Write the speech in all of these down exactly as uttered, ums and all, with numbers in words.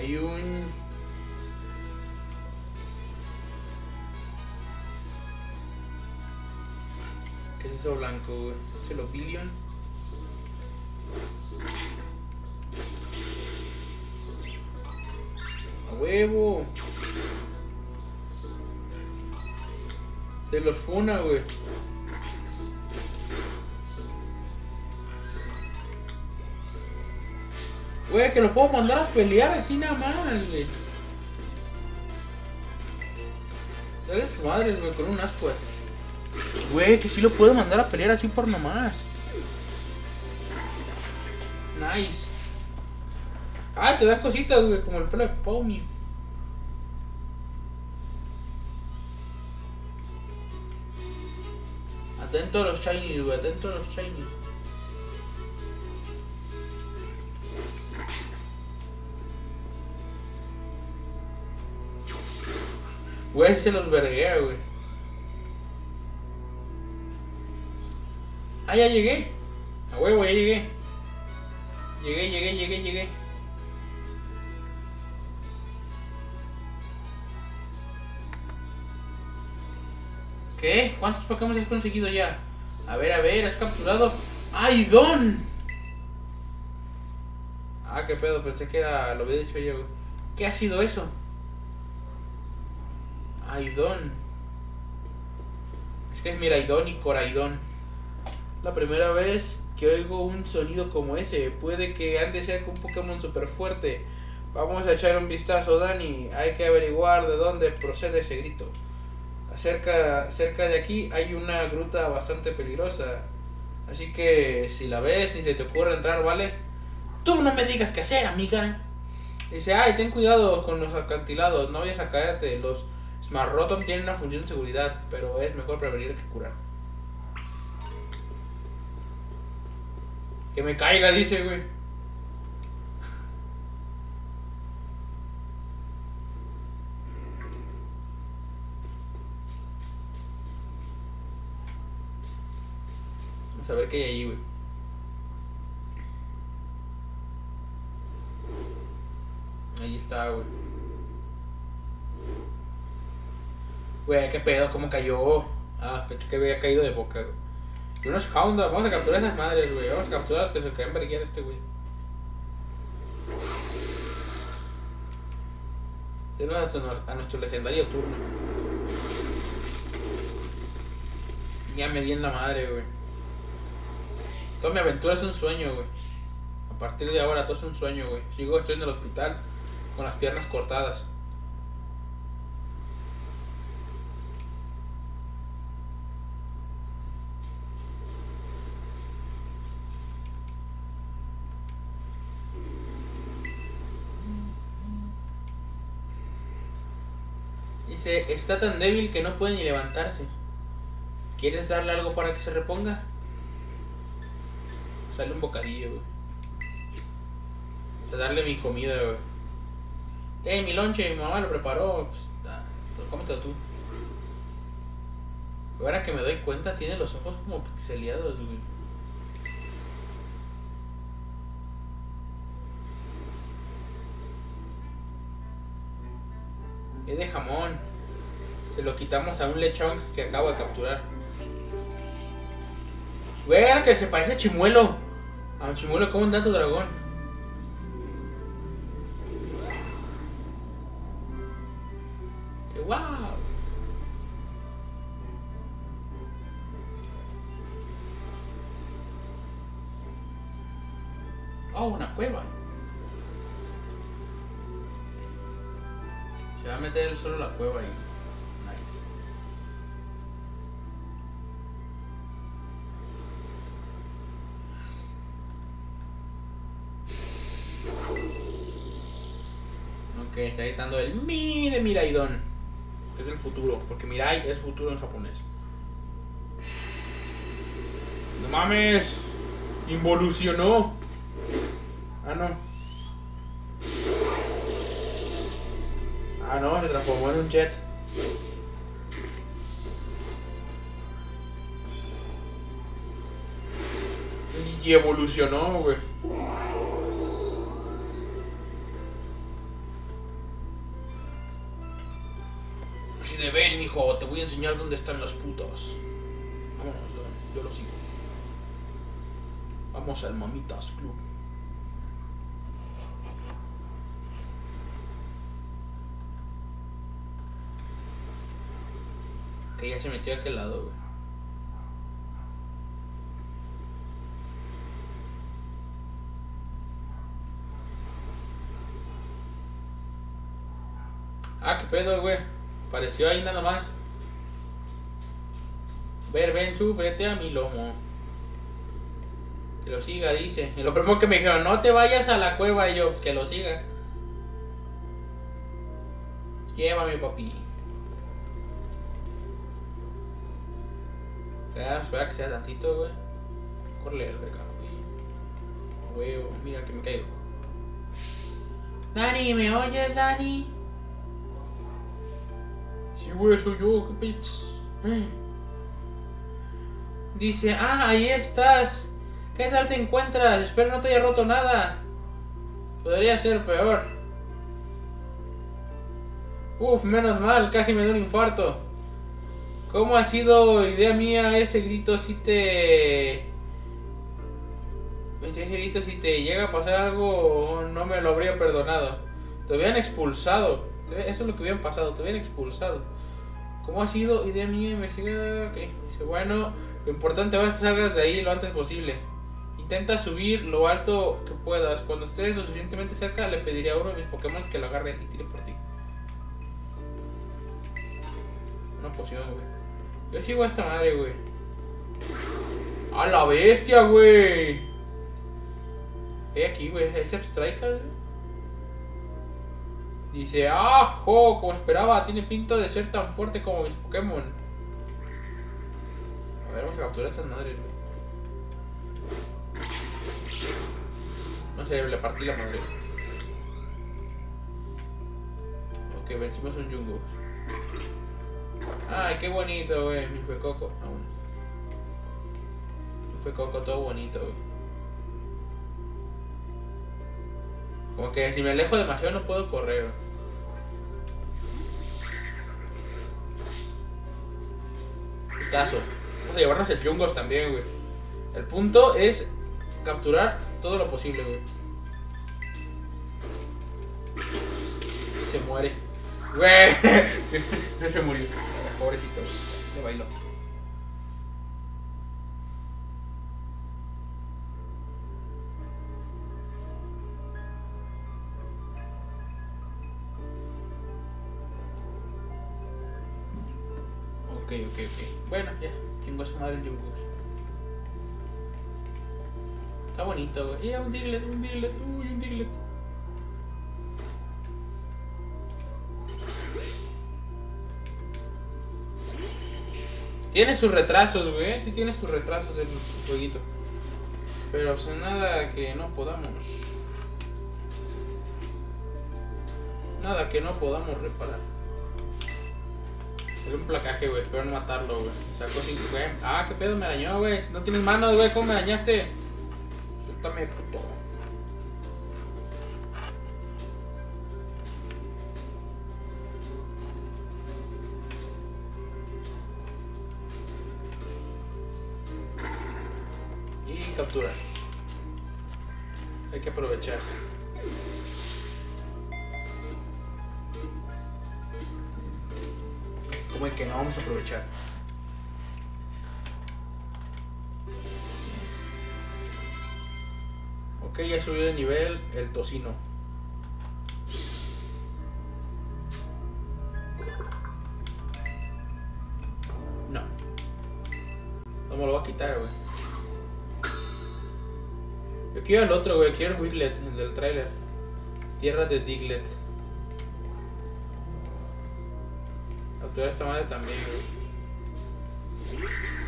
Hay un... ¿Qué es eso blanco, güey? ¿Es el Oblivion? ¡A huevo! Se los funa, güey. Güey, que lo puedo mandar a pelear así nada más, güey. Dale sus madres, güey, con un asco así. Güey, que sí lo puedo mandar a pelear así por nomás. Nice. Ah, te dan cositas, güey, como el pelo de Pony. Atento a los shiny, güey, atento a los shiny. Güey, se los verguea, güey. Ah, ya llegué. A huevo, ya llegué. Llegué, llegué, llegué, llegué. ¿Qué? ¿Cuántos Pokémon has conseguido ya? A ver, a ver, has capturado. ¡Ay, Don! Ah, qué pedo, pensé que era... Lo había dicho yo, güey. ¿Qué ha sido eso? Aidon. Es que es Miraidon y Coraidon. La primera vez que oigo un sonido como ese. Puede que ande cerca un Pokémon super fuerte. Vamos a echar un vistazo, Dani. Hay que averiguar de dónde procede ese grito. Cerca, cerca de aquí hay una gruta bastante peligrosa. Así que si la ves ni se te ocurre entrar, ¿vale? Tú no me digas qué hacer, amiga. Dice, ay, ten cuidado con los acantilados. No vayas a caerte. Los Smarrotom tienen una función de seguridad, pero es mejor prevenir que curar. Que me caiga, dice, güey. Vamos a ver qué hay ahí, güey. Ahí está, güey. Güey, qué pedo, cómo cayó. Ah, pensé que había caído de boca, güey. Y unos Houndour, vamos a capturar esas madres, güey. Vamos a capturar a los que se querían verguiar a este, güey. Tenemos a, a nuestro legendario turno. Ya me di en la madre, güey. Toda mi aventura es un sueño, güey. A partir de ahora todo es un sueño, güey. Sigo, estoy en el hospital con las piernas cortadas. Dice, está tan débil que no puede ni levantarse. ¿Quieres darle algo para que se reponga? Sale un bocadillo, güey. O sea, darle mi comida, güey. Eh, mi lonche, mi mamá lo preparó. Pues, ah, pues cómetelo tú. Ahora que me doy cuenta, tiene los ojos como pixeleados, güey. Es de jamón. Se lo quitamos a un lechón que acabo de capturar. Güey, ahora que se parece a Chimuelo. A Chimuelo, ¿cómo anda tu dragón? ¡Qué guau! Oh, una cueva. Se va a meter él solo la cueva ahí. Nice. Ok, está gritando el Mire Miraidon. Es el futuro, porque Mirai es futuro en japonés. ¡No mames! ¡Involucionó! Ah, no. Ah, no, se transformó en un jet. Y evolucionó, güey. Dice, ven, mijo, te voy a enseñar dónde están los putos. Vámonos, yo lo sigo. Vamos al Mamitas Club. Que ya se metió a aquel lado, güey. Ah, qué pedo, güey. Apareció ahí nada más. Ver, ven, súbete a mi lomo. Que lo siga, dice. Y lo primero que me dijeron, no te vayas a la cueva. Y yo, pues que lo siga. Llévame, papi. Espera, espera que sea tantito, güey. Corre el recado. Güey, mira que me caigo. Dani, ¿me oyes, Dani? Sí, güey, soy yo, qué pitch. Dice, ah, ahí estás. ¿Qué tal te encuentras? Espero no te haya roto nada. Podría ser peor. Uf, menos mal, casi me dio un infarto. ¿Cómo ha sido idea mía ese grito si te... Ese grito si te llega a pasar algo no me lo habría perdonado. Te habían expulsado. Eso es lo que habían pasado, te habían expulsado. ¿Cómo ha sido idea mía investigar? Ok, dice, bueno, lo importante ahora es que salgas de ahí lo antes posible. Intenta subir lo alto que puedas. Cuando estés lo suficientemente cerca, le pediría a uno de mis Pokémon que lo agarre y tire por ti. Una poción, güey. Yo sigo a esta madre, güey. ¡A la bestia, güey! Ve aquí, güey. ¿Es Strike? Dice, ¡ajo! Como esperaba, tiene pinta de ser tan fuerte como mis Pokémon. A ver, vamos a capturar a estas madres, güey. No sé, le partí la madre. Ok, vencimos un Jungos. Ay, qué bonito, güey. Mi fue Coco. Ah, bueno. Mi fue Coco, todo bonito, güey. Como que si me alejo demasiado no puedo correr. Putazo. Vamos a llevarnos el Jungos también, güey. El punto es capturar todo lo posible, güey. Se muere. Güey. No se murió. Pobrecito. Le bailó. Ok, ok, ok. Bueno, ya. Chingo a su madre el Jungos. Está bonito, güey. Ya, un Diglett, un Diglett. Uy, un Diglett. Tiene sus retrasos, güey. Sí tiene sus retrasos el jueguito. Pero pues nada que no podamos. Nada que no podamos reparar. Es un placaje, güey. Espero no matarlo, güey. Sacó cinco, güey. Ah, qué pedo, me arañó, güey. No tienes manos, güey. ¿Cómo me arañaste? Suéltame, puto. Y captura. Hay que aprovechar. ¿Cómo es que no vamos a aprovechar? Ok, ya subió de nivel el tocino. No. No me lo va a quitar, güey. Yo quiero el otro, güey. Quiero el Wiglet, el del trailer. Tierra de Diglett. Capturar esta madre también, güey.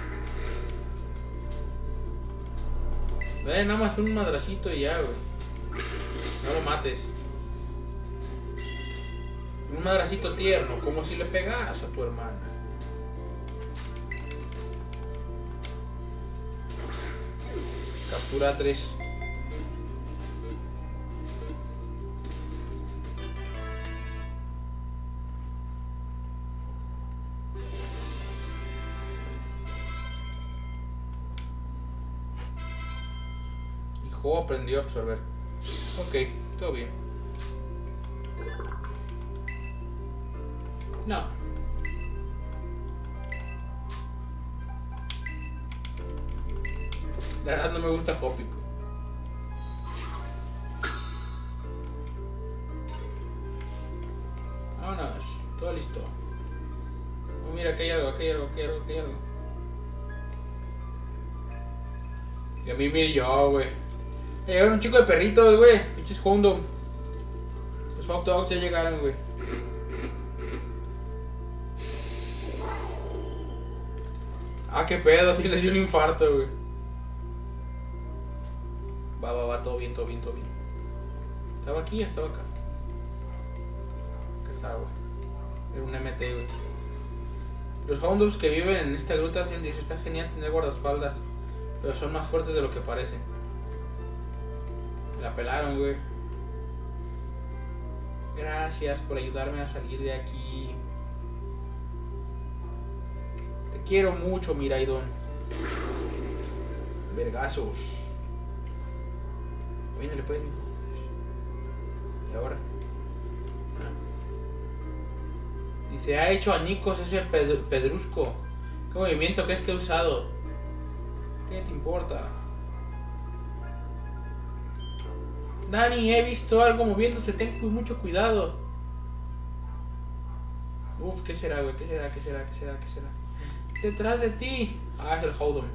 Dale nada más un madracito y ya, güey. No lo mates. Un madracito tierno, como si le pegaras a tu hermana. Captura tres. juego aprendió a absorber. Ok, todo bien. No. La verdad no me gusta Hoppy. Vámonos, todo listo. Oh, mira, aquí hay algo, aquí hay algo, aquí hay algo, aquí hay algo. Y a mí mire yo, güey. Llegaron un chico de perritos, güey. Pinches hound. Los hot dogs ya llegaron, güey. Ah, qué pedo, así les dio un infarto, güey. Va, va, va, todo bien, todo bien, todo bien. ¿Estaba aquí o estaba acá? Acá estaba, güey. Era un M T, güey. Los houndogs que viven en esta gruta, dice, está genial tener guardaespaldas. Pero son más fuertes de lo que parecen. Me la pelaron, güey. Gracias por ayudarme a salir de aquí. Te quiero mucho, Miraidon. Vergazos. Viene, pues, mijo. ¿Y ahora? Ah. Y se ha hecho añicos ese ped pedrusco. ¿Qué movimiento crees que he usado? ¿Qué te importa? Dani, he visto algo moviéndose, ten mucho cuidado. Uf, ¿qué será, güey? ¿Qué será? ¿Qué será? ¿Qué será? ¿Qué será? Detrás de ti. Ah, es el Houdon.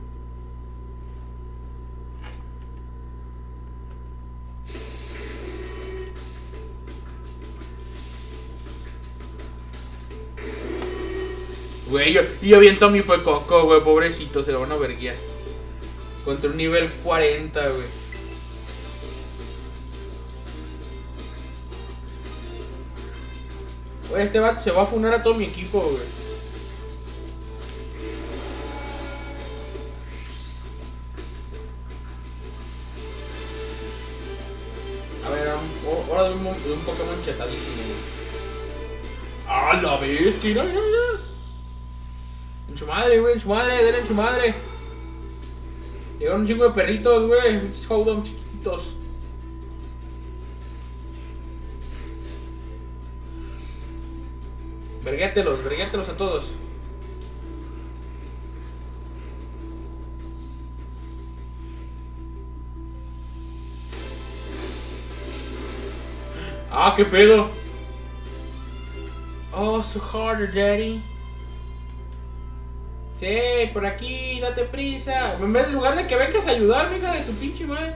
Güey, yo, yo bien Tommy fue coco, güey, pobrecito, se lo van a verguiar. Contra un nivel cuarenta, güey. Güey, este vato se va a funar a todo mi equipo, güey. A ver, ahora de un, de un Pokémon chetadísimo, güey. ¡Ah, la bestia! ¡Ya, ya, ya! En su madre, güey, en su madre, denle en su madre. Llegaron un chingo de perritos, güey. Muchos Houdon chiquititos. Verguételos, verguételos a todos. Ah, qué pedo. Oh, so harder, daddy. Sí, por aquí, date prisa. En vez de lugar de que vengas a ayudarme, hija de tu pinche madre.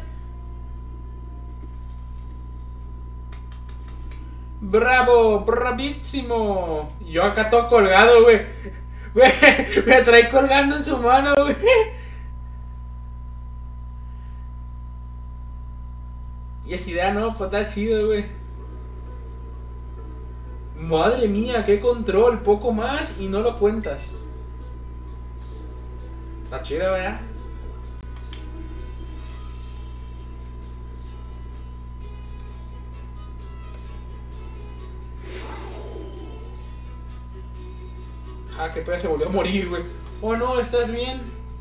Bravo, bravísimo. Y yo acá todo colgado, güey. Güey, me trae colgando en su mano, güey. Y esa idea no, pues está chido, güey. Madre mía, qué control. Poco más y no lo cuentas. Está chido, ¿verdad? Ah, qué pedo, se volvió a morir, güey. Oh no, ¿estás bien?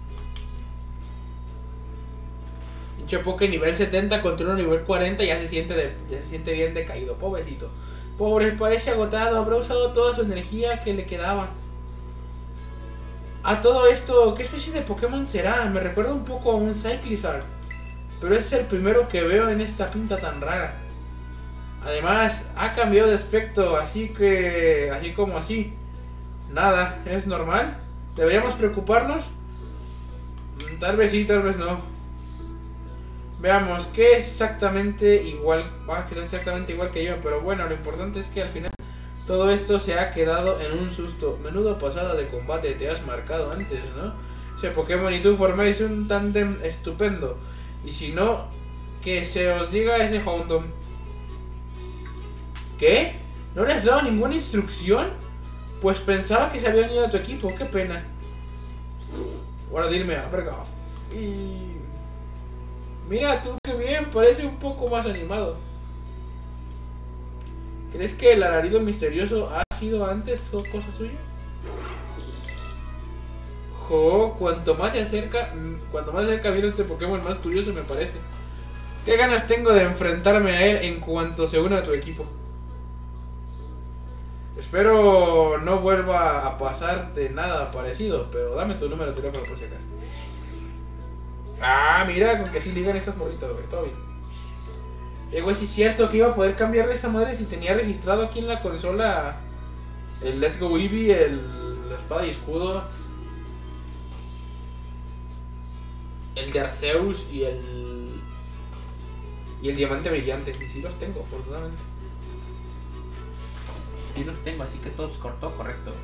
Pinche Poké nivel setenta contra uno nivel cuarenta, ya se siente de, ya se siente bien decaído, pobrecito. Pobre, parece agotado, habrá usado toda su energía que le quedaba. A todo esto, ¿qué especie de Pokémon será? Me recuerda un poco a un Cyclizard, pero es el primero que veo en esta pinta tan rara. Además, ha cambiado de aspecto, así que... así como así. Nada, es normal. ¿Deberíamos preocuparnos? Tal vez sí, tal vez no. Veamos, ¿qué es exactamente igual? Ah, que es exactamente igual que yo, pero bueno, lo importante es que al final todo esto se ha quedado en un susto. Menudo pasada de combate te has marcado antes, ¿no? Ese Pokémon y tú formáis un tándem estupendo. Y si no, que se os diga ese Houndoom. ¿Qué? ¿No le has dado ninguna instrucción? Pues pensaba que se había unido a tu equipo, qué pena. Ahora dime, a verga. Y... mira tú, qué bien, parece un poco más animado. ¿Crees que el alarido misterioso ha sido antes o cosa suya? Jo, cuanto más se acerca, cuanto más cerca viene este Pokémon, más curioso me parece. ¿Qué ganas tengo de enfrentarme a él en cuanto se una a tu equipo? Espero no vuelva a pasarte nada parecido, pero dame tu número de teléfono por si acaso. Ah, mira, con que así ligan estas morritas, güey, todo bien. Eh, güey, sí es cierto que iba a poder cambiarle esa madre si tenía registrado aquí en la consola el Let's Go Eevee, el la espada y escudo, el de Arceus y el y el diamante brillante. Y sí los tengo, afortunadamente. Sí los tengo, así que todo es corto, correcto.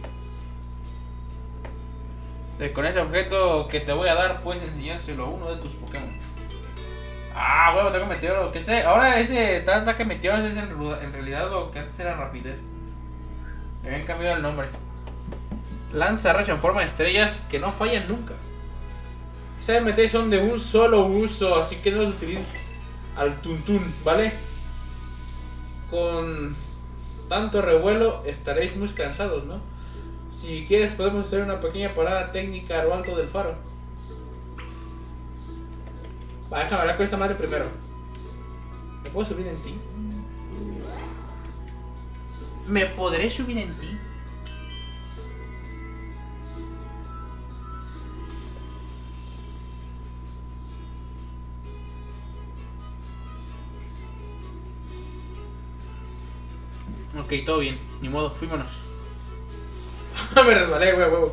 Eh, con ese objeto que te voy a dar, puedes enseñárselo a uno de tus Pokémon. Ah, huevo, tengo meteoro. ¿Qué sé? Ahora ese ataque meteoro es en, en realidad lo que antes era rapidez. Le habían cambiado el nombre. Lanza rayos en forma de estrellas que no fallan nunca. Esas M T son de un solo uso, así que no los utilices al tuntún, ¿vale? Con tanto revuelo estaréis muy cansados, ¿no? Si quieres podemos hacer una pequeña parada técnica a lo alto del faro. Va, déjame hablar con esta madre primero. ¿Me puedo subir en ti? ¿Me podré subir en ti? Ok, todo bien, ni modo, fuímonos. Me resbalé, güey, huevo.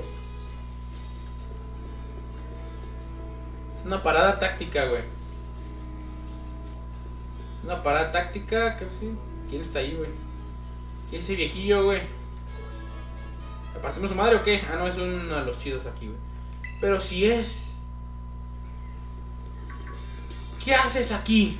Es una parada táctica, güey. Una parada táctica, que sí. ¿Quién está ahí, güey? ¿Quién es ese viejillo, güey? ¿Le partimos su madre o qué? Ah, no, es uno de los chidos aquí, güey. Pero si es... ¿Qué haces aquí?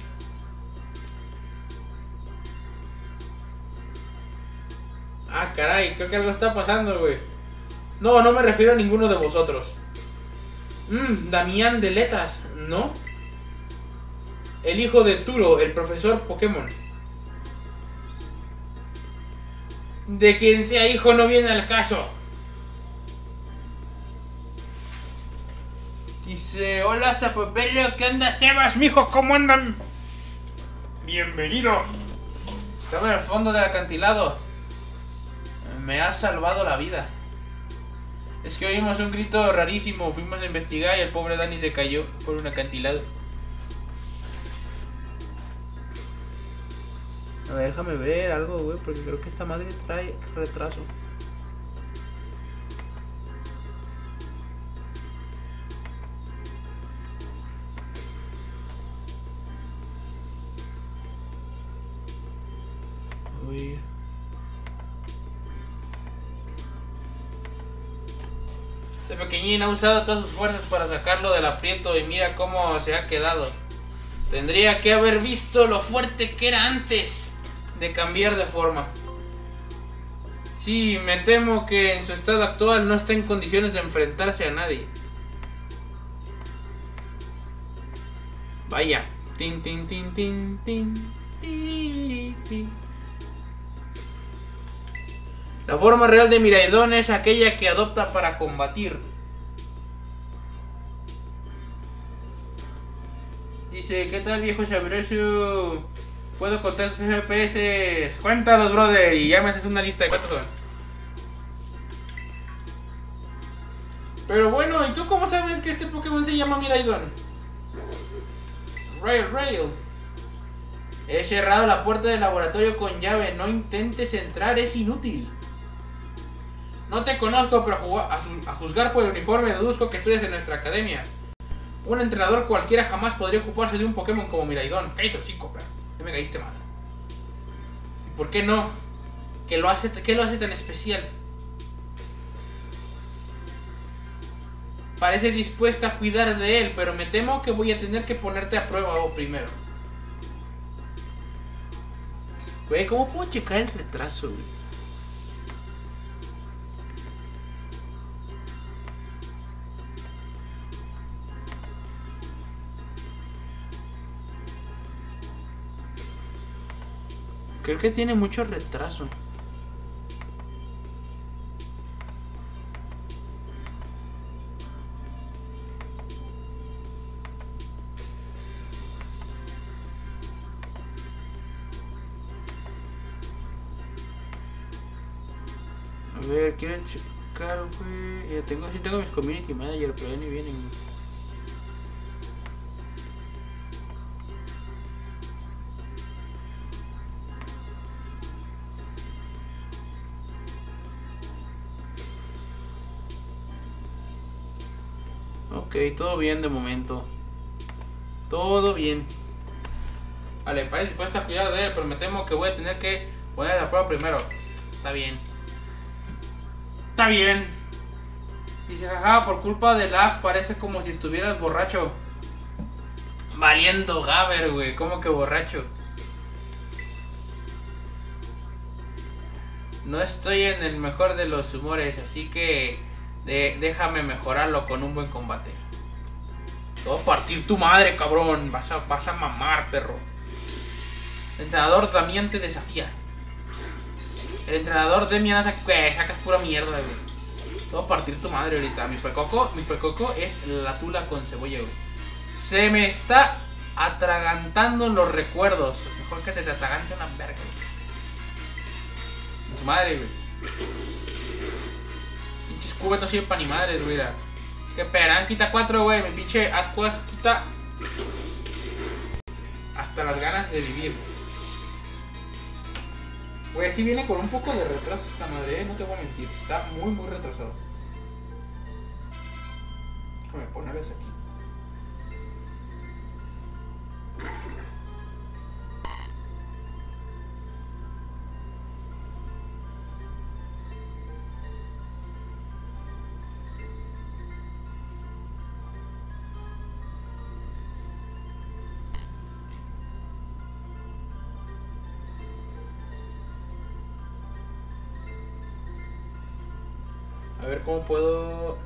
Ah, caray, creo que algo está pasando, güey. No, no me refiero a ninguno de vosotros. Mmm, Damián de letras, ¿no? El hijo de Turo, el profesor Pokémon. De quien sea hijo no viene al caso. Dice, hola Zapopelio, ¿qué onda, Sebas, mijo? ¿Cómo andan? Bienvenido. Estaba en el fondo del acantilado. Me ha salvado la vida. Es que oímos un grito rarísimo. Fuimos a investigar y el pobre Dani se cayó por un acantilado. A ver, déjame ver algo, güey, porque creo que esta madre trae retraso. Uy. Este pequeñín ha usado todas sus fuerzas para sacarlo del aprieto y mira cómo se ha quedado. Tendría que haber visto lo fuerte que era antes de cambiar de forma. Sí, me temo que en su estado actual no está en condiciones de enfrentarse a nadie. Vaya. Tin, tin, tin, tin, tin, tin, tin. La forma real de Miraidon es aquella que adopta para combatir. Dice, ¿qué tal, viejo Shabirosu? ¿Puedo contar sus F P S? Cuéntalos, brother, y ya me haces una lista de cuántos son. Pero bueno, ¿y tú cómo sabes que este Pokémon se llama Miraidon? Rail, Rail. He cerrado la puerta del laboratorio con llave. No intentes entrar, es inútil. No te conozco, pero a, a juzgar por el uniforme deduzco que estudias en nuestra academia. Un entrenador cualquiera jamás podría ocuparse de un Pokémon como Miraidon. Cállate los cinco, pero ya me caíste mal. ¿Y por qué no? ¿Qué lo hace, qué lo hace tan especial? Pareces dispuesta a cuidar de él, pero me temo que voy a tener que ponerte a prueba oh, primero. Güey, ¿cómo puedo checar el retraso, güey? Creo que tiene mucho retraso. A ver, quieren checar, güey. Ya tengo, sí tengo mis community manager, pero ya ni vienen. Ok, todo bien de momento. Todo bien. Vale, parece dispuesto a cuidar de él, pero me temo que voy a tener que poner la prueba primero. Está bien. Está bien. Dice, jaja, por culpa del lag parece como si estuvieras borracho. Valiendo Gaber, güey. ¿Cómo que borracho? No estoy en el mejor de los humores, así que de, déjame mejorarlo con un buen combate. Te voy a partir tu madre, cabrón. Vas a, vas a mamar, perro. El entrenador Damián te desafía. El entrenador Demian saca, eh, sacas pura mierda, güey. Te voy a partir tu madre ahorita. Mi fuecoco, mi fuecoco es la tula con cebolla, güey. Se me está atragantando los recuerdos. Mejor que te, te atragante una verga, güey. Tu madre, güey. Pinches cubos no sirven para ni madres, güey. Que peran, quita cuatro, güey. Mi pinche ascuas quita hasta las ganas de vivir. Güey, así viene con un poco de retraso esta madre, ¿eh? No te voy a mentir. Está muy, muy retrasado. Déjame ponerles aquí. A ver cómo puedo...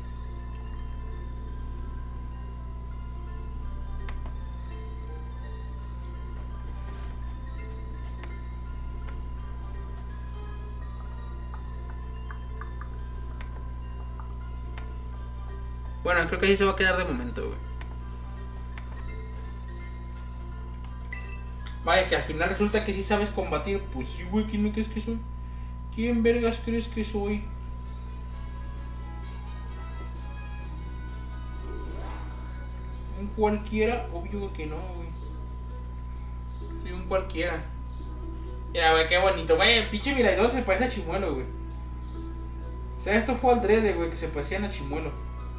Bueno, creo que ahí se va a quedar de momento, güey. Vaya, que al final resulta que sí sabes combatir. Pues sí, güey, ¿quién me crees que soy? ¿Quién vergas crees que soy? Un cualquiera, obvio que no, güey. Soy un cualquiera. Mira, güey, qué bonito. Güey, pinche Miraidon se parece a Chimuelo, güey. O sea, esto fue al drede, güey, que se parecían a Chimuelo.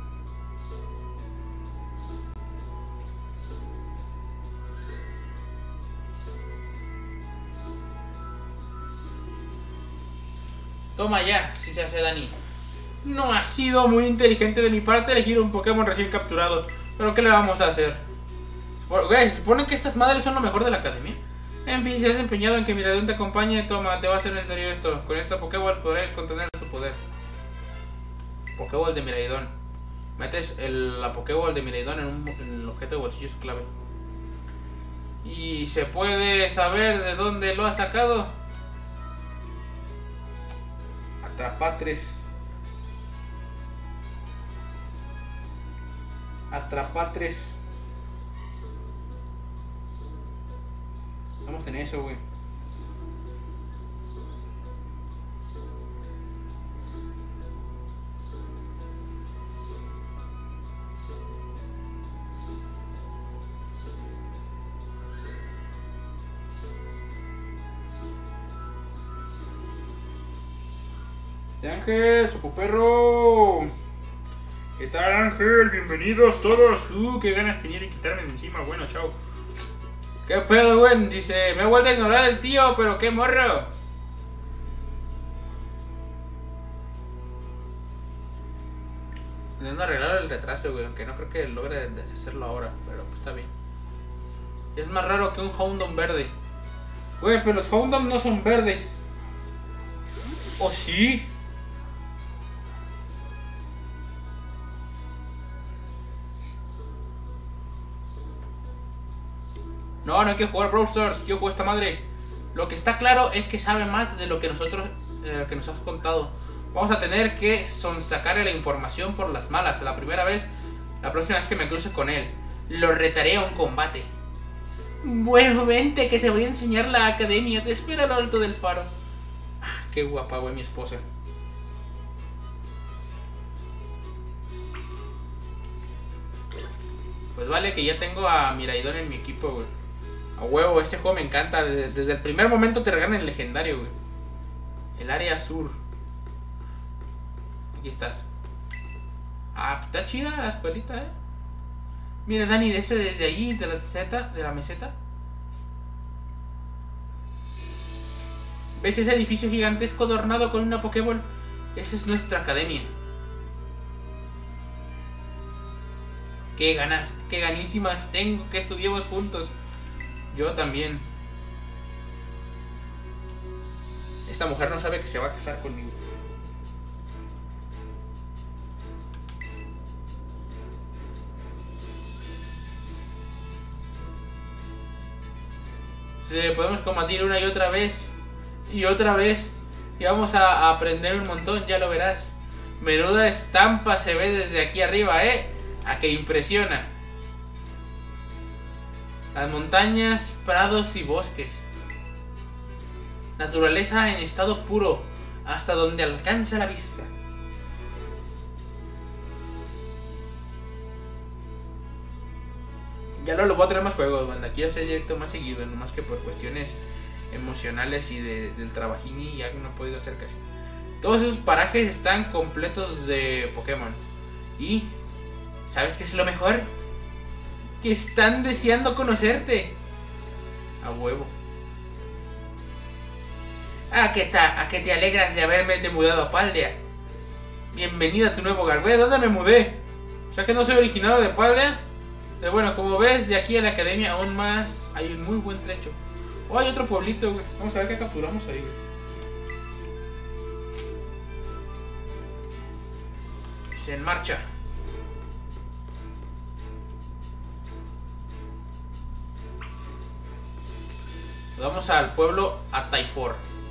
Toma ya, si se hace Dani. No ha sido muy inteligente de mi parte elegido un Pokémon recién capturado. Pero ¿qué le vamos a hacer? Güey, ¿se supone que estas madres son lo mejor de la academia? En fin, si has empeñado en que Miraidon te acompañe, toma, te va a ser necesario esto. Con esta Pokéball podrás contener su poder. Pokéball de Miraidon. Metes el, la Pokéball de Miraidon en, un, en el objeto de bolsillos clave. Y se puede saber de dónde lo ha sacado. Atrapatres. Atrapatres. Estamos en eso, güey. Ángel, Sopo Perro. ¿Qué tal, Ángel? Bienvenidos todos. Uh, qué ganas tenía de quitarme de encima. Bueno, chao. ¿Qué pedo, güey? Dice, me he vuelto a ignorar el tío, pero qué morro. Intentando arreglar el retraso, güey, aunque no creo que logre deshacerlo ahora, pero pues está bien. Es más raro que un Houndoom verde. Güey, pero los Houndoom no son verdes. ¿O sí? No, no hay que jugar Brawl Stars. Yo juego esta madre. Lo que está claro es que sabe más de lo que nosotros de lo que nos has contado. Vamos a tener que sonsacarle la información por las malas. La primera vez, la próxima vez que me cruce con él, lo retaré a un combate. Bueno, vente que te voy a enseñar la academia. Te espera al alto del faro. Ah, qué guapa, güey, mi esposa. Pues vale que ya tengo a Miraidon en mi equipo, güey. A huevo, este juego me encanta. Desde, desde el primer momento te regalan el legendario, güey. El área sur. Aquí estás. Ah, está chida la escuelita, eh. Mira, Dani, ese desde allí, de la meseta, de la meseta. ¿Ves ese edificio gigantesco adornado con una Pokéball? Esa es nuestra academia. Qué ganas, qué ganísimas tengo que estudiemos juntos. Yo también. Esta mujer no sabe que se va a casar conmigo. Sí, podemos combatir una y otra vez. Y otra vez. Y vamos a, a aprender un montón, ya lo verás. Menuda estampa se ve desde aquí arriba, ¿eh? A que impresiona. Las montañas, prados y bosques. Naturaleza en estado puro, hasta donde alcanza la vista. Ya no lo voy a traer más juegos, banda. Quiero hacer directo más seguido, nomás que por cuestiones emocionales y de, del trabajini ya no he podido hacer casi. Todos esos parajes están completos de Pokémon. Y ¿sabes qué es lo mejor? Que están deseando conocerte. A huevo. ¿A qué, ta ¿A qué te alegras de haberme te mudado a Paldea? Bienvenida a tu nuevo hogar. ¿De dónde me mudé? O sea que no soy originario de Paldea. Pero bueno, como ves, de aquí a la academia aún más hay un muy buen trecho. Oh, hay otro pueblito, güey. Vamos a ver qué capturamos ahí, güey. Se en marcha. Vamos al pueblo Ataifor.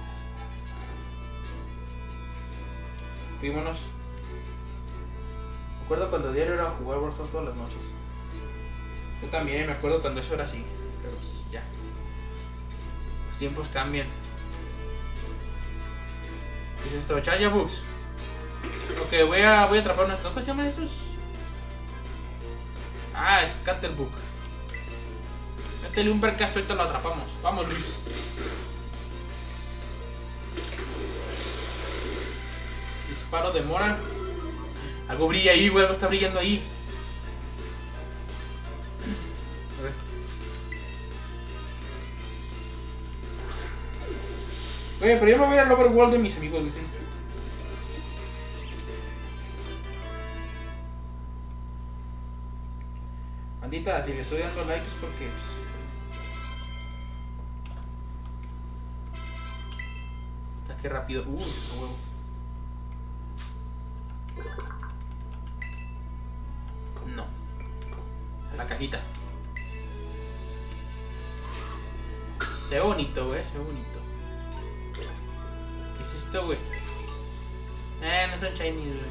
Fuímonos. Me acuerdo cuando diario era jugar Warzone todas las noches. Yo también me acuerdo cuando eso era así. Pero pues ya. Los tiempos cambian. ¿Qué es esto? Chayabuks. Ok, voy a, voy a atrapar unos. ¿Cómo se llaman esos? Ah, es Scatterbook. Métele un percazo, ahorita lo atrapamos. Vamos, Luis. Disparo de mora. Algo brilla ahí, güey. Algo está brillando ahí. A ver. Oye, pero yo me voy al overworld de mis amigos, dicen. Bandita, si le estoy dando like es porque pues, está que rápido. Uh, a huevo. No. A la cajita. Se ve bonito, güey. Se ve bonito. ¿Qué es esto, güey? Eh, no son Chinese, güey.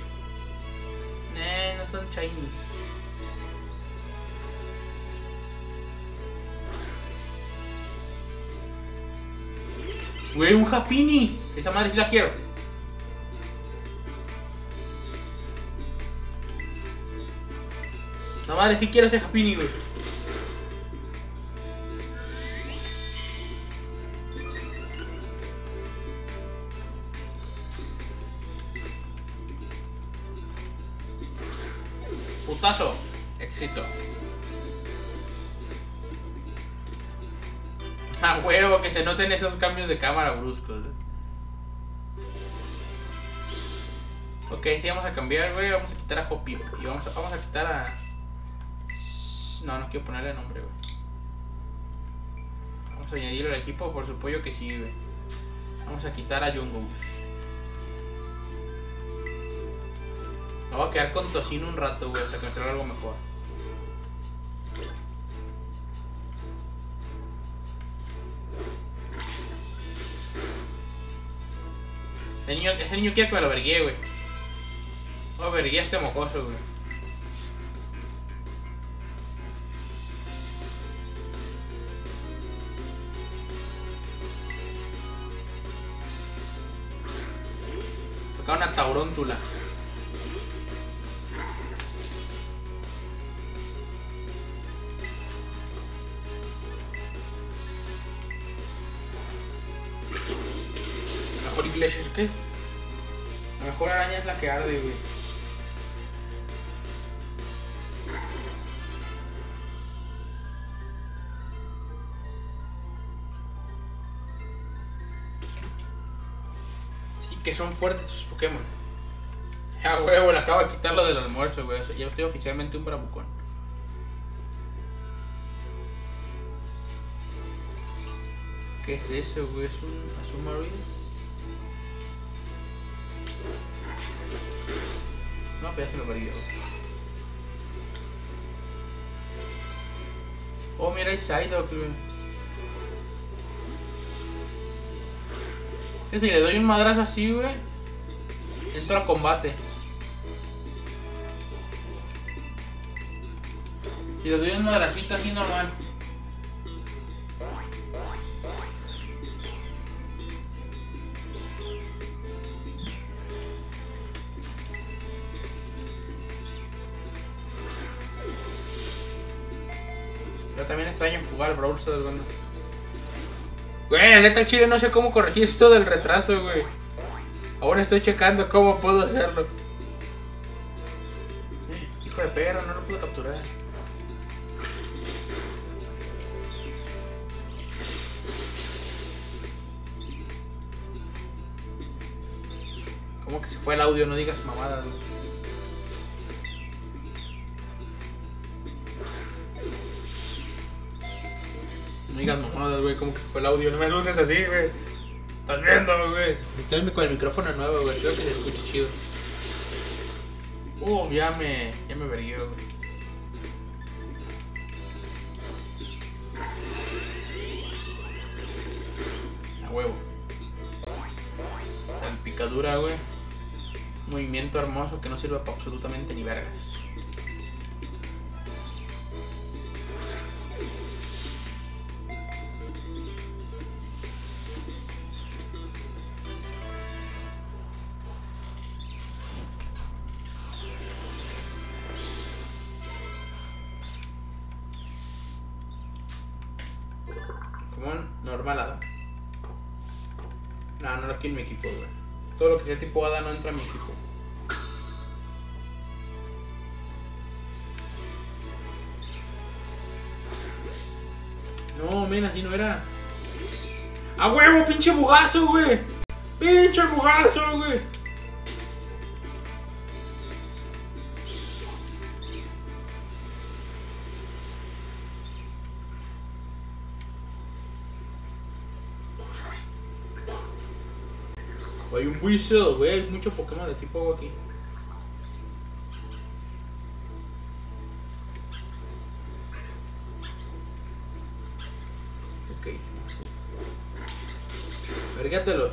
Eh, no son Chinese. Güey, un Happiny. Esa madre sí la quiero. La madre sí quiero ese Happiny, güey. Putazo. Éxito. A huevo, que se noten esos cambios de cámara bruscos. Ok, sí, vamos a cambiar, güey. Vamos a quitar a Hoppy. Y vamos a, vamos a quitar a... No, no quiero ponerle nombre, güey. Vamos a añadirlo al equipo por su pollo que sí, güey. Vamos a quitar a Yungoos. Me voy a quedar con tocino un rato, güey, hasta que me salga algo mejor. Ese niño, ese niño quiere que me lo vergué, güey. Oh, vergué a este mocoso, güey. Toca una tauróntula. Glacier, ¿qué? La mejor araña es la que arde, güey. Sí, que son fuertes tus Pokémon. Ya, huevo, le acabo de quitar lo del almuerzo, güey. Ya estoy oficialmente un bravucón. ¿Qué es eso, güey? ¿Es un Azumarill? No, pero ya se lo perdí, güey. Oh, mira, hay Psyduck, güey. Si le doy un madrazo así, güey, entro a combate. Si le doy un madracito así normal. Yo también extraño jugar Brawl Stars, banda. Güey, la neta, el chile no sé cómo corregir esto del retraso, güey. Ahora estoy checando cómo puedo hacerlo. Hijo de perro, no lo puedo capturar. ¿Cómo que se fue el audio? No digas mamadas, güey. No digas mamadas, güey, como que fue el audio, no me luces así, güey. Estás viendo, güey. Estoy con el micrófono nuevo, güey, creo que se escucha chido. Uf, ya me, ya me vergué, güey. A huevo. La picadura, güey. Movimiento hermoso que no sirve para absolutamente ni vergas. Normal Hada. No, no lo quiero en mi equipo, güey. Todo lo que sea tipo Hada no entra en mi equipo. No, men, así no era. ¡A huevo, pinche bugazo, güey! ¡Pinche bugazo, güey! Hay un Weasel, güey, hay muchos Pokémon de tipo agua aquí. Ok. Vergátelo.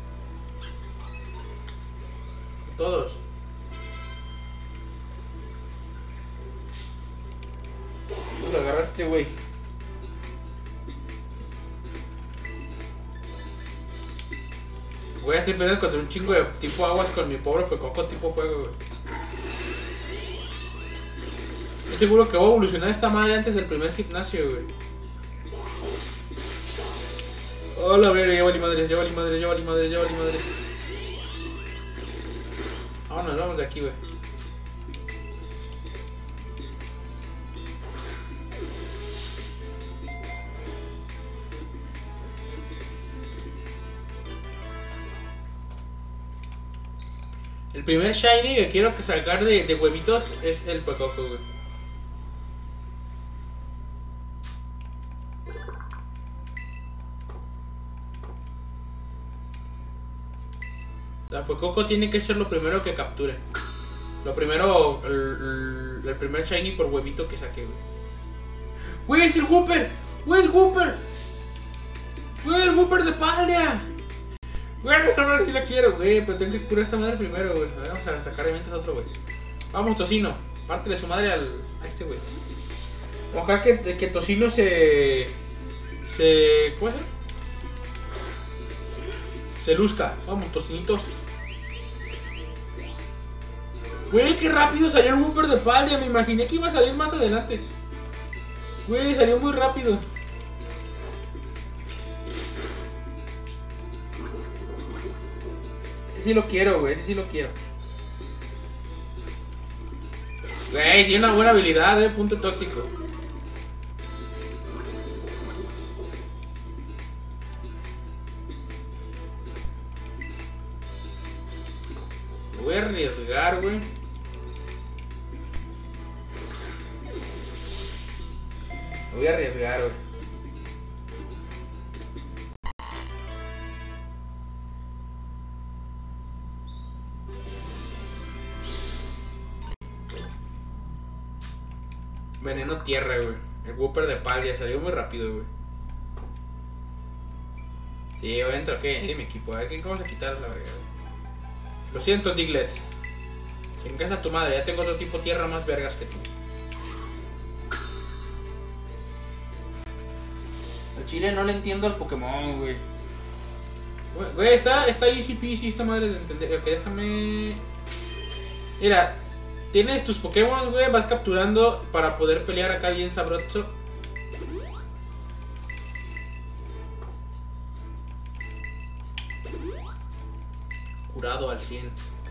Todos. Los agarraste, güey. Voy a hacer peleas contra un chingo de tipo aguas con mi pobre Fuecoco tipo fuego, güey. Estoy seguro que voy a evolucionar esta madre antes del primer gimnasio, güey. Hola, a ver, ya vale madres, ya vale madres, ya vale madres, ya vale madres. Vámonos, vamos de aquí, güey. El primer shiny que quiero que sacar de, de huevitos es el Fuecoco, güey. La Fuecoco tiene que ser lo primero que capture. Lo primero, el, el, el primer shiny por huevito que saque, güey. ¡Güey, es el Wooper! ¡Güey, es Wooper! ¡Güey, el Wooper de Paldea! Güey, esa madre sí la quiero, güey, pero tengo que curar a esta madre primero, güey. Vamos a sacar eventos a otro, güey. Vamos, Tocino. Pártele su madre al, a este, güey. Ojalá que, que Tocino se... Se... ¿Cómo es? Se luzca. Vamos, Tocinito. Güey, qué rápido salió el Wooper de Paldea. Me imaginé que iba a salir más adelante. Güey, salió muy rápido. sí lo quiero, güey. Ese sí lo quiero. Güey, tiene una buena habilidad, eh. Punto tóxico. Voy a arriesgar, güey. Voy a arriesgar, güey. Veneno tierra, güey. El Wooper de Palya salió muy rápido, güey. Sí, voy a entrar, ¿qué? De mi equipo. A ver, ¿cómo vamos a quitar la verga, güey? Lo siento, Diglett. Chingas a tu madre, ya tengo otro tipo de tierra más vergas que tú. Al chile no le entiendo al Pokémon, güey. Güey, está, está easy peasy esta madre de entender. Ok, déjame... Mira, tienes tus Pokémon, güey, vas capturando para poder pelear acá bien sabroso. Curado al cien.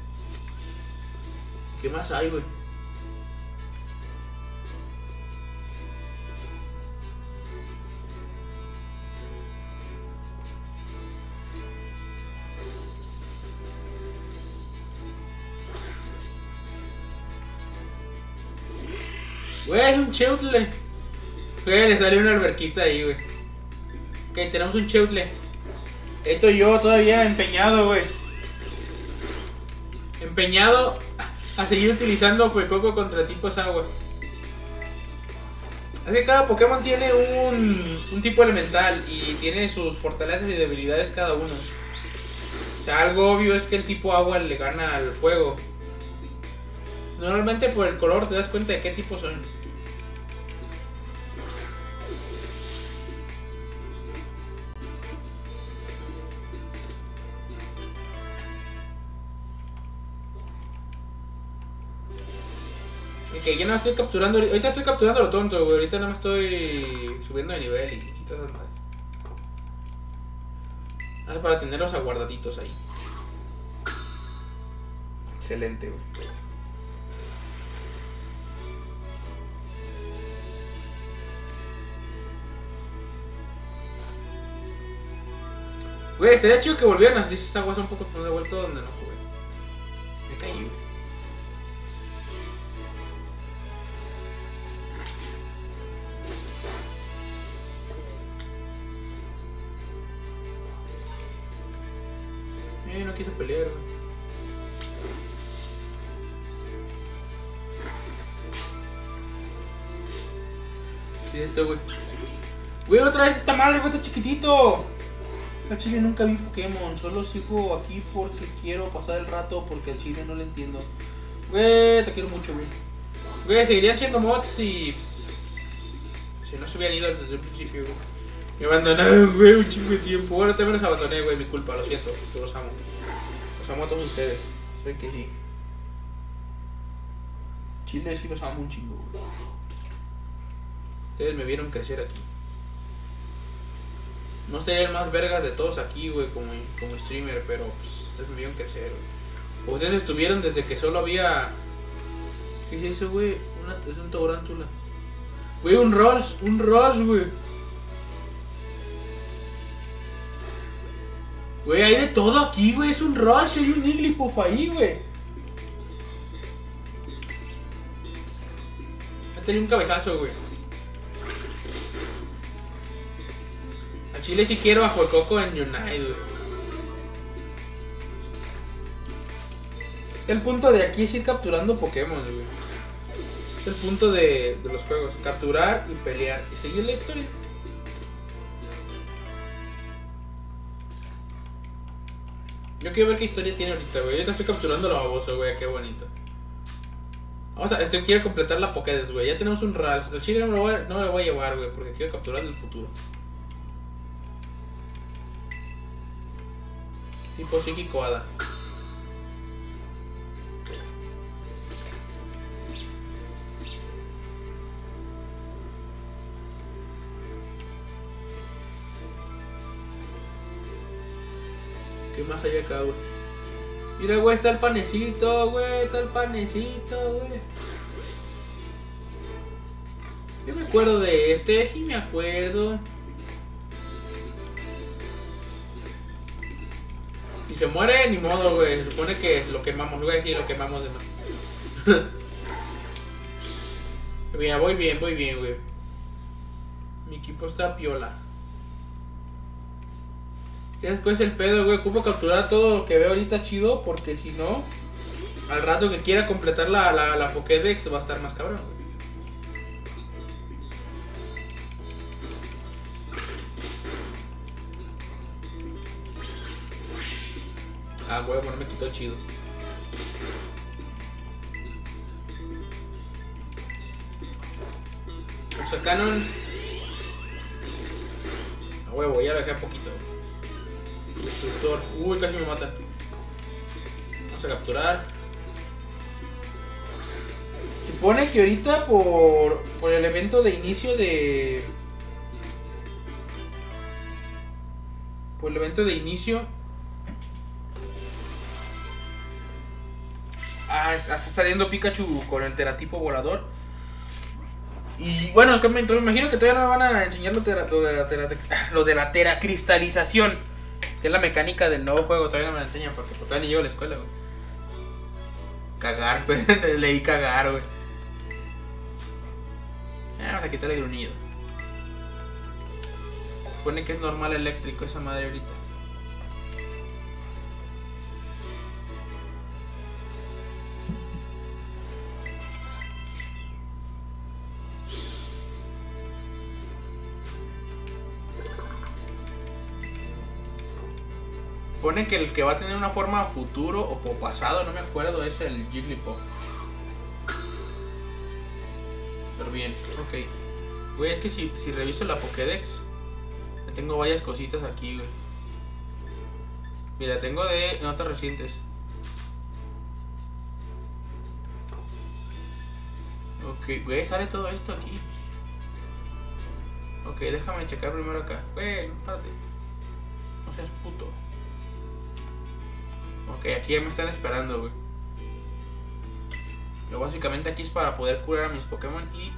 ¿Qué más hay, güey? Güey, es un Cheutle. Güey, le salió una alberquita ahí, güey. Ok, tenemos un Cheutle. Esto yo todavía empeñado, güey. Empeñado a seguir utilizando Fuecoco contra tipos agua. Es que cada Pokémon tiene un, un tipo elemental y tiene sus fortalezas y debilidades cada uno. O sea, algo obvio es que el tipo agua le gana al fuego. Normalmente por el color te das cuenta de qué tipo son. Ok, yo no estoy capturando. Ahorita estoy capturando lo tonto, güey. Ahorita no me estoy subiendo de nivel y, y todas esas madres. Nada para tenerlos aguardaditos ahí. Excelente, güey. Güey, sería chido que volvieran así esas aguas un poco de vuelta donde no, güey. Me caí, güey. Eh, no quiso pelear, güey. ¿Qué es esto, güey? Güey, otra vez esta madre, güey, está chiquitito. Al chile nunca vi Pokémon, solo sigo aquí porque quiero pasar el rato, porque al chile no le entiendo. Güey, te quiero mucho, güey. Güey, seguirían siendo mods si... Si no se hubieran ido desde el principio, güey. Me abandonaron, güey, un chingo de tiempo. Bueno, también los abandoné, güey, mi culpa, lo siento. Yo los amo. Los amo a todos ustedes. Sé que sí. Chile sí los amo un chingo, güey. Ustedes me vieron crecer aquí. No sería el más vergas de todos aquí, güey, como, como streamer, pero pues, ustedes me vieron crecer, güey. Ustedes estuvieron desde que solo había... ¿Qué es eso, güey? Una... Es un Tarántula. Güey, un Rolls, un Rolls, güey. Güey, hay de todo aquí, güey. Es un Rolls, hay un Igglybuff ahí, güey. Me tenía un cabezazo, güey. A Chile sí quiero a Fuecoco en Unite, güey. El punto de aquí es ir capturando Pokémon, güey. Es el punto de, de los juegos. Capturar y pelear. Y seguir la historia. Yo quiero ver qué historia tiene ahorita, güey. Ahorita estoy capturando la babosa, güey. Qué bonito. Vamos a... Este, quiero completar la Pokédex, güey. Ya tenemos un Rals. El chile no me lo voy a, no me lo voy a llevar, güey. Porque quiero capturar el futuro. Tipo psíquico hada. ¿Qué más hay acá, güey? Mira, güey, está el panecito, güey. Está el panecito, güey. Yo me acuerdo de este, sí me acuerdo. Y se muere, ni modo, güey. Se supone que lo quemamos, güey, sí, lo quemamos de nuevo. Mira, voy bien, voy bien, güey. Mi equipo está piola. Y después el pedo, güey. Ocupo capturar todo lo que veo ahorita chido. Porque si no, al rato que quiera completar la, la, la Pokédex va a estar más cabrón, güey. Ah, güey, bueno, me quitó chido. Vamos a Canon. A huevo, ya dejé poquito. Destructor. Uy, casi me matan. Vamos a capturar. Supone que ahorita por, por el evento de inicio de... Por el evento de inicio... Ah, está saliendo Pikachu con el teratipo volador. Y bueno, me, me imagino que todavía no me van a enseñar lo, tera, lo, de la tera, lo de la teracristalización, que es la mecánica del nuevo juego. Todavía no me la enseñan porque pues, todavía ni llego a la escuela, güey. Cagar, pues, leí cagar, güey. Ah, vamos a quitarle el gruñido. Pone que es normal eléctrico esa madre ahorita. Pone que el que va a tener una forma futuro o pasado, no me acuerdo, es el Jigglypuff. Pero bien, ok. Güey, es que si, si reviso la Pokédex, tengo varias cositas aquí, güey. Mira, tengo de notas recientes. Ok, güey, sale todo esto aquí. Ok, déjame checar primero acá. Güey, párate. No seas puto. Ok, aquí ya me están esperando, güey. Pero básicamente aquí es para poder curar a mis Pokémon y...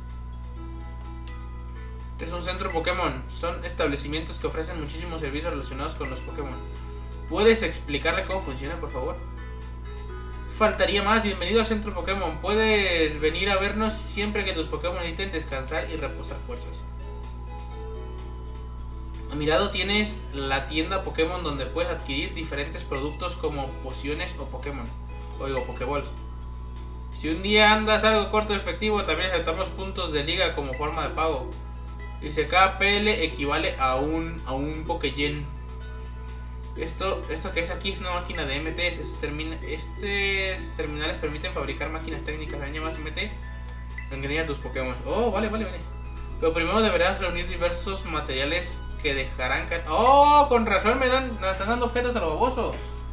Este es un centro Pokémon. Son establecimientos que ofrecen muchísimos servicios relacionados con los Pokémon. ¿Puedes explicarle cómo funciona, por favor? Faltaría más. Bienvenido al centro Pokémon. Puedes venir a vernos siempre que tus Pokémon necesiten descansar y reposar fuerzas. A mi lado tienes la tienda Pokémon donde puedes adquirir diferentes productos como pociones o Pokémon, o digo Pokéballs. Si un día andas algo corto de efectivo, también aceptamos puntos de liga como forma de pago. Dice, cada P L equivale a un, a un Pokéyen. Esto, esto que es aquí es una máquina de M Ts. Estos, termina, estos terminales permiten fabricar máquinas técnicas. También llamas M T, donde tenía tus Pokémon. Oh, vale, vale, vale. Pero primero deberás reunir diversos materiales que dejarán caer. ¡Oh! Con razón me dan. Me están dando objetos a lo baboso.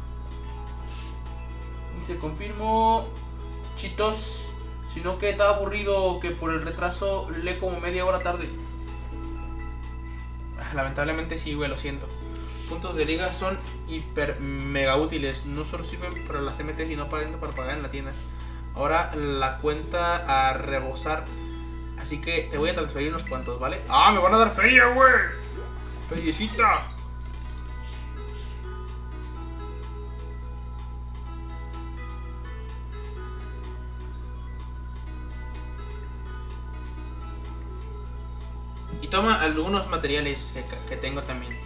Dice, confirmo. Chitos. Sino que estaba aburrido que por el retraso lee como media hora tarde. Lamentablemente sí, güey, lo siento. Puntos de liga son hiper mega útiles. No solo sirven para las M T, sino para, para pagar en la tienda. Ahora la cuenta a rebosar. Así que te voy a transferir unos cuantos, ¿vale? ¡Ah! ¡Me van a dar feria, güey! ¡Feriecita! Y toma algunos materiales que, que tengo también.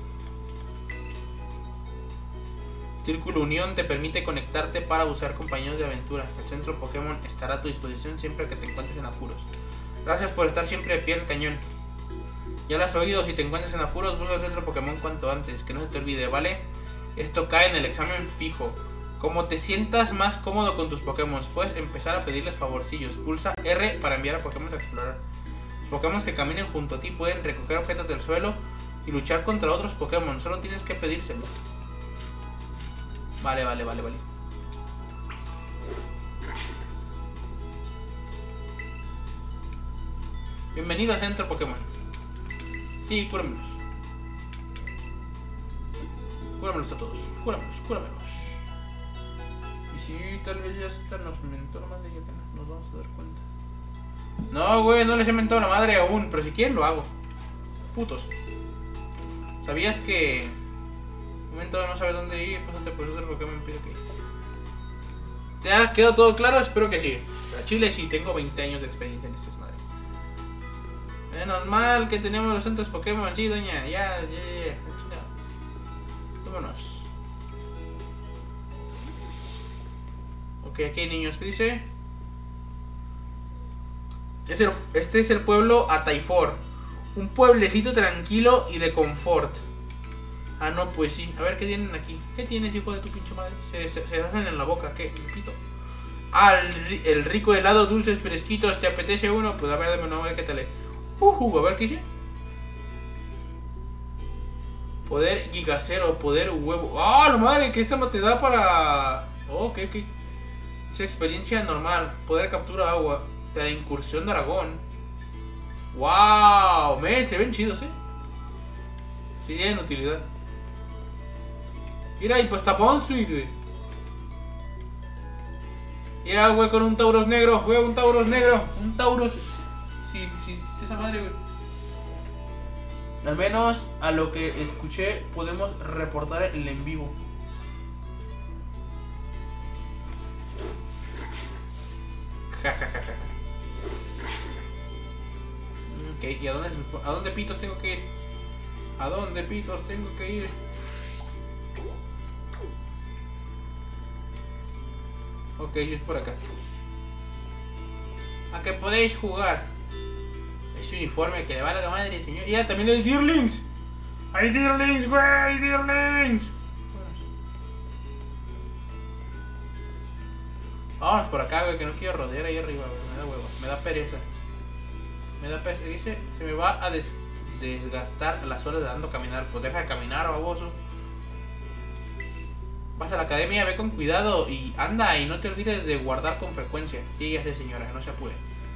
Círculo Unión te permite conectarte para buscar compañeros de aventura. El centro Pokémon estará a tu disposición siempre que te encuentres en apuros. Gracias por estar siempre de pie al cañón. Ya lo has oído, si te encuentras en apuros, busca el centro Pokémon cuanto antes, que no se te olvide, ¿vale? Esto cae en el examen fijo. Como te sientas más cómodo con tus Pokémon, puedes empezar a pedirles favorcillos. Pulsa R para enviar a Pokémon a explorar. Los Pokémon que caminen junto a ti pueden recoger objetos del suelo y luchar contra otros Pokémon. Solo tienes que pedírselo. Vale, vale, vale, vale. Bienvenido al centro Pokémon. Sí, cúramelos. Cúramelos a todos. Cúramelos, cúramelos. Y si tal vez ya hasta nos mentó la madre y apenas nos vamos a dar cuenta. No, güey, no les he mentado la madre aún, pero si quieren lo hago. Putos. ¿Sabías que un momento no sabes dónde ir? Pásate por otro Pokémon, pido que ir. ¿Te ha quedado todo claro? Espero que sí. A Chile sí, tengo veinte años de experiencia en estas madres. Menos mal que tenemos los centros Pokémon, sí, doña. Ya, ya, ya, ya. Vámonos. Ok, aquí hay niños. ¿Qué dice? Este, este es el pueblo Ataifor. Un pueblecito tranquilo y de confort. Ah, no, pues sí. A ver, ¿qué tienen aquí? ¿Qué tienes, hijo de tu pinche madre? Se, se, se hacen en la boca. ¿Qué? Pito. Ah, el, el rico helado, dulces, fresquitos. ¿Te apetece uno? Pues a ver, dame una, a ver qué tal es. Uh, a ver qué hice. Poder gigacero, poder huevo. ¡Ah, la madre! Que esta no te da para... Oh, ok, ok. Es experiencia normal. Poder captura agua. Te da incursión dragón. ¡Wow! Men, se ven chidos, ¿eh? Sí, tienen utilidad. Mira, y pues tapón sweet, güey. Mira, güey, con un Tauros negro. Güey, un Tauros negro. Un Tauros... Sí, sí, sí, esa madre, güey. Al menos a lo que escuché podemos reportar el en vivo. Ja, ja, ja, ja. Ok, ¿y a dónde, a dónde pitos tengo que ir? ¿A dónde pitos tengo que ir? Ok, es por acá. ¿A qué podéis jugar? Ese uniforme que le va a la madre, señor. Ya, también hay Deerlings. Hay Deerlings, güey, hay Deerlings. Vámonos por acá, güey, que no quiero rodear ahí arriba, güey. Me da huevo, me da pereza. Me da pereza. Dice, se me va a des desgastar las horas de dando a caminar. Pues deja de caminar, baboso. Vas a la academia, ve con cuidado y anda y no te olvides de guardar con frecuencia. Sí, ya sé, señora, no se apure.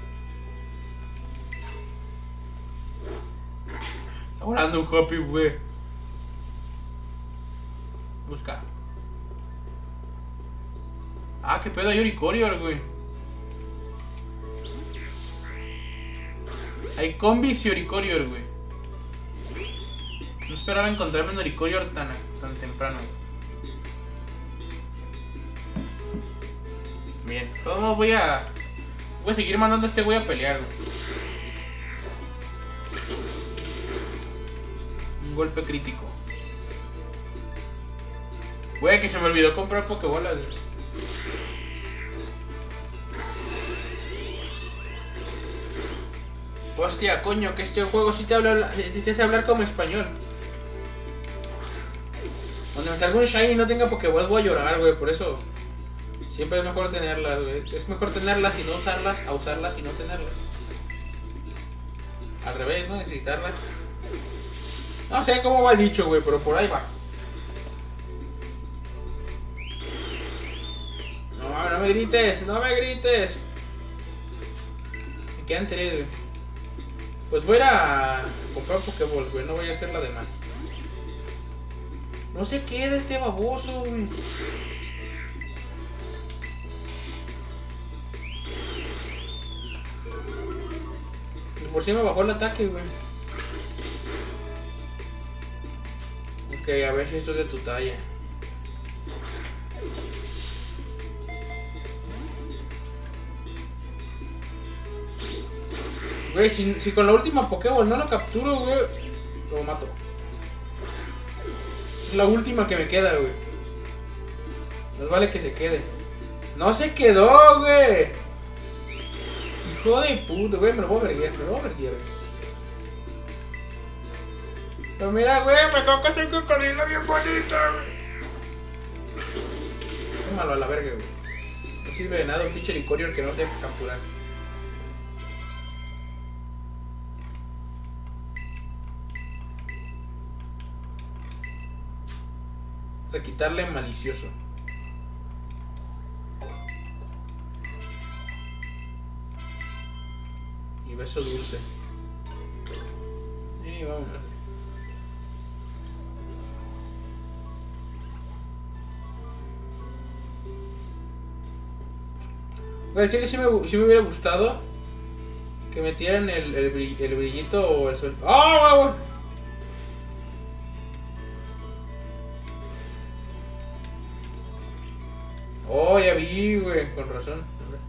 Está volando un Hoppy, güey. Busca. Ah, qué pedo, hay Oricorior, güey. Hay combis y Oricorior, güey. No esperaba encontrarme un Oricorior tan, tan temprano. Bien, todos voy a... Voy a seguir mandando a este güey a pelear, güey. Un golpe crítico. Güey, que se me olvidó comprar Pokébolas, güey. Hostia, coño, que este juego sí te habla, te hace hablar como español. Cuando me salga un Shiny y no tenga Pokéballs voy a llorar, güey, por eso. Siempre es mejor tenerlas, güey. Es mejor tenerlas y no usarlas a usarlas y no tenerlas. Al revés, no necesitarlas. No sé cómo va el dicho, güey, pero por ahí va. No, no me grites, no me grites. Me quedan tres, güey. Pues voy a ir a comprar Pokéballs, güey. No voy a hacer la demás. No se queda este baboso, güey. Por si me bajó el ataque, güey. Ok, a ver si esto es de tu talla. Güey, si, si con la última Pokéball no lo capturo, güey, lo mato. Es la última que me queda, güey. Nos vale que se quede. ¡No se quedó, güey! Hijo de puta, güey, me lo voy a verguiar, me lo voy a verguiar. Pero mira, güey, me toca hacer cocodrilo bien bonito, güey. Qué malo a la verga, güey. No sirve de nada un pinche Oricorior que no se deja capturar. Vamos a quitarle malicioso. Y beso dulce. Y vamos. Güey, sí, sí, me, sí me hubiera gustado que metieran el, el, brill, el brillito o el sol. ¡Ah, güey! Oh, ya vi, güey, con razón.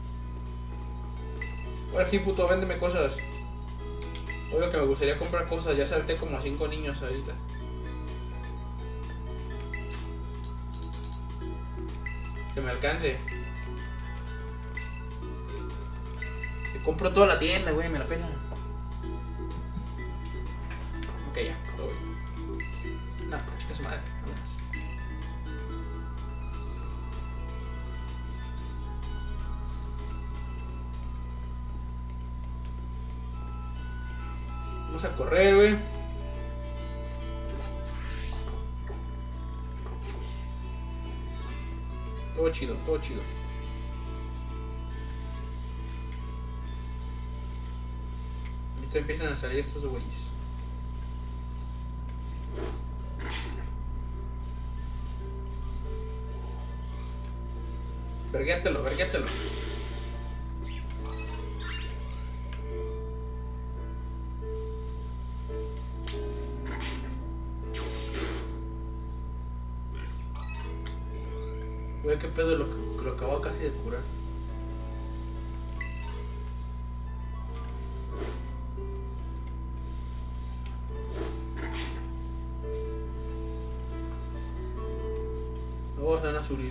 Ahora sí, puto, véndeme cosas. Obvio que me gustaría comprar cosas, ya salté como a cinco niños ahorita. Que me alcance. Te compro toda la tienda, güey, me la pena. Ok, ya, lo voy. No, chica su madre, vámonos. Vamos a correr, güey. Todo chido, todo chido. Ahorita empiezan a salir estos güeyes. Verguéatelo, verguéatelo. Güey, qué pedo, lo, lo acabo casi de curar. Luego van a subir.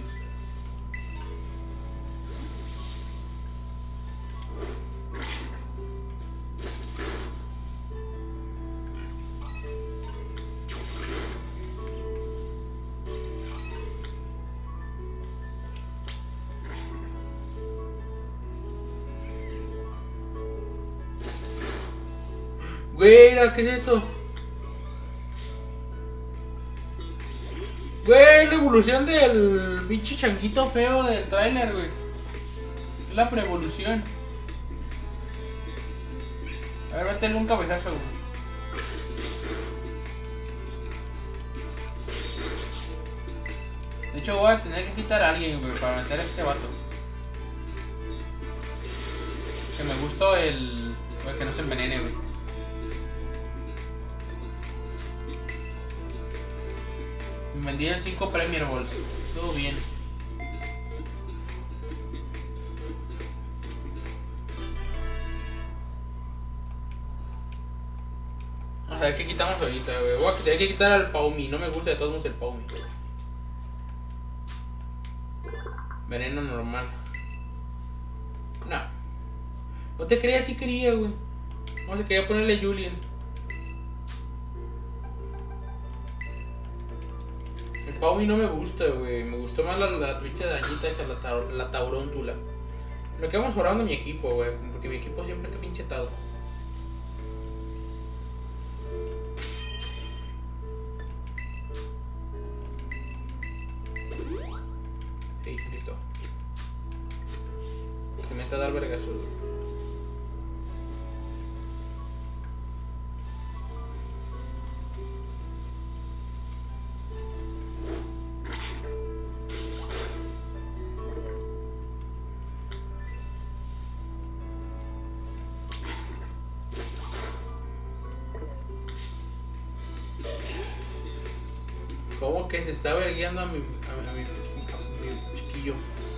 Güey, ¿qué es esto? Güey, la evolución del bicho chanquito feo del tráiler, güey. Es la preevolución. A ver, métele un cabezazo, güey. De hecho, voy a tener que quitar a alguien, güey, para meter a este vato. Que me gustó el... Güey, que no se envenene, güey. Me vendieron cinco Premier Balls. Todo bien. Vamos a ver qué quitamos ahorita, güey. Voy a tener que quitar al Paumi. No me gusta de todos modos el Paumi. Veneno normal. No. No te creas, sí quería, güey. No, se quería ponerle Julian. El Paumi no me gusta, güey. Me gustó más la, la pinche dañita esa, la, ta la tauróntula. Lo que vamos jugando mi equipo, güey. Porque mi equipo siempre está pinchetado. Sí, listo. Se mete a dar vergazo, güey. ¿Cómo que se está vergueando a mi, a, a, mi, a mi chiquillo?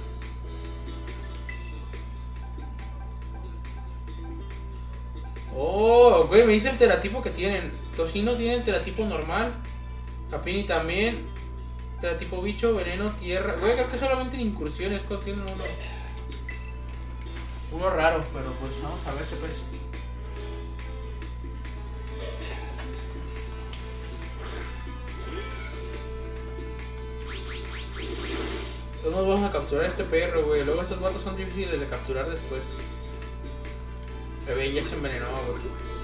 Oh, güey, me dice el teratipo que tienen. Tocino tiene el teratipo normal. Capini también. Teratipo bicho, veneno, tierra. Güey, creo que solamente en incursiones tienen uno. Uno raro, pero pues vamos a ver qué pasa. Entonces nos vamos a capturar a este perro, güey. Luego estos vatos son difíciles de capturar después. Bebé ya se envenenó, güey.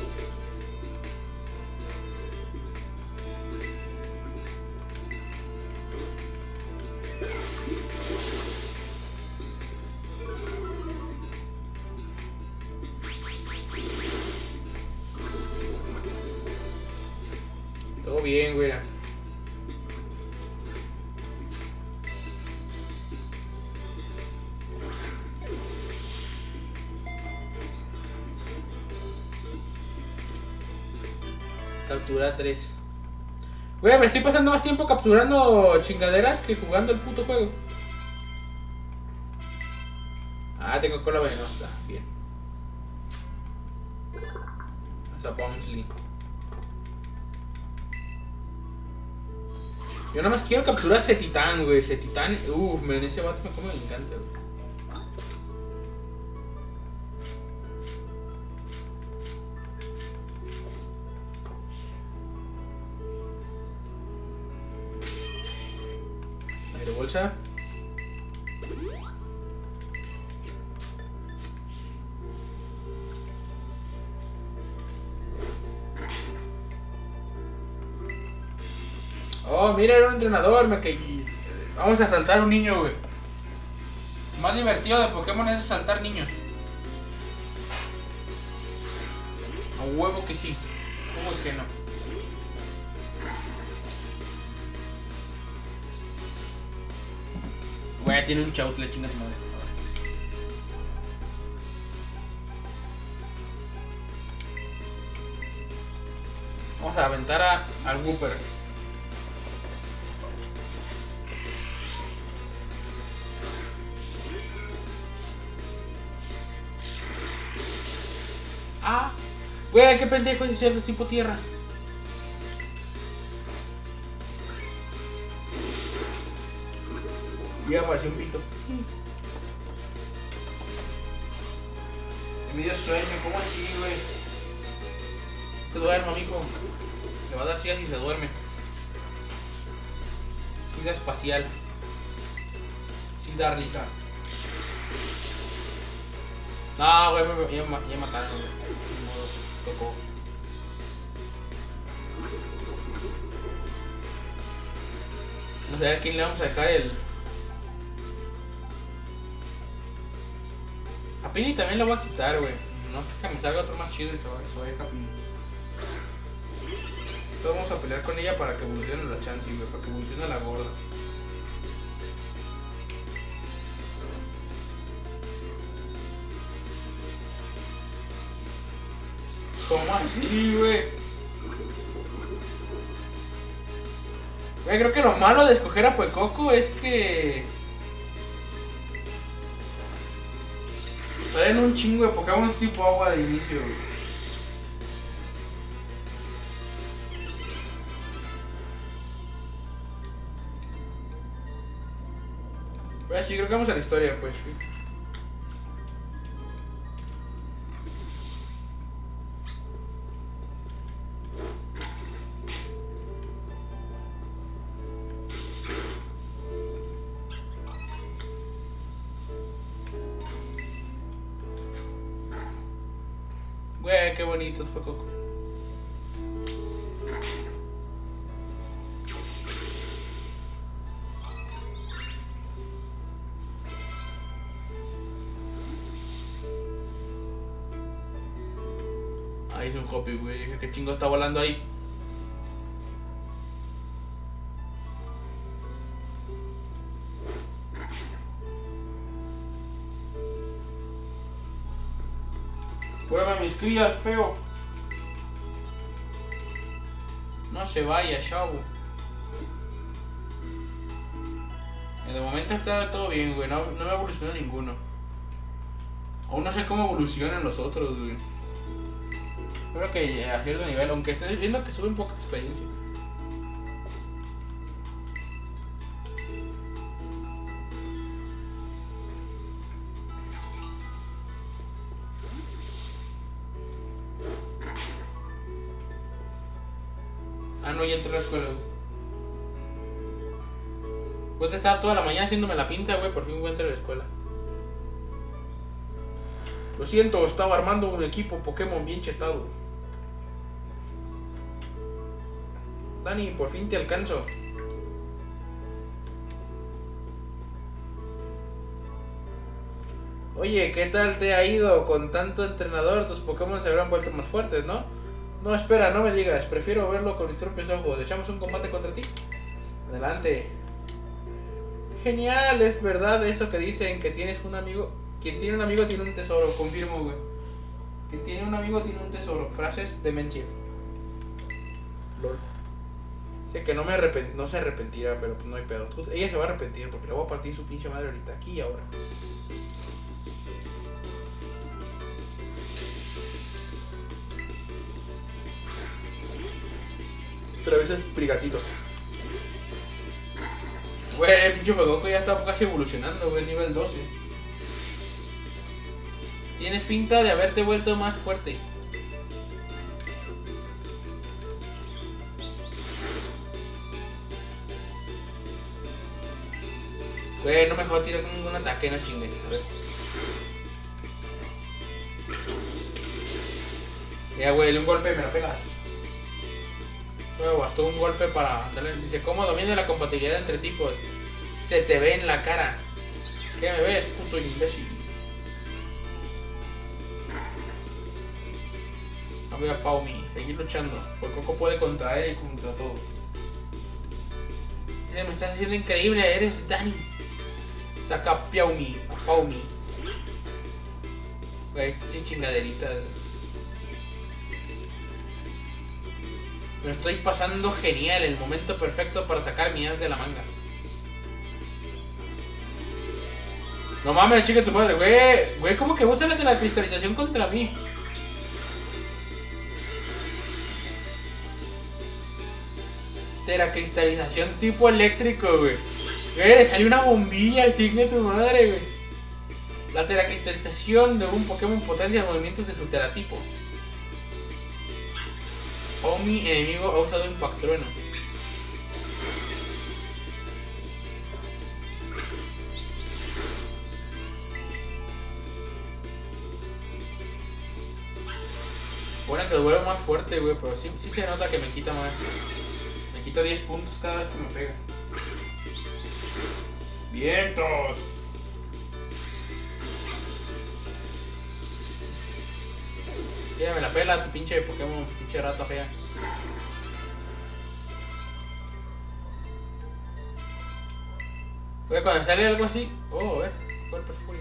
Todo bien, güey. Captura tres. Güey, me estoy pasando más tiempo capturando chingaderas que jugando el puto juego. Ah, tengo cola venenosa. Bien. O sea, Bounsley. Yo nada más quiero capturar ese titán, güey. Ese titán. Uff, me ese vato como me encanta, güey. Aire bolsa. Oh, mira, era un entrenador, me caí. Vamos a saltar un niño, güey. Más divertido de Pokémon es saltar niños. A huevo que sí. ¿Cómo es que no? Güey, tiene un chautle, chinga tu madre. Vamos a aventar a, al Wooper. Ah, güey, qué pendejo es cierto, tipo tierra. Ya apareció un pito. Me dio sueño, ¿cómo así, güey? Te duermo, amigo. Le va a dar sida si se duerme. Sida espacial. Sida risa. No, güey, ya, ya mataron, güey. De modo, tocó. No sé a quién le vamos a dejar el... A Pini también lo voy a quitar, güey. No es que me salga otro más chido y se vaya a Pini. Entonces vamos a pelear con ella para que evolucione la Chansey, güey. Para que evolucione la gorda. ¿Cómo así, güey? Güey, creo que lo malo de escoger a Fuecoco es que... salen un chingo de Pokémon tipo agua de inicio, güey. Pues sí, creo que vamos a la historia, pues. Güey, qué bonito fue Coco. Ahí es un Hoppy, güey. ¿Qué chingo está volando ahí? Prueba mis crías, feo. No se vaya, chavo. De momento está todo bien, güey. No, no me evolucionó ninguno. Aún no sé cómo evolucionan los otros, güey. Creo que a cierto nivel, aunque estoy viendo que sube un poco de experiencia. Ah, no, ya entré a la escuela, güey. Pues estaba toda la mañana haciéndome la pinta, güey. Por fin voy a entrar a la escuela. Lo siento, estaba armando un equipo Pokémon bien chetado. Dani, por fin te alcanzo. Oye, ¿qué tal te ha ido con tanto entrenador? Tus Pokémon se habrán vuelto más fuertes, ¿no? No, espera, no me digas. Prefiero verlo con mis propios ojos. ¿Echamos un combate contra ti? Adelante. Genial, es verdad eso que dicen, que tienes un amigo. Quien tiene un amigo tiene un tesoro. Confirmo, güey. Quien tiene un amigo tiene un tesoro. Frases de Menchir. Lol. Sé que no me arrepent no se arrepentirá, pero pues no hay pedo. Ella se va a arrepentir porque le voy a partir su pinche madre ahorita, aquí y ahora. Otra vez es Prigatito. Güey, el pinche Fuegoku ya está casi evolucionando, güey, nivel doce. Tienes pinta de haberte vuelto más fuerte. Güey, no me jodas tirar ningún ataque, no chingues. A ver. Ya, güey, de un golpe me la pegas. Bueno, bastó un golpe para darle. Dice, ¿cómo domina la compatibilidad entre tipos? Se te ve en la cara. ¿Qué me ves, puto imbécil? A ver a Paumi, seguir luchando. Porque Coco puede contra él y contra todo. Me estás haciendo increíble, eres Dani. Saca a Paumi, a Paumi. Güey, sí chingaderitas. Me estoy pasando genial, el momento perfecto para sacar mi as de la manga. No mames, chica tu madre, güey. Güey, ¿cómo que usas la de la cristalización contra mí? Teracristalización tipo eléctrico, güey. Güey, salió una bombilla, chica tu madre, güey. La teracristalización de un Pokémon potencia los movimientos de su teratipo. O mi enemigo ha usado Impactrueno. Bueno, que lo vuelvo más fuerte, güey, pero sí, sí se nota que me quita más. Me quita diez puntos cada vez que me pega. ¡Vientos! Ya me la pela tu pinche Pokémon, pinche rata fea. Oye, cuando sale algo así. Oh, eh, golpe furia.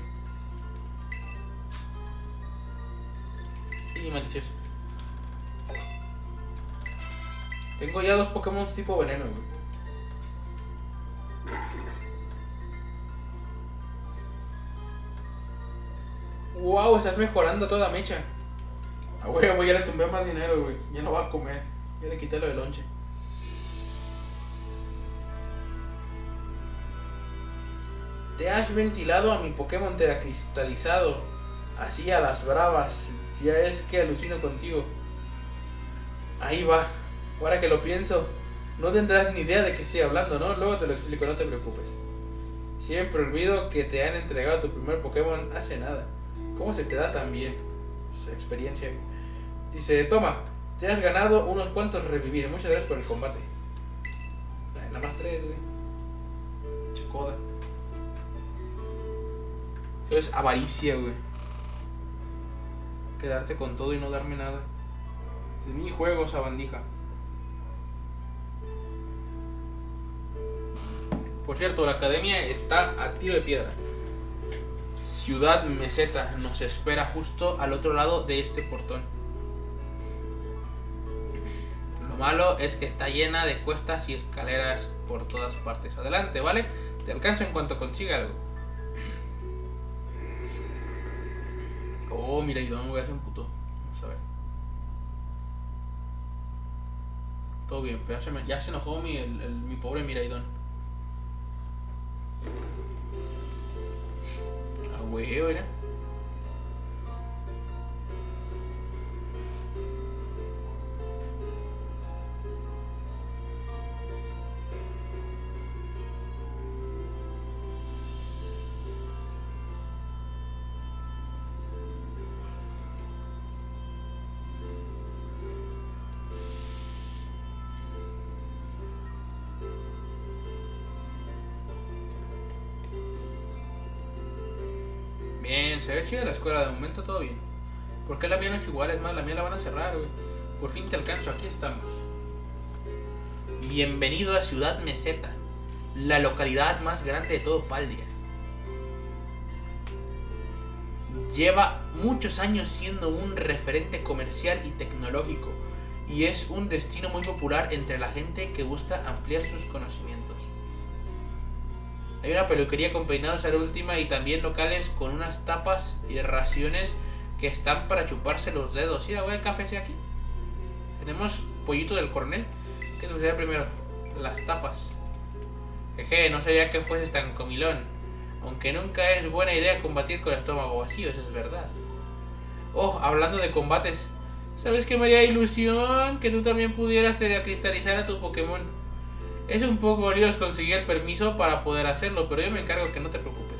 Y malicioso. Tengo ya dos Pokémon tipo veneno, güey. Wow, estás mejorando toda mecha. Ah, güey, güey, ya le tumbé más dinero, güey. Ya no va a comer. Ya le quité lo de lonche. Te has ventilado a mi Pokémon teracristalizado. Así a las bravas. Ya es que alucino contigo. Ahí va. Ahora que lo pienso, no tendrás ni idea de qué estoy hablando, ¿no? Luego te lo explico, no te preocupes. Siempre olvido que te han entregado tu primer Pokémon hace nada. ¿Cómo se te da tan bien? Esa experiencia. Dice, toma, te has ganado unos cuantos revivir. Muchas gracias por el combate. Ay, nada más tres, güey. Chacoda. Eso es avaricia, güey. Quedarte con todo y no darme nada. Es mi juego, sabandija. Por cierto, la academia está a tiro de piedra. Ciudad Meseta nos espera justo al otro lado de este portón. Lo malo es que está llena de cuestas y escaleras por todas partes. Adelante, ¿vale? Te alcanzo en cuanto consiga algo. Oh, mira, yo no me voy a hacer un puto. Vamos a ver. Todo bien, pero ya se, me, ya se enojó mi, el, el, mi pobre Miraidon. Ah, güey, mira. Bien, se ve chida la escuela, de momento todo bien. ¿Por qué la mía no es igual? Es más, la mía la van a cerrar, güey. Por fin te alcanzo, aquí estamos. Bienvenido a Ciudad Meseta, la localidad más grande de todo Paldea. Lleva muchos años siendo un referente comercial y tecnológico, y es un destino muy popular entre la gente que busca ampliar sus conocimientos. Hay una peluquería con peinados a la última y también locales con unas tapas y raciones que están para chuparse los dedos. Mira, voy a café ese aquí. Tenemos pollito del coronel. ¿Qué te gustaría primero? Las tapas. Jeje, no sabía que fueses tan comilón. Aunque nunca es buena idea combatir con el estómago vacío, eso es verdad. Oh, hablando de combates, ¿sabes qué me haría ilusión? Que tú también pudieras cristalizar a tu Pokémon. Es un poco líos conseguir el permiso para poder hacerlo, pero yo me encargo, que no te preocupes.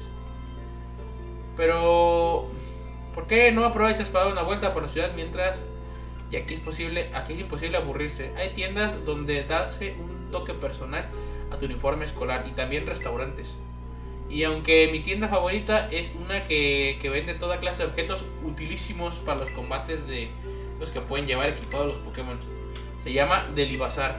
Pero... ¿por qué no aprovechas para dar una vuelta por la ciudad mientras... y aquí es posible, aquí es imposible aburrirse? Hay tiendas donde darse un toque personal a tu uniforme escolar y también restaurantes. Y aunque mi tienda favorita es una que, que vende toda clase de objetos utilísimos para los combates de los que pueden llevar equipados los Pokémon. Se llama Delibazar.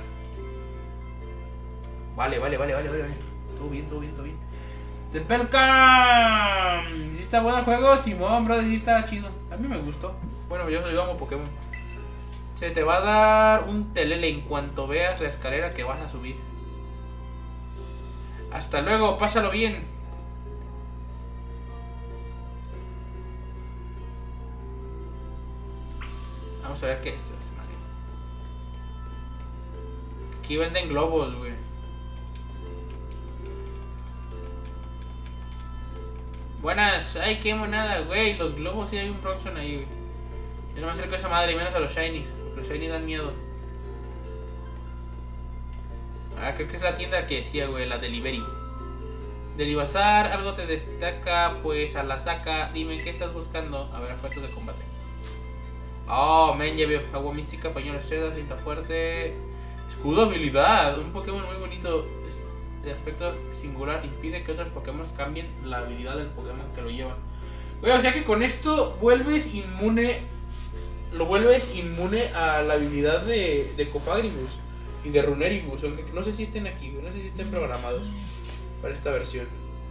Vale, vale, vale, vale, vale. Todo bien, todo bien, todo bien. Tempelcam. ¿Sí está bueno el juego? Simón, brother, sí está chido. A mí me gustó. Bueno, yo soy amo Pokémon. Se te va a dar un telele en cuanto veas la escalera que vas a subir. Hasta luego, pásalo bien. Vamos a ver qué es. Aquí venden globos, güey. Buenas, ay, qué monada, güey. Los globos, sí hay un Bronzong ahí, güey. Yo no me acerco a esa madre, y menos a los Shinies. Porque los Shinies dan miedo. Ah, creo que es la tienda que decía, güey, la Delivery. Delibazar, algo te destaca, pues a la saca. Dime, ¿qué estás buscando? A ver, objetos de combate. Oh, men, ya veo. Agua mística, pañuelo de seda, cinta fuerte. Escudo habilidad. Un Pokémon muy bonito. De aspecto singular, impide que otros Pokémon cambien la habilidad del Pokémon que lo llevan. Güey, o sea que con esto vuelves inmune. Lo vuelves inmune a la habilidad de, de Cofagrigus y de Runerigus. Aunque no sé si estén aquí, no sé si estén programados para esta versión.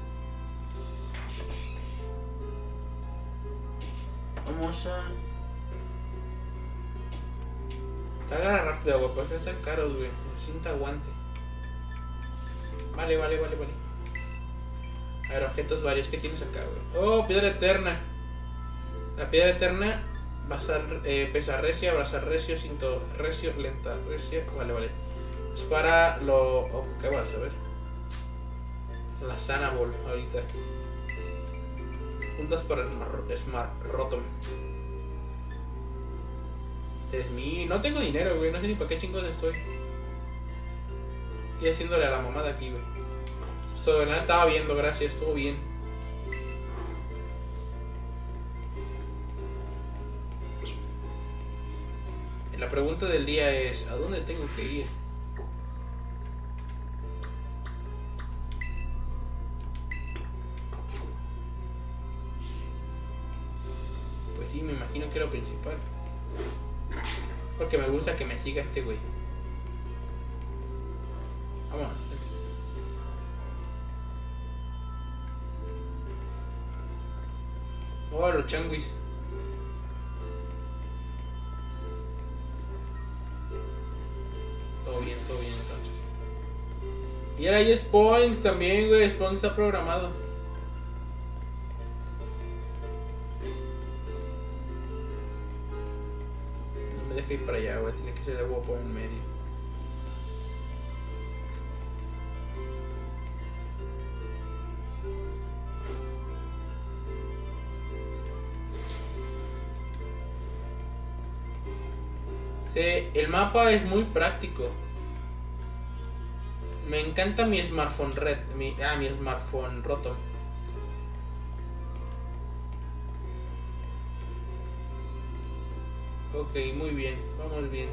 Vamos a... Te agarra rápido, güey, porque están caros, güey. Cinta aguante. Vale, vale, vale, vale. A ver, objetos varios. ¿Qué tienes acá, güey? Oh, piedra eterna. La piedra eterna va a ser, eh, pesa recia, abrazar recio, cinto recio, lenta recia. Vale, vale. Es para lo... Oh, ¿qué vas a ver? La Sana Ball, ahorita. Juntas para el Smart Rotom. tres mil. No tengo dinero, güey. No sé ni para qué chingos estoy. Estoy haciéndole a la mamada aquí, güey. Esto la estaba viendo, gracias, estuvo bien. Y la pregunta del día es: ¿a dónde tengo que ir? Pues sí, me imagino que es lo principal. Porque me gusta que me siga este güey. Vamos. Oh, los changuis. Todo bien, todo bien entonces. Y ahora hay Spoinks también, güey. Spoinks está programado. No me deja ir para allá, güey. Tiene que ser de guapo en medio. Sí, el mapa es muy práctico. Me encanta mi smartphone red. Mi, ah, mi smartphone roto. Ok, muy bien. Vamos bien.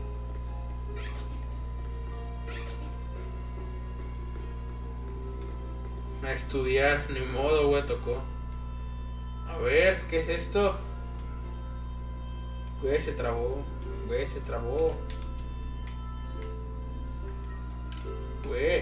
A estudiar. Ni modo, güey, tocó. A ver, ¿qué es esto? Güey, se trabó. Güey, se trabó. Güey.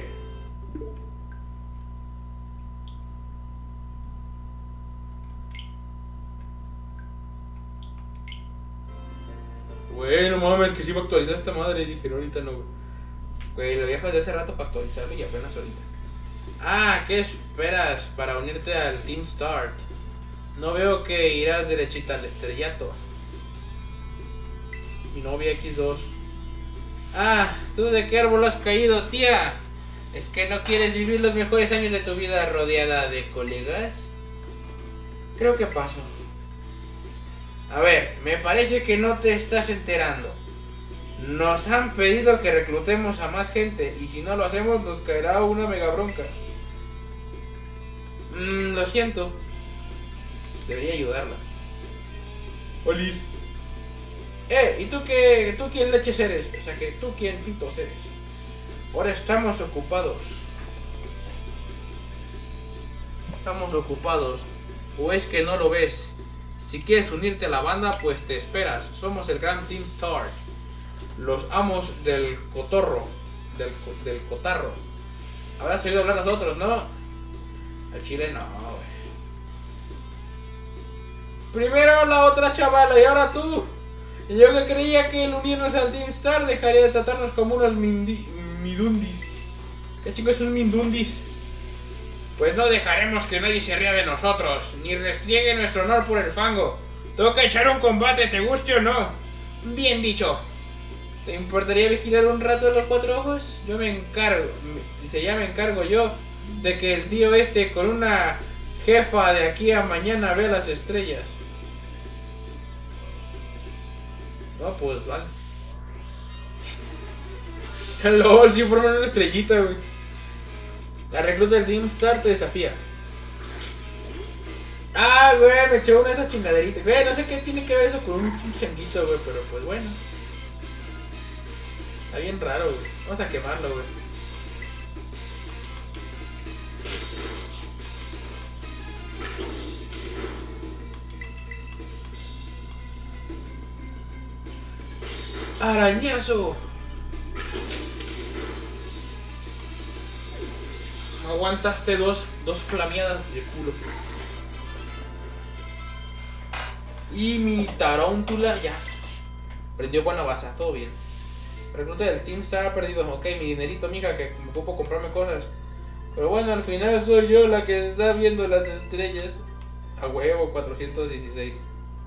Güey, no mames, que sí va a actualizar esta madre. Y dije, no, ahorita no, güey. Güey, lo dejas de hace rato para actualizarlo y apenas ahorita. Ah, ¿qué esperas para unirte al Team Start? No veo que irás derechita al estrellato. Mi novia equis dos. Ah, ¿tú de qué árbol has caído, tía? ¿Es que no quieres vivir los mejores años de tu vida rodeada de colegas? Creo que paso. A ver, me parece que no te estás enterando. Nos han pedido que reclutemos a más gente y si no lo hacemos nos caerá una mega bronca. Mm, lo siento. Debería ayudarla. Olis. Eh, ¿y tú qué? ¿Tú quién leches eres? O sea, que tú quién pitos eres. Ahora estamos ocupados. Estamos ocupados. ¿O es que no lo ves? Si quieres unirte a la banda, pues te esperas. Somos el Gran Team Star. Los amos del cotorro. Del, del cotarro. Habrás oído hablar nosotros, ¿no? Al chile no, güey. Primero la otra chavala y ahora tú. Y yo que creía que el unirnos al Team Star dejaría de tratarnos como unos mindi, midundis. ¿Qué chico es un mindundis? Pues no dejaremos que nadie se ría de nosotros, ni restriegue nuestro honor por el fango. Toca echar un combate, te guste o no. Bien dicho. ¿Te importaría vigilar un rato los cuatro ojos? Yo me encargo, dice, ya me encargo yo de que el tío este con una jefa de aquí a mañana vea las estrellas. No, pues vale. LOL, si forman una estrellita, güey. La recluta del Team Star te desafía. Ah, güey, me echó una de esas chingaderitas. Güey, no sé qué tiene que ver eso con un changuito, güey, pero pues bueno. Está bien raro, güey. Vamos a quemarlo, güey. Arañazo. Aguantaste dos, dos flameadas de culo. Y mi tarántula ya prendió buena base, todo bien. Recluta del Team Star ha perdido. Ok, mi dinerito, mija, que me ocupo comprarme cosas. Pero bueno, al final soy yo la que está viendo las estrellas. A huevo, cuatrocientos dieciséis.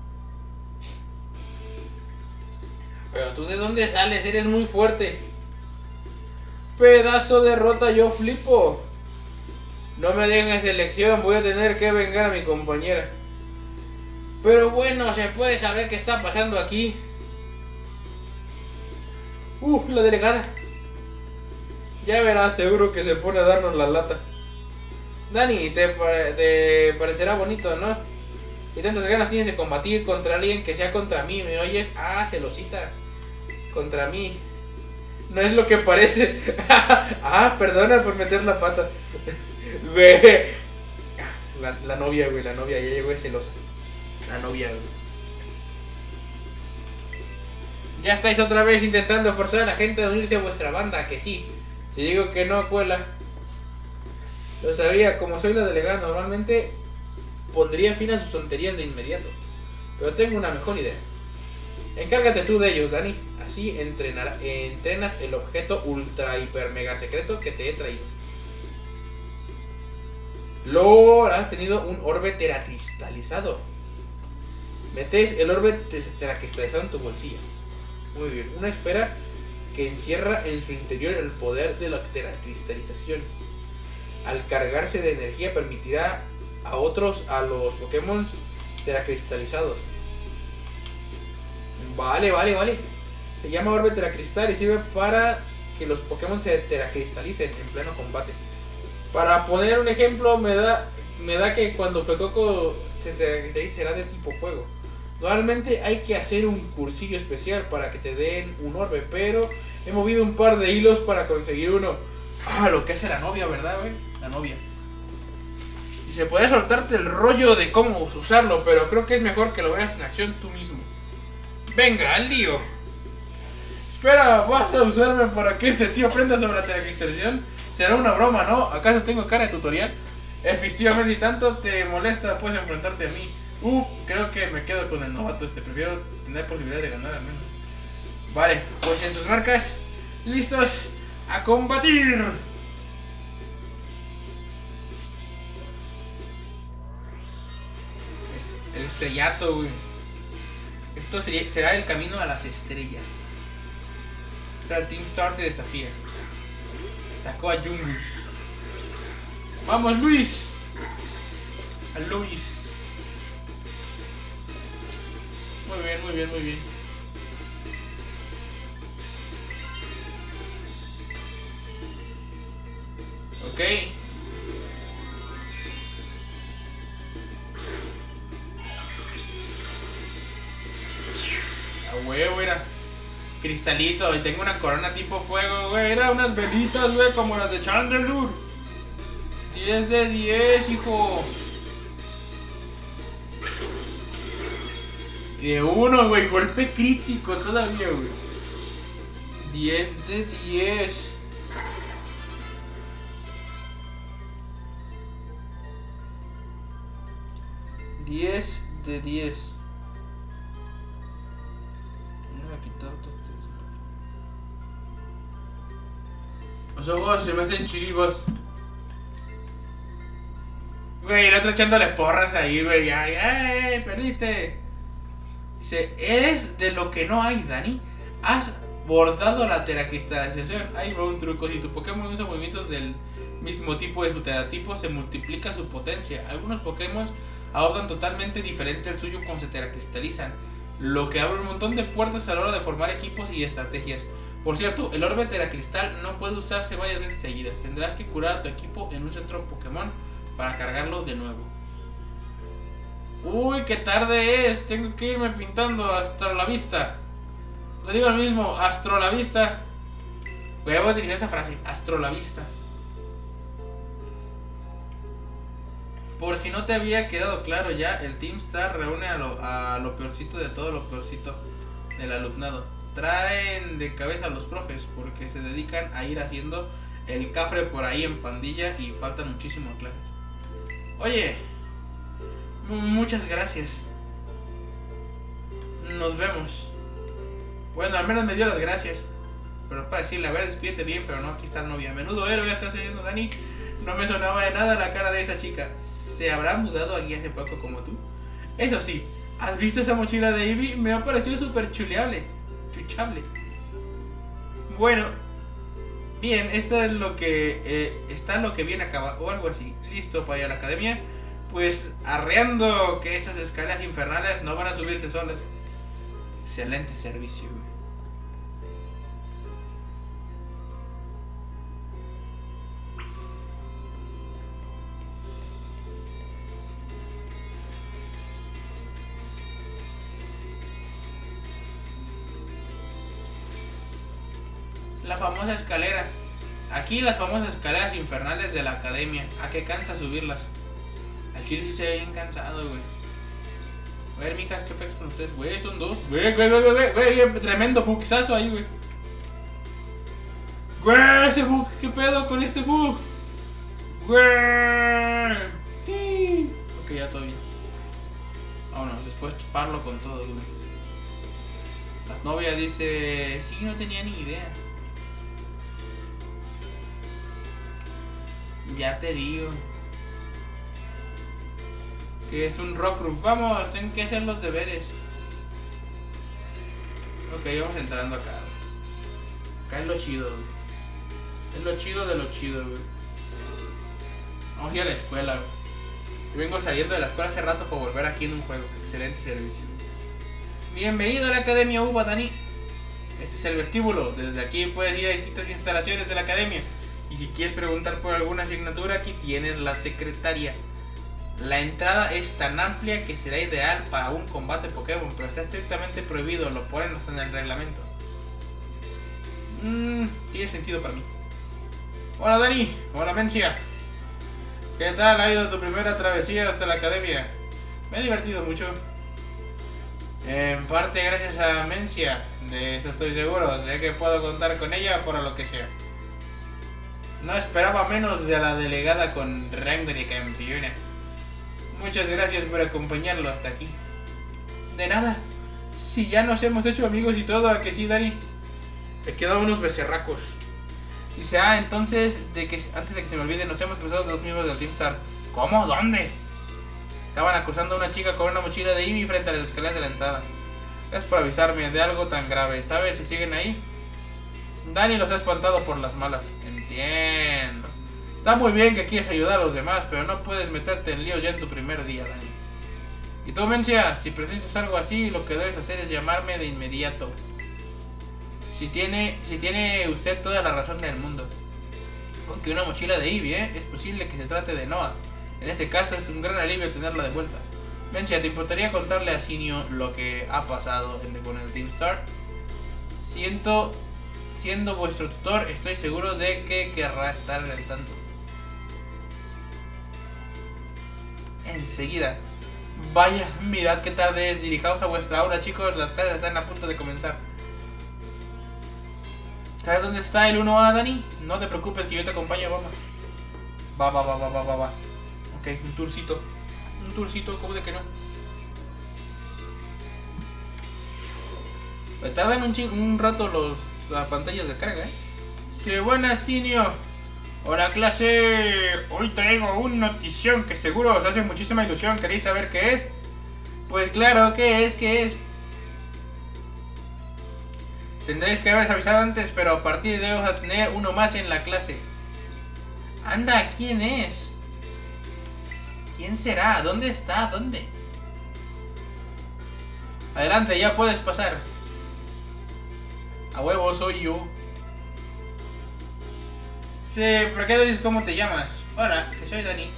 Pero tú de dónde sales, eres muy fuerte. Pedazo de rota, yo flipo. No me dejes elección, voy a tener que vengar a mi compañera. Pero bueno, ¿se puede saber qué está pasando aquí? Uh, la delegada. Ya verás, seguro que se pone a darnos la lata. Dani, te, pare te parecerá bonito, ¿no? Y tantas ganas tienes de combatir contra alguien que sea contra mí, ¿me oyes? Ah, celosita. Contra mí. No es lo que parece. Ah, perdona por meter la pata. Güey. La, la novia, güey, la novia ya llegó, es celosa. La novia, güey. Ya estáis otra vez intentando forzar a la gente a unirse a vuestra banda, que sí. Si digo que no, cuela. Lo sabía, como soy la delegada, normalmente pondría fin a sus tonterías de inmediato. Pero tengo una mejor idea. Encárgate tú de ellos, Dani. Así entrenar, entrenas el objeto ultra hiper mega secreto que te he traído. LOL, has tenido un orbe teracristalizado. Metes el orbe teracristalizado en tu bolsillo. Muy bien, una esfera que encierra en su interior el poder de la teracristalización. Al cargarse de energía permitirá a otros, a los Pokémon teracristalizados. Vale, vale, vale. Se llama orbe teracristal y sirve para que los Pokémon se teracristalicen en pleno combate. Para poner un ejemplo, me da, me da que cuando Fuecoco se teracristalice será de tipo fuego. Normalmente hay que hacer un cursillo especial para que te den un orbe, pero he movido un par de hilos para conseguir uno. Ah, lo que hace la novia, ¿verdad, güey? La novia. Y se puede soltarte el rollo de cómo usarlo, pero creo que es mejor que lo veas en acción tú mismo. Venga, al lío. Espera, ¿vas a usarme para que este tío aprenda sobre la teracristalización? Será una broma, ¿no? ¿Acaso tengo cara de tutorial? Efectivamente, si tanto te molesta, puedes enfrentarte a mí. Uh, creo que me quedo con el novato este. Prefiero tener posibilidades de ganar al menos. Vale, pues en sus marcas, listos a combatir. Es el estrellato, güey. Esto sería, será el camino a las estrellas. El Team Star te desafía. Sacó a Jungus. Vamos, Luis. A Luis. Muy bien, muy bien, muy bien. Ok. A huevo, era cristalito. Y tengo una corona tipo fuego, güey. Era unas velitas, güey, como las de Chandelure. diez de diez, hijo. De uno, güey. Golpe crítico todavía, güey. diez de diez. diez de diez. Me voy a quitar todo esto. Los ojos se me hacen chiribas. Güey, el otro echándole porras ahí, güey. Ay, ay, perdiste. Dice, eres de lo que no hay, Dani. Has bordado la teracristalización. Ahí va un truco. Si tu Pokémon usa movimientos del mismo tipo de su teratipo, se multiplica su potencia. Algunos Pokémon adoptan totalmente diferente al suyo cuando se teracristalizan, lo que abre un montón de puertas a la hora de formar equipos y estrategias. Por cierto, el orbe teracristal no puede usarse varias veces seguidas. Tendrás que curar a tu equipo en un centro Pokémon para cargarlo de nuevo. Uy, qué tarde es. Tengo que irme pintando hasta la vista. Le digo al mismo, astro la vista. Voy a utilizar esa frase, astro la vista. Por si no te había quedado claro ya, el Team Star reúne a lo, a lo peorcito de todo lo peorcito del alumnado. Traen de cabeza a los profes porque se dedican a ir haciendo el cafre por ahí en pandilla y faltan muchísimo a clases. Oye, muchas gracias. Nos vemos. Bueno, al menos me dio las gracias. Pero para decirle, a ver, despídete bien, pero no, aquí está la novia. Menudo héroe estás haciendo, Dani. No me sonaba de nada la cara de esa chica. ¿Se habrá mudado aquí hace poco como tú? Eso sí, ¿has visto esa mochila de Eevee? Me ha parecido súper chuleable. Chuchable. Bueno, bien, esto es lo que eh, está lo que viene acá o algo así. Listo para ir a la academia. Pues arreando que esas escaleras infernales no van a subirse solas. Excelente servicio. La famosa escalera. Aquí las famosas escaleras infernales de la academia. ¿A qué cansa subirlas? Al chile sí se ve bien cansado, güey. A ver, mijas, ¿qué pex con ustedes? Güey, son dos. Güey, güey, güey, güey, güey, tremendo bugsazo ahí, güey. Güey, ese bug, ¿qué pedo con este bug? Güey. Sí. Ok, ya todo bien. Vámonos, después chuparlo con todos, güey. Las novias dice, sí, no tenía ni idea. Ya te digo. Que es un rock roof. Vamos, tengo que hacer los deberes. Ok, vamos entrando acá. Acá es lo chido, güey. Es lo chido de lo chido, güey. Vamos a ir a la escuela, güey. Yo vengo saliendo de la escuela hace rato para volver aquí en un juego. Excelente servicio. Bienvenido a la Academia Uva, Dani. Este es el vestíbulo. Desde aquí puedes ir a distintas instalaciones de la academia. Y si quieres preguntar por alguna asignatura, aquí tienes la secretaria. La entrada es tan amplia que será ideal para un combate Pokémon, pero está estrictamente prohibido, lo ponen hasta en el reglamento. Mmm, tiene sentido para mí. Hola Dani, hola Mencia. ¿Qué tal ha ido tu primera travesía hasta la academia? Me he divertido mucho. En parte gracias a Mencia, de eso estoy seguro, sé que puedo contar con ella por lo que sea. No esperaba menos de la delegada con rango de campeona. Muchas gracias por acompañarlo hasta aquí. De nada. Si ya nos hemos hecho amigos y todo, ¿a que sí, Dani? He quedado unos becerracos. Dice, ah, entonces, de que antes de que se me olvide, nos hemos cruzado dos miembros del Team Star. ¿Cómo? ¿Dónde? Estaban acusando a una chica con una mochila de Eevee frente a las escaleras de la entrada. Es por avisarme de algo tan grave. ¿Sabes si siguen ahí? Dani los ha espantado por las malas. Entiendo. Está muy bien que quieres ayudar a los demás, pero no puedes meterte en lío ya en tu primer día, Dani. Y tú, Mencia, si precisas algo así, lo que debes hacer es llamarme de inmediato. Si tiene, si tiene usted toda la razón del mundo. Con que una mochila de Eevee, ¿eh? Es posible que se trate de Noah. En ese caso es un gran alivio tenerla de vuelta. Mencia, ¿te importaría contarle a Sinio lo que ha pasado en, con el Team Star? Siento, siendo vuestro tutor, estoy seguro de que querrá estar al tanto. Enseguida. Vaya, mirad qué tarde es. Dirijaos a vuestra aula, chicos. Las clases están a punto de comenzar. ¿Sabes dónde está el uno A, Dani? No te preocupes que yo te acompaño, vamos. Va, va, va, va, va, va, va. Ok, un tourcito. Un tourcito, ¿cómo de que no? Me tardan un, un rato los, las pantallas de carga, ¿eh? Sí, buenas, Sinio. Hola, clase. Hoy traigo una notición que seguro os hace muchísima ilusión. ¿Queréis saber qué es? Pues claro, ¿qué es? ¿Qué es? Tendréis que haberos avisado antes, pero a partir de hoy vamos a tener uno más en la clase. Anda, ¿quién es? ¿Quién será? ¿Dónde está? ¿Dónde? Adelante, ya puedes pasar. A huevo, soy yo. Sí, ¿por qué no dices cómo te llamas? Hola, que soy Dani.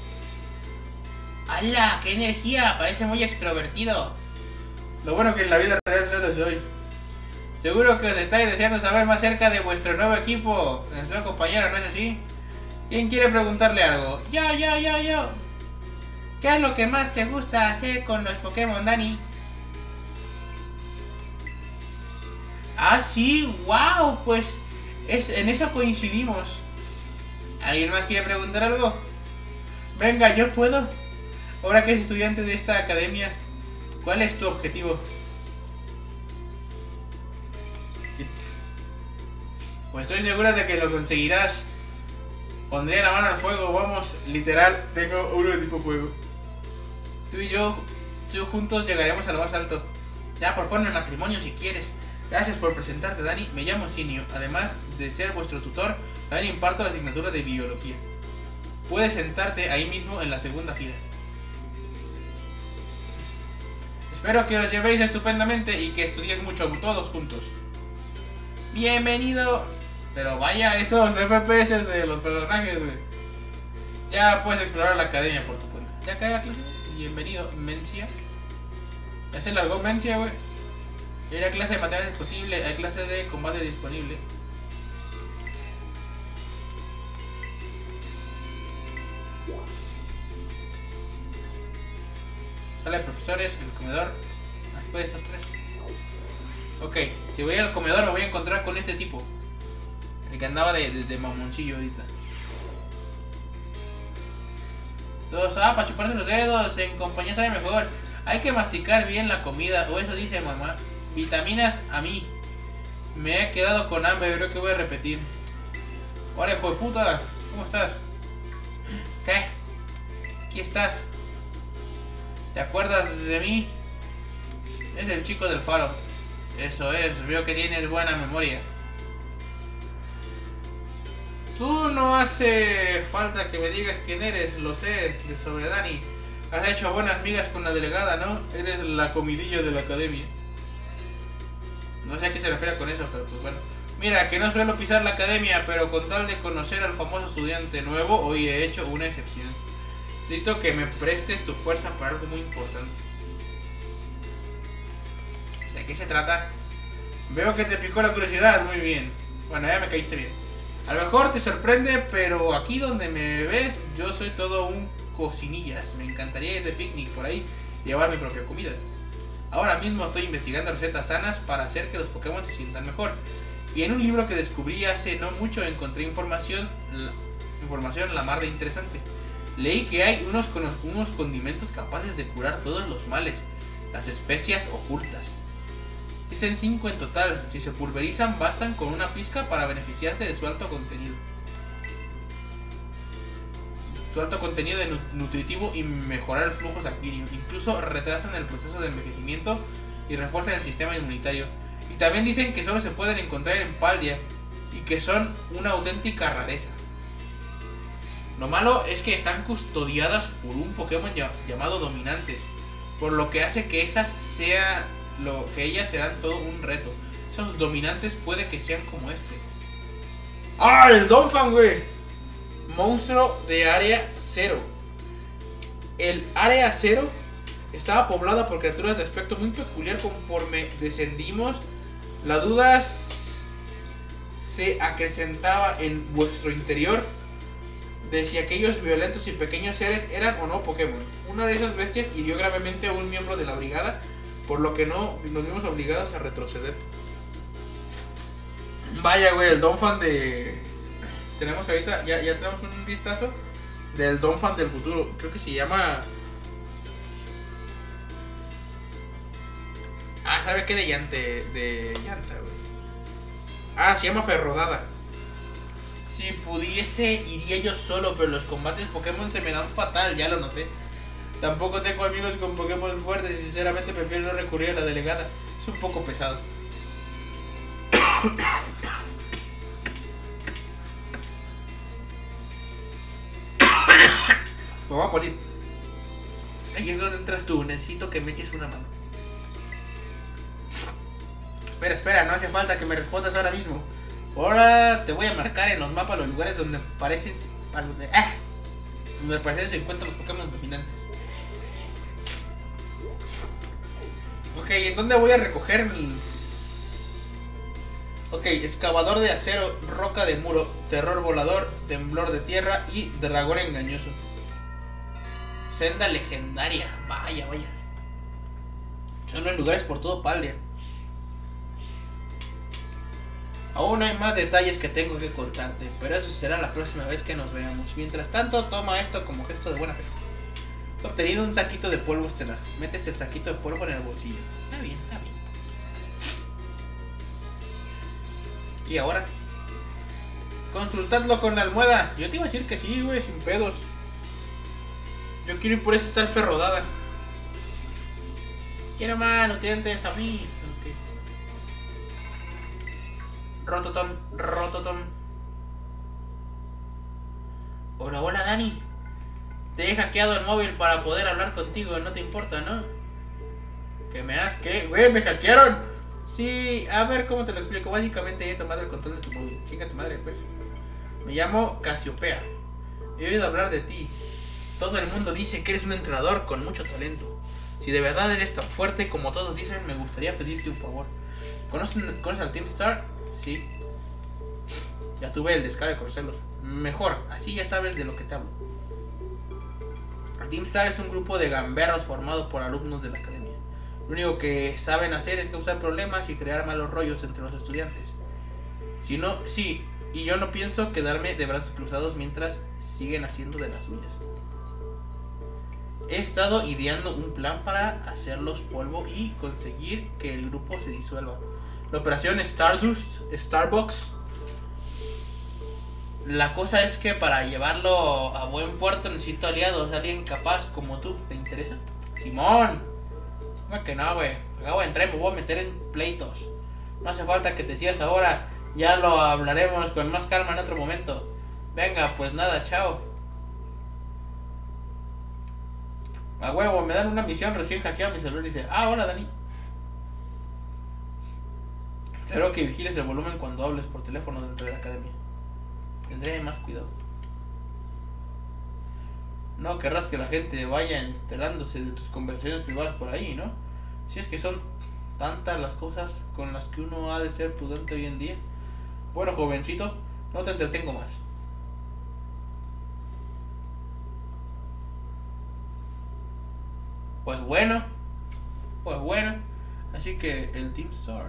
¡Hala! ¡Qué energía! Parece muy extrovertido. Lo bueno que en la vida real no lo soy. Seguro que os estáis deseando saber más acerca de vuestro nuevo equipo. Nuestro compañero, ¿no es así? ¿Quién quiere preguntarle algo? Yo, yo, yo, yo. ¿Qué es lo que más te gusta hacer con los Pokémon, Dani? Ah, sí, wow, pues es, en eso coincidimos. ¿Alguien más quiere preguntar algo? Venga, yo puedo. Ahora que es estudiante de esta academia, ¿cuál es tu objetivo? Pues estoy segura de que lo conseguirás. Pondré la mano al fuego, vamos, literal, tengo uno de tipo fuego. Tú y yo, tú juntos llegaremos a lo más alto. Ya, proponme matrimonio si quieres. Gracias por presentarte, Dani. Me llamo Sinio. Además de ser vuestro tutor, también imparto la asignatura de biología. Puedes sentarte ahí mismo en la segunda fila. Espero que os llevéis estupendamente y que estudiéis mucho todos juntos. Bienvenido. Pero vaya, esos F P S de los personajes, güey. Ya puedes explorar la academia por tu cuenta. Ya cae la clase. Bienvenido, Mencia. Ya se largó Mencia, güey. Hay una clase de matemáticas posible, hay clase de combate disponible. Sala de profesores, el comedor. Después de esas tres. Ok, si voy al comedor me voy a encontrar con este tipo. El que andaba de, de, de mamoncillo ahorita. Todos, ah, para chuparse los dedos, en compañía sabe mejor. Hay que masticar bien la comida, o eso dice mamá. Vitaminas a mí. Me he quedado con hambre, creo que voy a repetir. Hola, hijo de puta, ¿cómo estás? ¿Qué? ¿Aquí estás? ¿Te acuerdas de mí? Es el chico del faro. Eso es, veo que tienes buena memoria. Tú no hace falta que me digas quién eres, lo sé, de sobre Dani. Has hecho buenas migas con la delegada, ¿no? Eres la comidilla de la academia. No sé a qué se refiere con eso, pero pues bueno. Mira, que no suelo pisar la academia, pero con tal de conocer al famoso estudiante nuevo, hoy he hecho una excepción. Necesito que me prestes tu fuerza para algo muy importante. ¿De qué se trata? Veo que te picó la curiosidad, muy bien. Bueno, ya me caíste bien. A lo mejor te sorprende, pero aquí donde me ves, yo soy todo un cocinillas. Me encantaría ir de picnic por ahí y llevar mi propia comida. Ahora mismo estoy investigando recetas sanas para hacer que los Pokémon se sientan mejor. Y en un libro que descubrí hace no mucho encontré información, la, información la mar de interesante. Leí que hay unos, unos condimentos capaces de curar todos los males, las especias ocultas. Dicen cinco en total. Si se pulverizan, bastan con una pizca para beneficiarse de su alto contenido. Su alto contenido de nutritivo y mejorar el flujo sanguíneo. Incluso retrasan el proceso de envejecimiento y refuerzan el sistema inmunitario. Y también dicen que solo se pueden encontrar en Paldea y que son una auténtica rareza. Lo malo es que están custodiadas por un Pokémon llamado Dominantes, por lo que hace que esas sea lo que ellas serán todo un reto. Esos Dominantes puede que sean como este. ¡Ah! El Donphan, güey. Monstruo de área cero. El área cero estaba poblada por criaturas de aspecto muy peculiar. Conforme descendimos, la duda se acrecentaba en vuestro interior de si aquellos violentos y pequeños seres eran o no Pokémon. Una de esas bestias hirió gravemente a un miembro de la brigada, por lo que no nos vimos obligados a retroceder. Vaya, güey, el Donphan de... Tenemos ahorita, ya, ya tenemos un vistazo del Donphan del futuro. Creo que se llama... Ah, ¿sabe qué? De llanta, de llanta, güey. Ah, se llama Ferrodada. Si pudiese, iría yo solo, pero los combates Pokémon se me dan fatal, ya lo noté. Tampoco tengo amigos con Pokémon fuertes y sinceramente prefiero no recurrir a la delegada. Es un poco pesado. Me voy a morir. Ahí es donde entras tú, necesito que me eches una mano. Espera, espera, no hace falta que me respondas ahora mismo. Ahora te voy a marcar en los mapas los lugares donde parecen... Donde, ah, donde parecen se encuentran los Pokémon dominantes. Ok, ¿en dónde voy a recoger mis...? Ok, excavador de acero, roca de muro, terror volador, temblor de tierra y dragón engañoso. Senda legendaria, vaya, vaya. Son los lugares por todo Paldea. Aún hay más detalles que tengo que contarte, pero eso será la próxima vez que nos veamos. Mientras tanto, toma esto como gesto de buena fe. He obtenido un saquito de polvo estelar. Metes el saquito de polvo en el bolsillo. Está bien, está bien. ¿Y ahora? Consultadlo con la almohada. Yo te iba a decir que sí, güey, sin pedos. Yo quiero ir por esa tal Ferrodada. Quiero más nutrientes a mí. Rototom, Rototom. Hola, hola Dani. Te he hackeado el móvil para poder hablar contigo, no te importa, ¿no? ¿Que me has qué? Güey, me hackearon. Sí, a ver cómo te lo explico. Básicamente he tomado el control de tu móvil. Chinga tu madre, pues. Me llamo Casiopea. He oído hablar de ti. Todo el mundo dice que eres un entrenador con mucho talento. Si de verdad eres tan fuerte como todos dicen, me gustaría pedirte un favor. ¿Conoces, ¿conoces al Team Star? Sí. Ya tuve el descaro de conocerlos. Mejor, así ya sabes de lo que te hablo. Team Star es un grupo de gamberros formado por alumnos de la academia. Lo único que saben hacer es causar problemas y crear malos rollos entre los estudiantes. Si no, sí, y yo no pienso quedarme de brazos cruzados mientras siguen haciendo de las suyas. He estado ideando un plan para hacerlos polvo y conseguir que el grupo se disuelva. La operación Stardust, Starbucks. La cosa es que para llevarlo a buen puerto necesito aliados, alguien capaz como tú. ¿Te interesa? Simón. No, que no, güey. Acabo de entrar y me voy a meter en pleitos. No hace falta que te sigas ahora. Ya lo hablaremos con más calma en otro momento. Venga, pues nada, chao. A huevo, me dan una misión, recién hackeado mi celular y dice: ah, hola Dani. Espero que vigiles el volumen cuando hables por teléfono dentro de la academia. Tendré más cuidado. No querrás que la gente vaya enterándose de tus conversaciones privadas por ahí, ¿no? Si es que son tantas las cosas con las que uno ha de ser prudente hoy en día. Bueno, jovencito, no te entretengo más. Pues bueno, pues bueno. Así que el Team Star.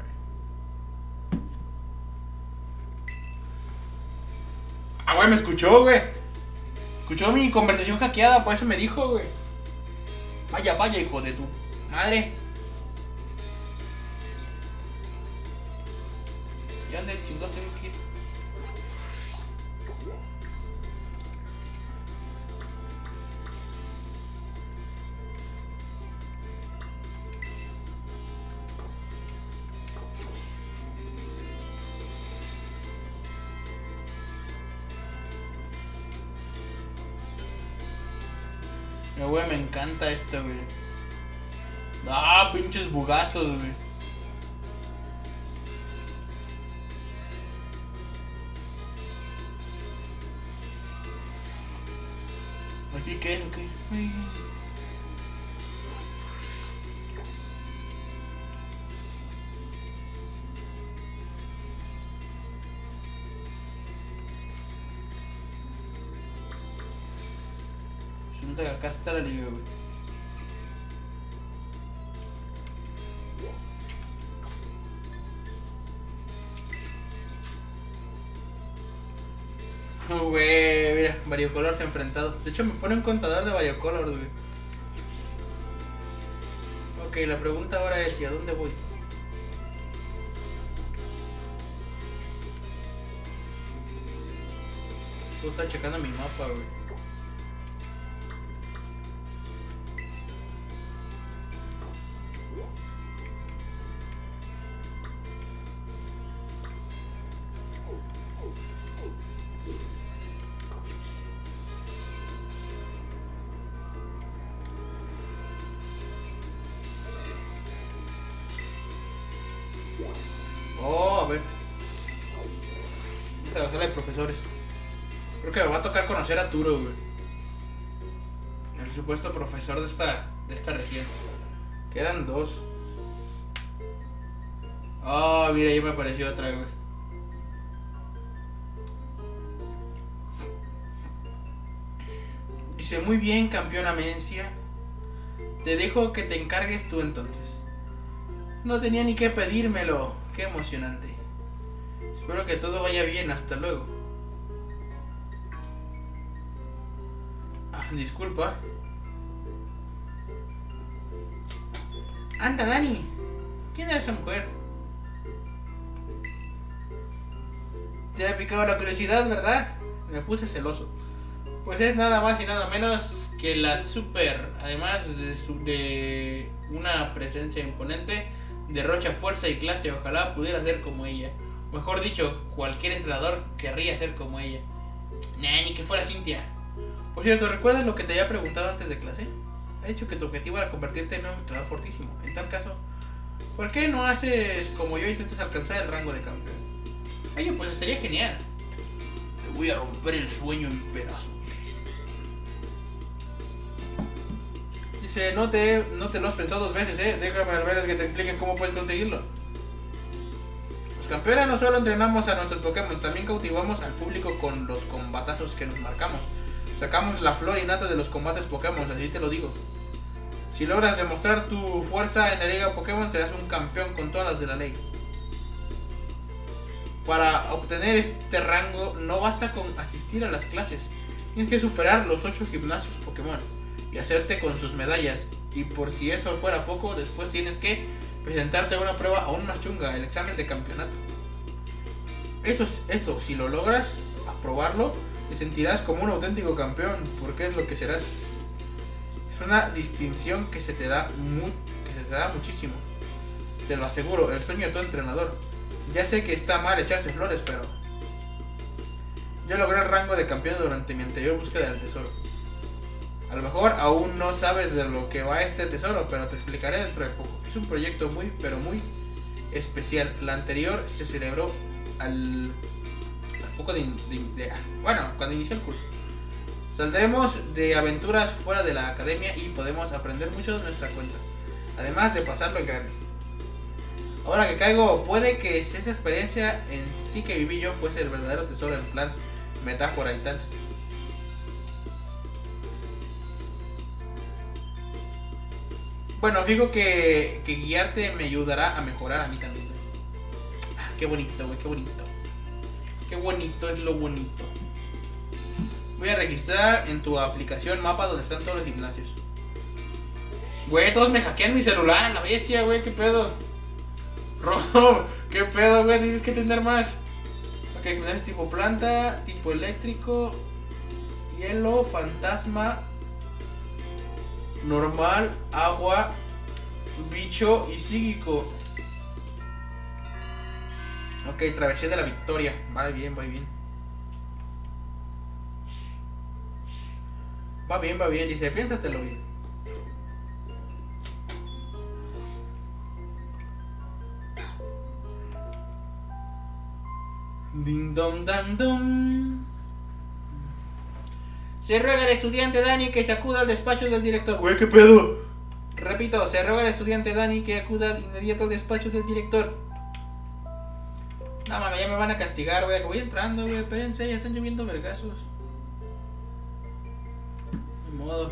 Ah, güey, me escuchó, güey. Escuchó mi conversación hackeada, por eso me dijo, güey. Vaya, vaya, hijo de tu madre. ¿Qué onda, chingos? Tengo que ir. Pero, güey, me encanta esto, güey. Ah, pinches bugazos, güey. ¿Aquí qué? Ok. Ay. Resulta que acá está la liga, güey. Güey, mira, Variocolor se ha enfrentado. De hecho, me pone un contador de Variocolor, güey. Ok, la pregunta ahora es: ¿y a dónde voy? Puedo estar checando mi mapa, güey. Oh, a ver. Esta es la sala de profesores. Creo que me va a tocar conocer a Turo, güey. El supuesto profesor de esta, de esta región. Quedan dos. Oh, mira, ya me apareció otra, güey. Dice: muy bien, campeona Mencia. Te dejo que te encargues tú entonces. No tenía ni que pedírmelo. Qué emocionante. Espero que todo vaya bien. Hasta luego. Ah, disculpa. Anda, Dani. ¿Quién es esa mujer? Te ha picado la curiosidad, ¿verdad? Me puse celoso. Pues es nada más y nada menos que la super. Además de, su, de una presencia imponente, derrocha fuerza y clase. Ojalá pudiera ser como ella. Mejor dicho, cualquier entrenador querría ser como ella. Nah, ni que fuera Cintia. Por cierto, ¿recuerdas lo que te había preguntado antes de clase? Ha dicho que tu objetivo era convertirte en un entrenador fortísimo. En tal caso, ¿por qué no haces como yo e intentas alcanzar el rango de campeón? Oye, pues sería genial. Te voy a romper el sueño en pedazos. Dice: no te, no te lo has pensado dos veces, eh. Déjame al menos que te expliquen cómo puedes conseguirlo. Los campeones no solo entrenamos a nuestros Pokémon, también cautivamos al público con los combatazos que nos marcamos. Sacamos la flor innata de los combates Pokémon, así te lo digo. Si logras demostrar tu fuerza en la Liga Pokémon, serás un campeón con todas las de la ley. Para obtener este rango no basta con asistir a las clases. Tienes que superar los ocho gimnasios Pokémon y hacerte con sus medallas. Y por si eso fuera poco, después tienes que presentarte a una prueba aún más chunga, el examen de campeonato. Eso, eso si lo logras aprobarlo, te sentirás como un auténtico campeón, porque es lo que serás. Es una distinción que se te da, muy, que se te da muchísimo. Te lo aseguro, el sueño de todo entrenador. Ya sé que está mal echarse flores, pero yo logré el rango de campeón durante mi anterior búsqueda del tesoro. A lo mejor aún no sabes de lo que va este tesoro, pero te explicaré dentro de poco. Es un proyecto muy, pero muy especial. La anterior se celebró al, al poco de, de, de... Bueno, cuando inició el curso. Saldremos de aventuras fuera de la academia y podemos aprender mucho de nuestra cuenta. Además de pasarlo en grande. Ahora que caigo, puede que esa experiencia en sí que viví yo fuese el verdadero tesoro en plan metáfora y tal. Bueno, digo que, que guiarte me ayudará a mejorar a mí también. Ah, qué bonito, güey, qué bonito. Qué bonito es lo bonito. Voy a registrar en tu aplicación mapa donde están todos los gimnasios. Güey, todos me hackean mi celular, la bestia, güey, qué pedo. Rojo, ¿qué pedo, güey? Tienes que tener más. Ok, es tipo planta, tipo eléctrico, hielo, fantasma, normal, agua, bicho y psíquico. Ok, travesía de la victoria. Va bien, va bien. Va bien, va bien. Dice, piénsatelo bien. Ding dong dang dong. Se ruega al estudiante Dani que se acuda al despacho del director. Güey, ¿qué pedo? Repito, se ruega al estudiante Dani que acuda al inmediato al despacho del director. No mames, ya me van a castigar, güey. Voy entrando, güey. Espérense, ya están lloviendo vergazos. De modo.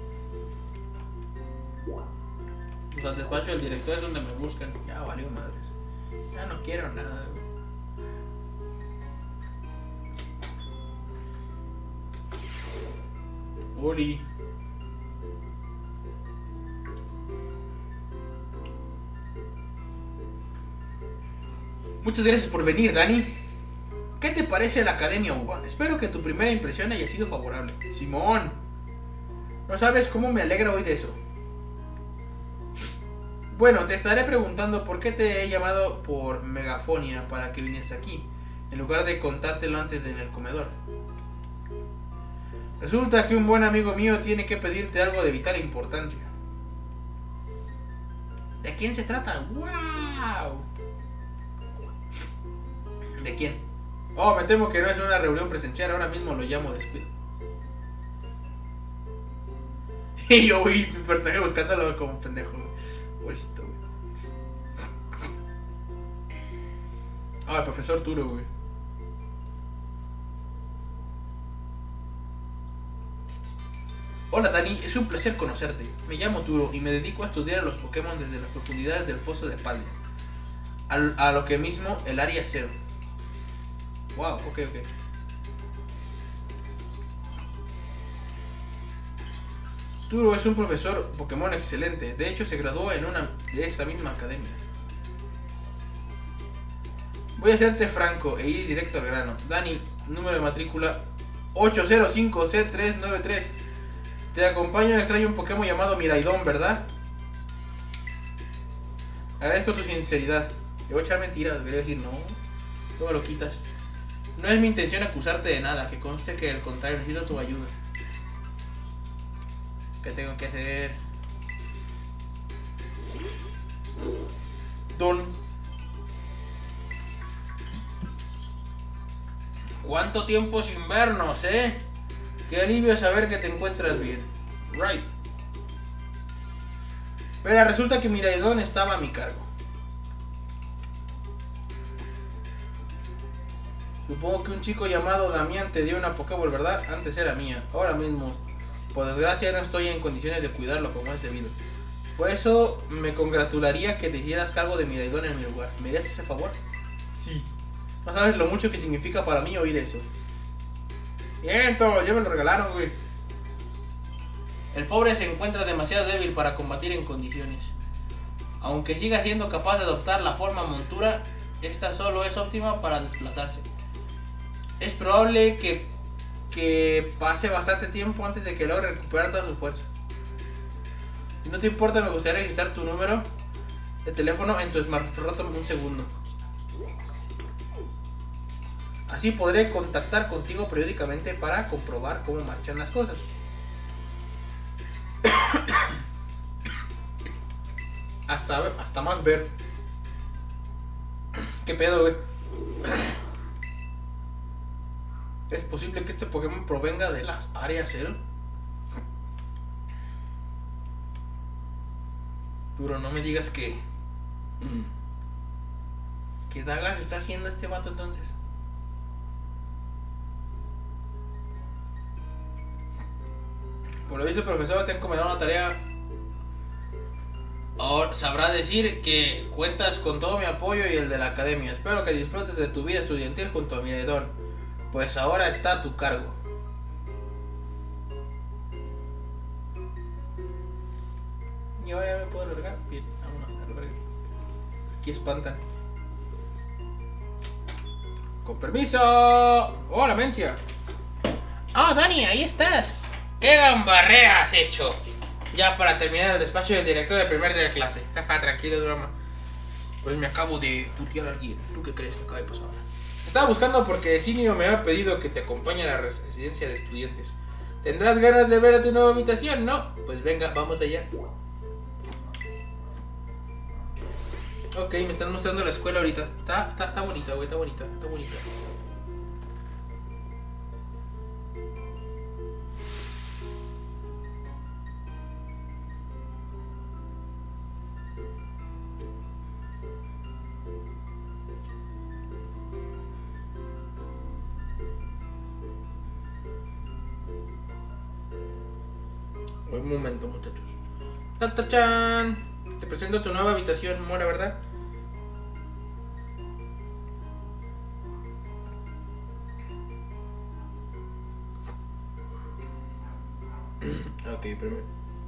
Pues al despacho del director es donde me buscan. Ya valió madres. Ya no quiero nada, güey. Uri. Muchas gracias por venir, Dani. ¿Qué te parece la Academia Hugo? Espero que tu primera impresión haya sido favorable. Simón, no sabes cómo me alegra oír eso. Bueno, te estaré preguntando por qué te he llamado por megafonía para que viniese aquí, en lugar de contártelo antes en el comedor. Resulta que un buen amigo mío tiene que pedirte algo de vital importancia. ¿De quién se trata? ¡Wow! ¿De quién? Oh, me temo que no es una reunión presencial. Ahora mismo lo llamo descuido. Y yo, güey, mi personaje buscándolo como pendejo. Pobrecito, güey. Ah, el profesor Turo, güey. Hola Dani, es un placer conocerte. Me llamo Turo y me dedico a estudiar a los Pokémon desde las profundidades del foso de Paldia. A, a lo que mismo el área cero. Wow, ok, ok. Turo es un profesor Pokémon excelente. De hecho, se graduó en una de esa misma academia. Voy a serte franco e ir directo al grano. Dani, número de matrícula ocho cero cinco C tres nueve tres. Te acompaña un extraño Pokémon llamado Miraidon, ¿verdad? Agradezco tu sinceridad. Le voy a echar mentiras, voy a decir no. No me lo quitas. No es mi intención acusarte de nada, que conste que al contrario necesito tu ayuda. ¿Qué tengo que hacer? Don. ¿Cuánto tiempo sin vernos, eh? Qué alivio saber que te encuentras bien. Right. Pero resulta que Miraidon estaba a mi cargo. Supongo que un chico llamado Damián te dio una Pokéball, ¿verdad? Antes era mía. Ahora mismo, por desgracia, no estoy en condiciones de cuidarlo como es debido. Por eso me congratularía que te hicieras cargo de Miraidon en mi lugar. ¿Me harías ese favor? Sí. No sabes lo mucho que significa para mí oír eso. Bien, todo, ya me lo regalaron, güey. El pobre se encuentra demasiado débil para combatir en condiciones. Aunque siga siendo capaz de adoptar la forma montura, esta solo es óptima para desplazarse. Es probable que, que pase bastante tiempo antes de que logre recuperar toda su fuerza. Si no te importa, me gustaría registrar tu número de teléfono en tu smartphone un segundo. Así podré contactar contigo periódicamente para comprobar cómo marchan las cosas. Hasta, hasta más ver. ¿Qué pedo, güey? ¿Es posible que este Pokémon provenga de las áreas cero? Pero no me digas que... ¿Qué dagas está haciendo este vato entonces? Por lo visto, el profesor te ha encomendado una tarea. Ahora sabrá decir que cuentas con todo mi apoyo y el de la academia. Espero que disfrutes de tu vida estudiantil junto a Miraidon, pues ahora está a tu cargo. Y ahora ya me puedo largar. Bien, vámonos a largar. Aquí espantan. Con permiso. Hola, Mencia. Oh, Dani, ahí estás. ¿Qué gambarrea has hecho? Ya para terminar el despacho del director del primer día de clase. Jaja, tranquilo, drama. Pues me acabo de putear a alguien. ¿Tú qué crees que acaba de pasar? Estaba buscando porque Cinio me ha pedido que te acompañe a la residencia de estudiantes. ¿Tendrás ganas de ver a tu nueva habitación? ¿No? Pues venga, vamos allá. Ok, me están mostrando la escuela ahorita. Está, está, está bonita, güey, está bonita, está bonita. Un momento, muchachos. ¡Tachán! Te presento tu nueva habitación, Mora, ¿verdad? Ok, primero.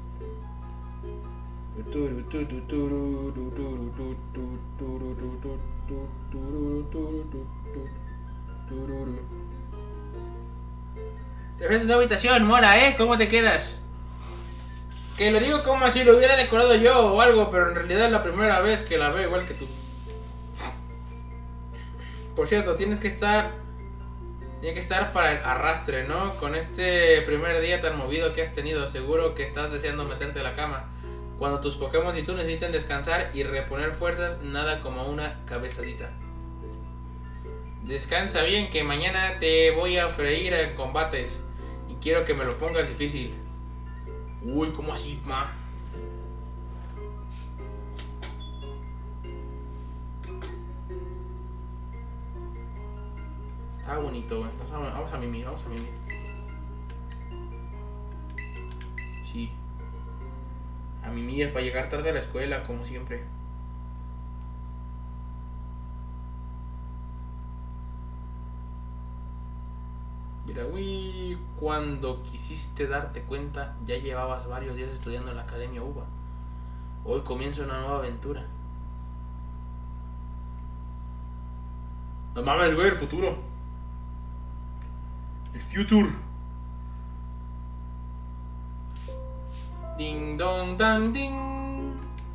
Te presento tu nueva habitación, Mora, ¿eh? ¿Cómo te quedas? Que lo digo como si lo hubiera decorado yo o algo, pero en realidad es la primera vez que la veo igual que tú. Por cierto, tienes que estar... Tiene que estar para el arrastre, ¿no? Con este primer día tan movido que has tenido, seguro que estás deseando meterte a la cama. Cuando tus Pokémon y tú necesiten descansar y reponer fuerzas, nada como una cabezadita. Descansa bien, que mañana te voy a freír en combates. Y quiero que me lo pongas difícil. Uy, ¿cómo así, ma? Está bonito, güey. Vamos a mimir, vamos a mimir. Sí. A mimir para llegar tarde a la escuela, como siempre. Mira, uy, cuando quisiste darte cuenta, ya llevabas varios días estudiando en la Academia Uva. Hoy comienza una nueva aventura. No mames, güey, el futuro. El future. Ding dong dang ding.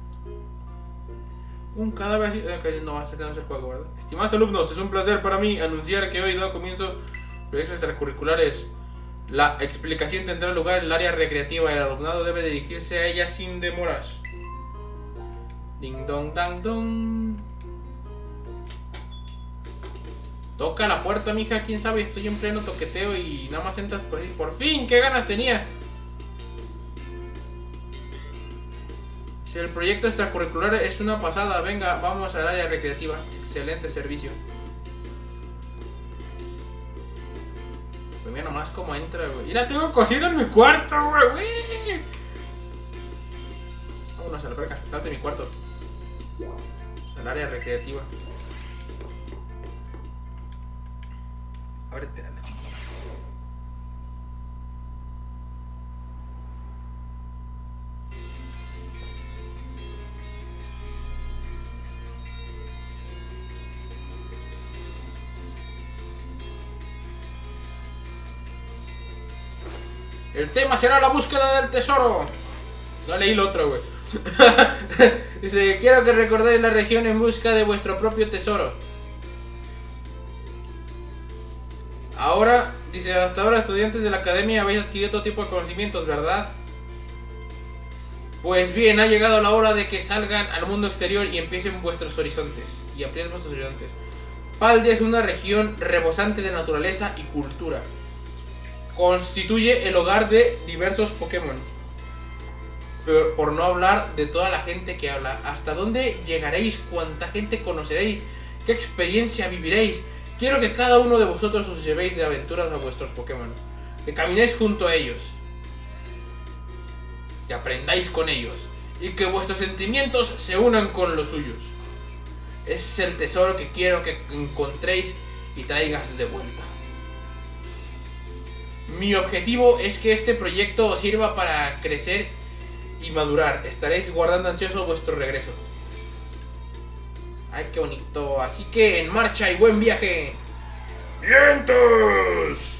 Un cadáver así. Okay, no, este no es el juego, ¿verdad? Estimados alumnos, es un placer para mí anunciar que hoy da comienzo proyectos extracurriculares. La explicación tendrá lugar en el área recreativa. El alumnado debe dirigirse a ella sin demoras. Ding dong dang dong. Toca la puerta, mija, quién sabe, estoy en pleno toqueteo y nada más entras por ahí. Por fin, qué ganas tenía. Si el proyecto extracurricular es una pasada, venga, vamos al área recreativa. Excelente servicio. Pues mira nomás cómo entra, güey. Mira, tengo cocina en mi cuarto, güey. Vámonos a la verga, date mi cuarto. Es el área recreativa. Ábrete la chica. El tema será la búsqueda del tesoro. No leí lo otro, güey. Dice, quiero que recordéis la región en busca de vuestro propio tesoro. Ahora, dice, hasta ahora estudiantes de la academia habéis adquirido todo tipo de conocimientos, ¿verdad? Pues bien, ha llegado la hora de que salgan al mundo exterior y empiecen vuestros horizontes. Y amplíen vuestros horizontes. Paldea es una región rebosante de naturaleza y cultura. Constituye el hogar de diversos Pokémon. Pero por no hablar de toda la gente que habla. ¿Hasta dónde llegaréis? ¿Cuánta gente conoceréis? ¿Qué experiencia viviréis? Quiero que cada uno de vosotros os llevéis de aventuras a vuestros Pokémon. Que caminéis junto a ellos. Que aprendáis con ellos. Y que vuestros sentimientos se unan con los suyos. Ese es el tesoro que quiero que encontréis y traigas de vuelta. Mi objetivo es que este proyecto os sirva para crecer y madurar. Estaréis guardando ansioso vuestro regreso. Ay, qué bonito. Así que en marcha y buen viaje. ¡Vientos!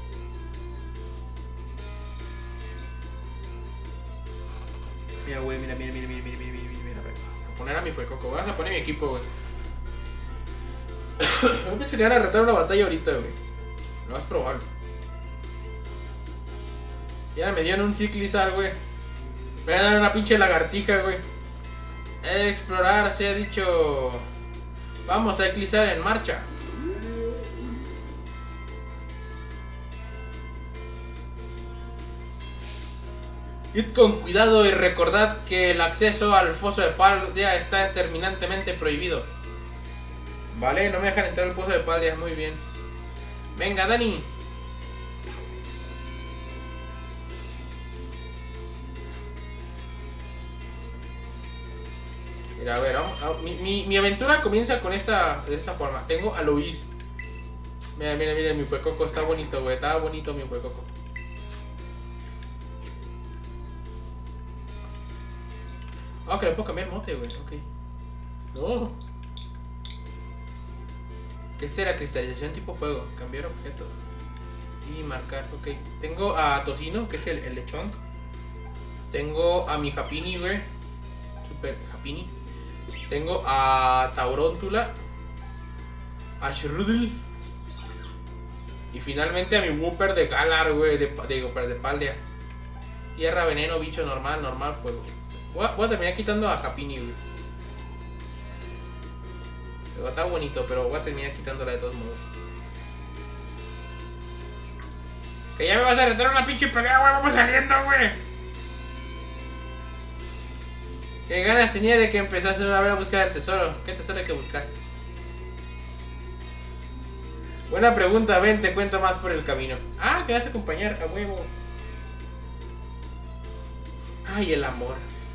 Mira, güey, mira, mira, mira, mira, mira, mira, mira, mira. Voy a poner a mi fuecoco. Vamos a poner mi equipo, güey. Me voy a enseñar a retar una batalla ahorita, güey. Lo más probable. Ya me dieron un ciclizar, güey. Me voy a dar una pinche lagartija, güey. Explorar, se ha dicho. Vamos a eclizar en marcha. Id con cuidado y recordad que el acceso al foso de Paldia está terminantemente prohibido. Vale, no me dejan entrar al pozo de Paldia, muy bien. Venga, Dani. Mira, a ver, vamos, a, mi, mi, mi aventura comienza con esta, de esta forma. Tengo a Luis. Mira, mira, mira, mi fuecoco está bonito, güey. Está bonito mi fuecoco. Ah, oh, que le puedo cambiar mote, güey. Ok. No. Que esta era cristalización tipo fuego. Cambiar objeto. Y marcar. Ok. Tengo a Tocino, que es el, el lechón. Tengo a mi Japini, güey. Super Japini. Tengo a Tauróntula. A Shrudl. Y finalmente a mi Wooper de Galar, güey. De, de, de, de Paldia. Tierra, veneno, bicho normal, normal, fuego. Voy a, voy a terminar quitando a Japini, güey. Pero está bonito, pero voy a terminar quitándola de todos modos. Que ya me vas a retar una pinche pelea, güey. Vamos saliendo, güey. Que ganas tenía de que empezaste una vez a buscar el tesoro. ¿Qué tesoro hay que buscar? Buena pregunta, ven, te cuento más por el camino. Ah, que vas a acompañar, a huevo. Ay, el amor.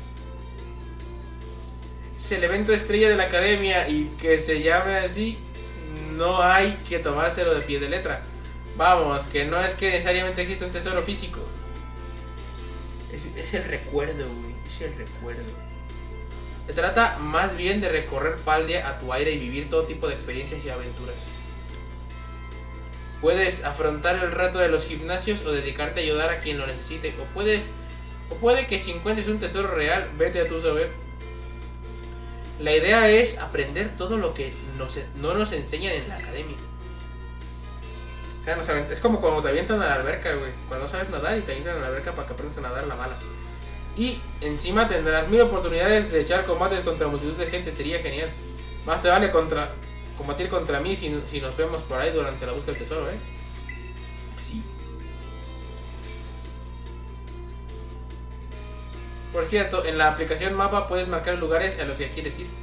Es el evento estrella de la academia y que se llame así, no hay que tomárselo de pie de letra. Vamos, que no es que necesariamente exista un tesoro físico. Es, es el recuerdo, güey, es el recuerdo. Se trata más bien de recorrer Paldia a tu aire y vivir todo tipo de experiencias y aventuras. Puedes afrontar el reto de los gimnasios o dedicarte a ayudar a quien lo necesite. O puedes, o puede que si encuentres un tesoro real, vete a tu saber. La idea es aprender todo lo que nos, no nos enseñan en la academia. O sea, no saben, es como cuando te avientan a la alberca, güey. Cuando no sabes nadar y te avientan a la alberca para que aprendas a nadar a la mala. Y encima tendrás mil oportunidades de echar combates contra multitud de gente. Sería genial. Más te vale contra, combatir contra mí si, si nos vemos por ahí durante la búsqueda del tesoro, ¿eh? Sí. Por cierto, en la aplicación mapa puedes marcar lugares a los que quieres ir.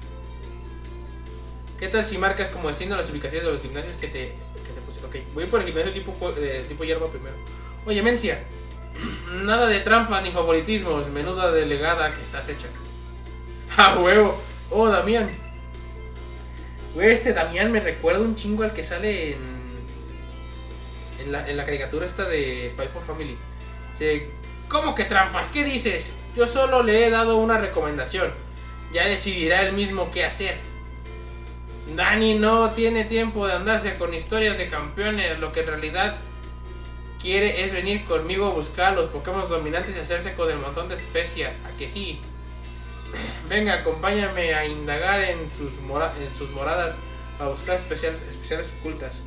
¿Qué tal si marcas como destino las ubicaciones de los gimnasios que te, que te puse? Ok, voy por el gimnasio tipo, de tipo hierba primero. Oye, Mencia, nada de trampa ni favoritismos, menuda delegada que estás hecha. ¡Ah, huevo! Oh, Damián. Güey, este Damián me recuerda un chingo al que sale en, en, la, en la caricatura esta de Spy for Family. Sí. ¿Cómo que trampas? ¿Qué dices? Yo solo le he dado una recomendación. Ya decidirá él mismo qué hacer. Dani no tiene tiempo de andarse con historias de campeones. Lo que en realidad quiere es venir conmigo a buscar a los Pokémon dominantes y hacerse con el montón de especias. ¿A que sí? Venga, acompáñame a indagar en sus, mora en sus moradas para buscar especial especiales ocultas.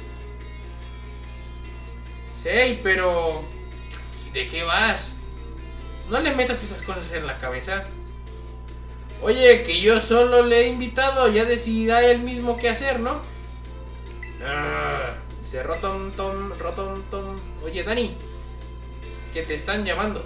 Sí, pero ¿de qué vas? No le metas esas cosas en la cabeza. Oye, que yo solo le he invitado, ya decidirá él mismo qué hacer, ¿no? Ah, dice Rotom Tom, Rotom Tom. Oye, Dani, que te están llamando.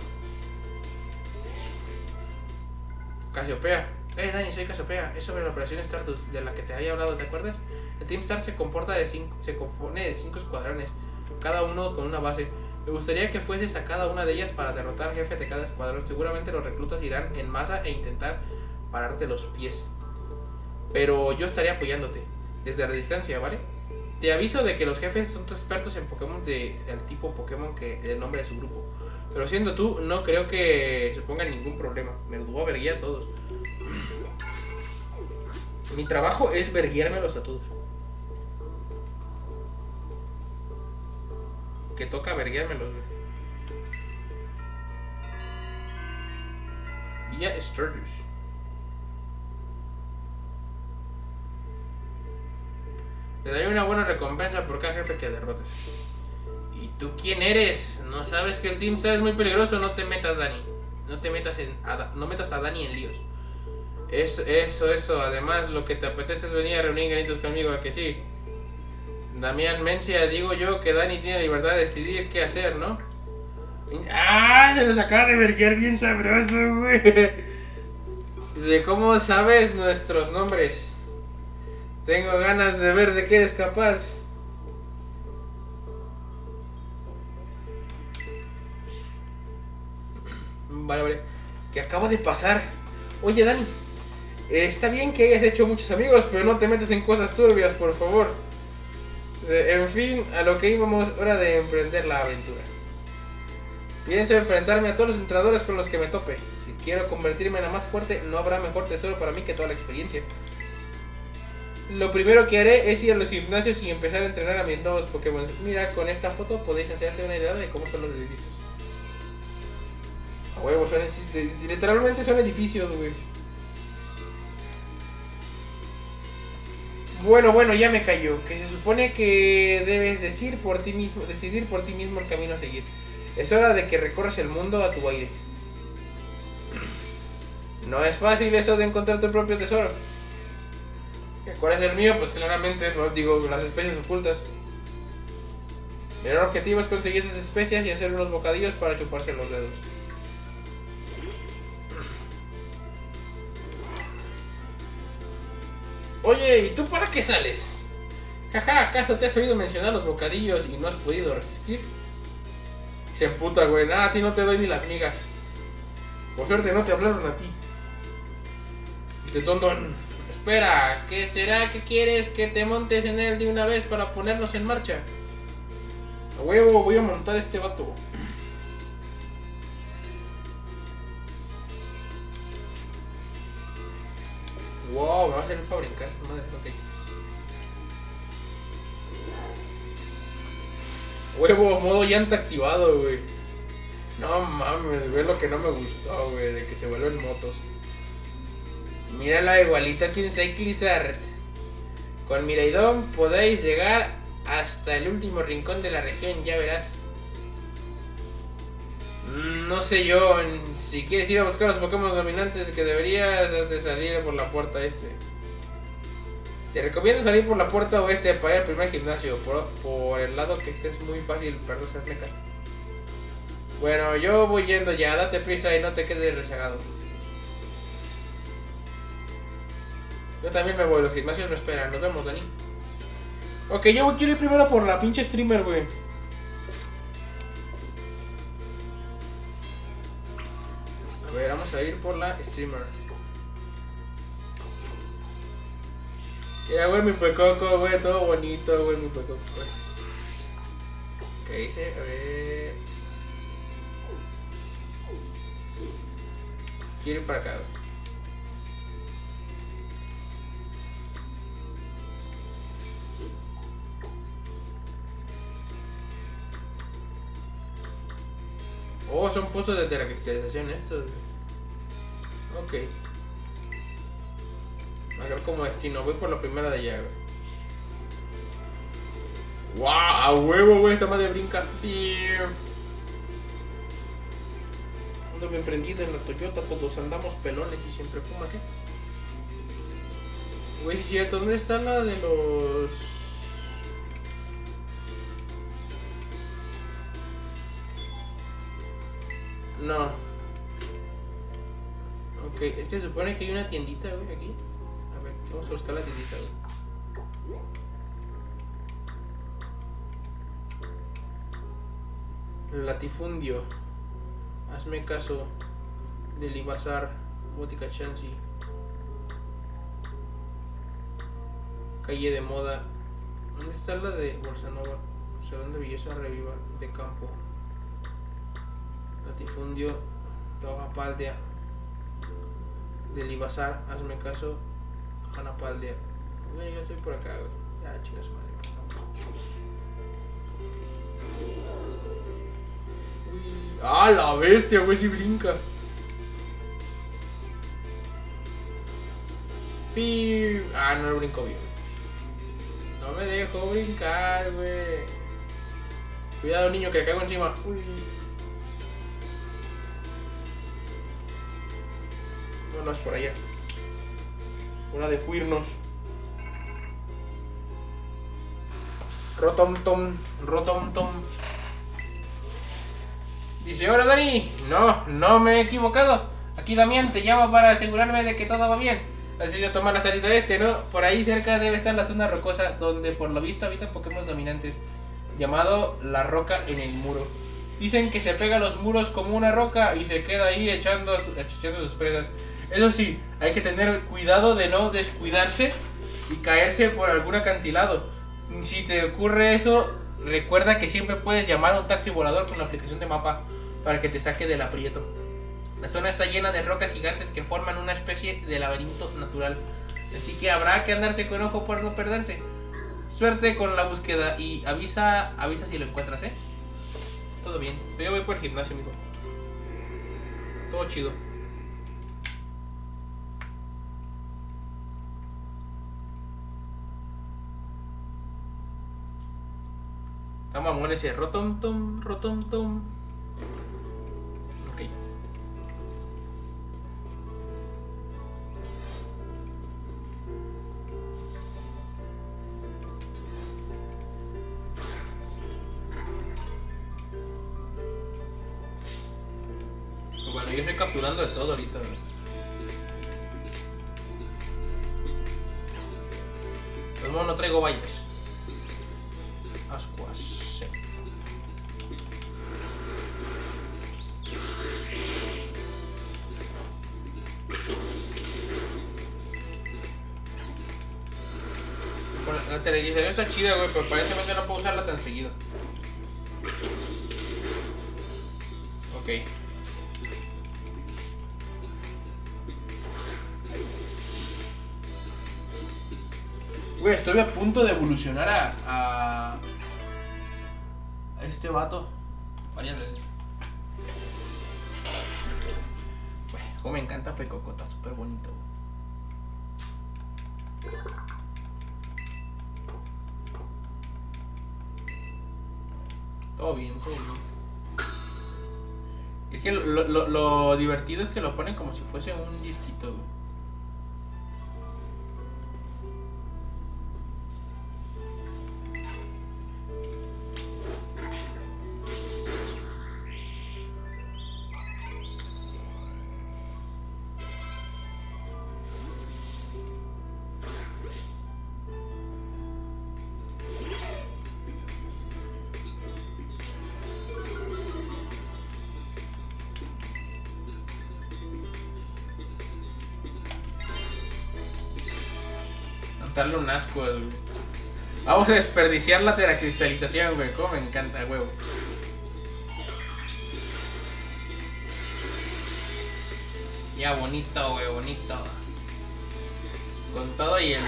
Casiopea. Eh, Dani, soy Casiopea. Es sobre la operación Stardust de la que te había hablado, ¿te acuerdas? El Team Star se comporta de cinco, se compone de cinco escuadrones, cada uno con una base. Me gustaría que fueses a cada una de ellas para derrotar al jefe de cada escuadrón. Seguramente los reclutas irán en masa e intentar pararte los pies. Pero yo estaré apoyándote desde la distancia, ¿vale? Te aviso de que los jefes son expertos en Pokémon de, del tipo Pokémon que el nombre de su grupo. Pero siendo tú, no creo que supongan ningún problema. Me los voy a ver guiar a todos. Mi trabajo es verguiármelos a todos. Que toca verguiármelos, güey. Vía Sturgis. Te daré una buena recompensa por cada jefe que derrotes. ¿Y tú quién eres? ¿No sabes que el Team Star es muy peligroso? No te metas, Dani. No te metas en a, no metas a Dani en líos. Eso, eso, eso. Además, lo que te apetece es venir a reunir ganitos conmigo, ¿a que sí? Damián Mencia, digo yo que Dani tiene libertad de decidir qué hacer, ¿no? ¡Ah! Se los acaba de verguiar bien sabroso, güey. ¿De cómo sabes nuestros nombres? Tengo ganas de ver de qué eres capaz. Vale, vale. ¿Qué acaba de pasar? Oye, Dani, eh, está bien que hayas hecho muchos amigos, pero no te metas en cosas turbias, por favor. En fin, a lo que íbamos, hora de emprender la aventura. Pienso enfrentarme a todos los entrenadores con los que me tope. Si quiero convertirme en la más fuerte, no habrá mejor tesoro para mí que toda la experiencia. Lo primero que haré es ir a los gimnasios y empezar a entrenar a mis nuevos Pokémon. Mira, con esta foto podéis hacerte una idea de cómo son los edificios. A huevo, son literalmente son edificios, güey. Bueno, bueno, ya me cayó. Que se supone que debes decir por ti mismo, decidir por ti mismo el camino a seguir. Es hora de que recorras el mundo a tu aire. No es fácil eso de encontrar tu propio tesoro. ¿Cuál es el mío? Pues claramente, digo, las especies ocultas. Mi gran objetivo es conseguir esas especias y hacer unos bocadillos para chuparse los dedos. Oye, ¿y tú para qué sales? Jaja, ¿acaso te has oído mencionar los bocadillos y no has podido resistir? Se emputa, güey. Nada, a ti no te doy ni las migas. Por suerte no te hablaron a ti. Dice Tondón. Espera, ¿qué será que quieres que te montes en él de una vez para ponernos en marcha? A huevo, voy a montar a este vato. Wow, me va a servir para brincar, madre, ok. Huevo, modo llanta activado, güey. No mames, güey, lo que no me gustó, güey, de que se vuelven motos. Mírala igualita que un Cyclizard. Con Miraidon podéis llegar hasta el último rincón de la región, ya verás. No sé yo, si quieres ir a buscar los Pokémon dominantes que deberías, has de salir por la puerta este. Te recomiendo salir por la puerta oeste para ir al primer gimnasio. Por, por el lado que este es muy fácil, perdón, hazme caso. Bueno, yo voy yendo ya, date prisa y no te quedes rezagado. Yo también me voy, los gimnasios me esperan, nos vemos, Dani. Ok, yo quiero ir primero por la pinche streamer, güey. A ver, vamos a ir por la streamer. Ya, güey, mi fue coco, güey, todo bonito, güey, mi fue coco, güey. ¿Qué dice? A ver. Quiero ir para acá, güey. Oh, son pozos de telecristalización estos, güey. Ok. A ver como destino, voy por la primera de allá, güey. ¡Wow! A huevo, güey, esta madre brinca. Ando bien prendido en la Toyota, todos andamos pelones y siempre fuma, ¿qué? Güey, es cierto, ¿dónde está la de los...? No. Ok, es que se supone que hay una tiendita, güey, aquí. A ver, vamos a buscar la tiendita, güey. Latifundio. Hazme caso. Delibazar. Botica Chancy. Calle de moda. ¿Dónde está la de Bolsa Nova? Salón de belleza reviva de campo. Latifundio. Toga Paldia. Delibazar. Hazme caso. Van a paldear. Güey, yo estoy por acá, güey. Ya, chinga su madre. Uy. ¡Ah, la bestia, güey! Si brinca. Pi. Ah, no lo brinco bien. No me dejo brincar, güey. Cuidado, niño, que le caigo encima. Uy. No, no es por allá. Hora de fuirnos. Rotom tom, rotom tom. Dice, hola Dani. No, no me he equivocado. Aquí Damián te llama para asegurarme de que todo va bien. Así de tomar la salida este, ¿no? Por ahí cerca debe estar la zona rocosa donde por lo visto habitan Pokémon dominantes, llamado la roca en el muro. Dicen que se pega a los muros como una roca y se queda ahí echando, echando sus presas. Eso sí, hay que tener cuidado de no descuidarse y caerse por algún acantilado. Si te ocurre eso, recuerda que siempre puedes llamar a un taxi volador con la aplicación de mapa para que te saque del aprieto. La zona está llena de rocas gigantes que forman una especie de laberinto natural, así que habrá que andarse con ojo por no perderse. Suerte con la búsqueda y avisa, avisa si lo encuentras, ¿eh? Todo bien. Yo voy por el gimnasio, amigo. Todo chido. Está mamón ese rotom tom, rotom tom. Ok. Bueno, yo estoy capturando de todo ahorita, ¿no? No, no traigo vallas. Ascuas, sí. Bueno, la televisión está chida, güey, pero aparentemente no puedo usarla tan seguido. Ok. Güey, estoy a punto de evolucionar a, a, a este vato varias veces. Güey, como me encanta Fecocota, está súper bonito. Todo bien, todo bien. Es que lo, lo, lo divertido es que lo ponen como si fuese un disquito, güey. Darle un asco, güey. Vamos a desperdiciar la teracristalización, güey. Como me encanta, huevo. Ya, bonito, güey, bonito. Con todo y el...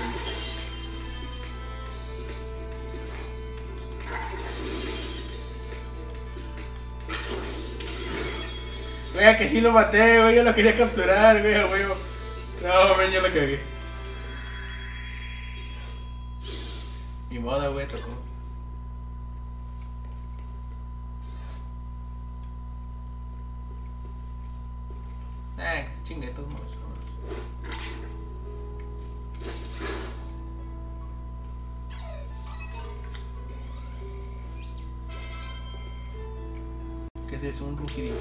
Güey, que sí lo maté, güey. Yo lo quería capturar, güey, güey. No, güey, yo lo cagué. Mi moda, güey, tocó. Ah, que se chingue de todos modos. ¿Qué es eso? Un rookie.